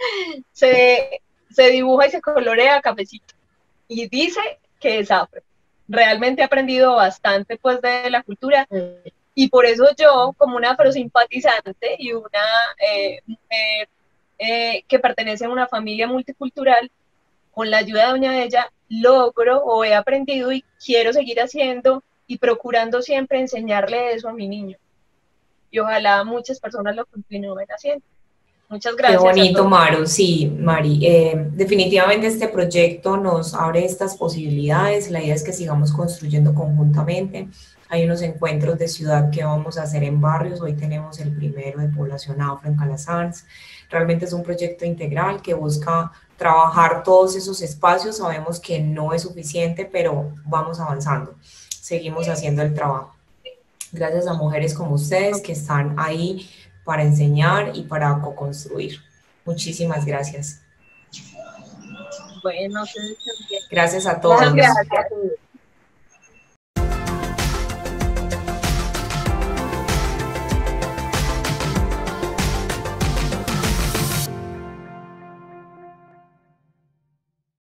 [SPEAKER 3] se dibuja y se colorea cafecito. Y dice que es afro. Realmente he aprendido bastante pues de la cultura y por eso yo, como una afrosimpatizante y una mujer que pertenece a una familia multicultural, con la ayuda de Doña Bella, logro o he aprendido y quiero seguir haciendo y procurando siempre enseñarle eso a mi niño. Y ojalá muchas personas lo continúen haciendo. Muchas gracias.
[SPEAKER 2] Qué bonito, Maru. Sí, Mari. Definitivamente este proyecto nos abre estas posibilidades. La idea es que sigamos construyendo conjuntamente. Hay unos encuentros de ciudad que vamos a hacer en barrios. Hoy tenemos el primero de población afro en Calasanz. Realmente es un proyecto integral que busca trabajar todos esos espacios. Sabemos que no es suficiente, pero vamos avanzando. Seguimos haciendo el trabajo. Gracias a mujeres como ustedes que están ahí para enseñar y para co-construir. Muchísimas gracias.
[SPEAKER 3] Bueno,
[SPEAKER 2] gracias a todos.
[SPEAKER 3] Gracias.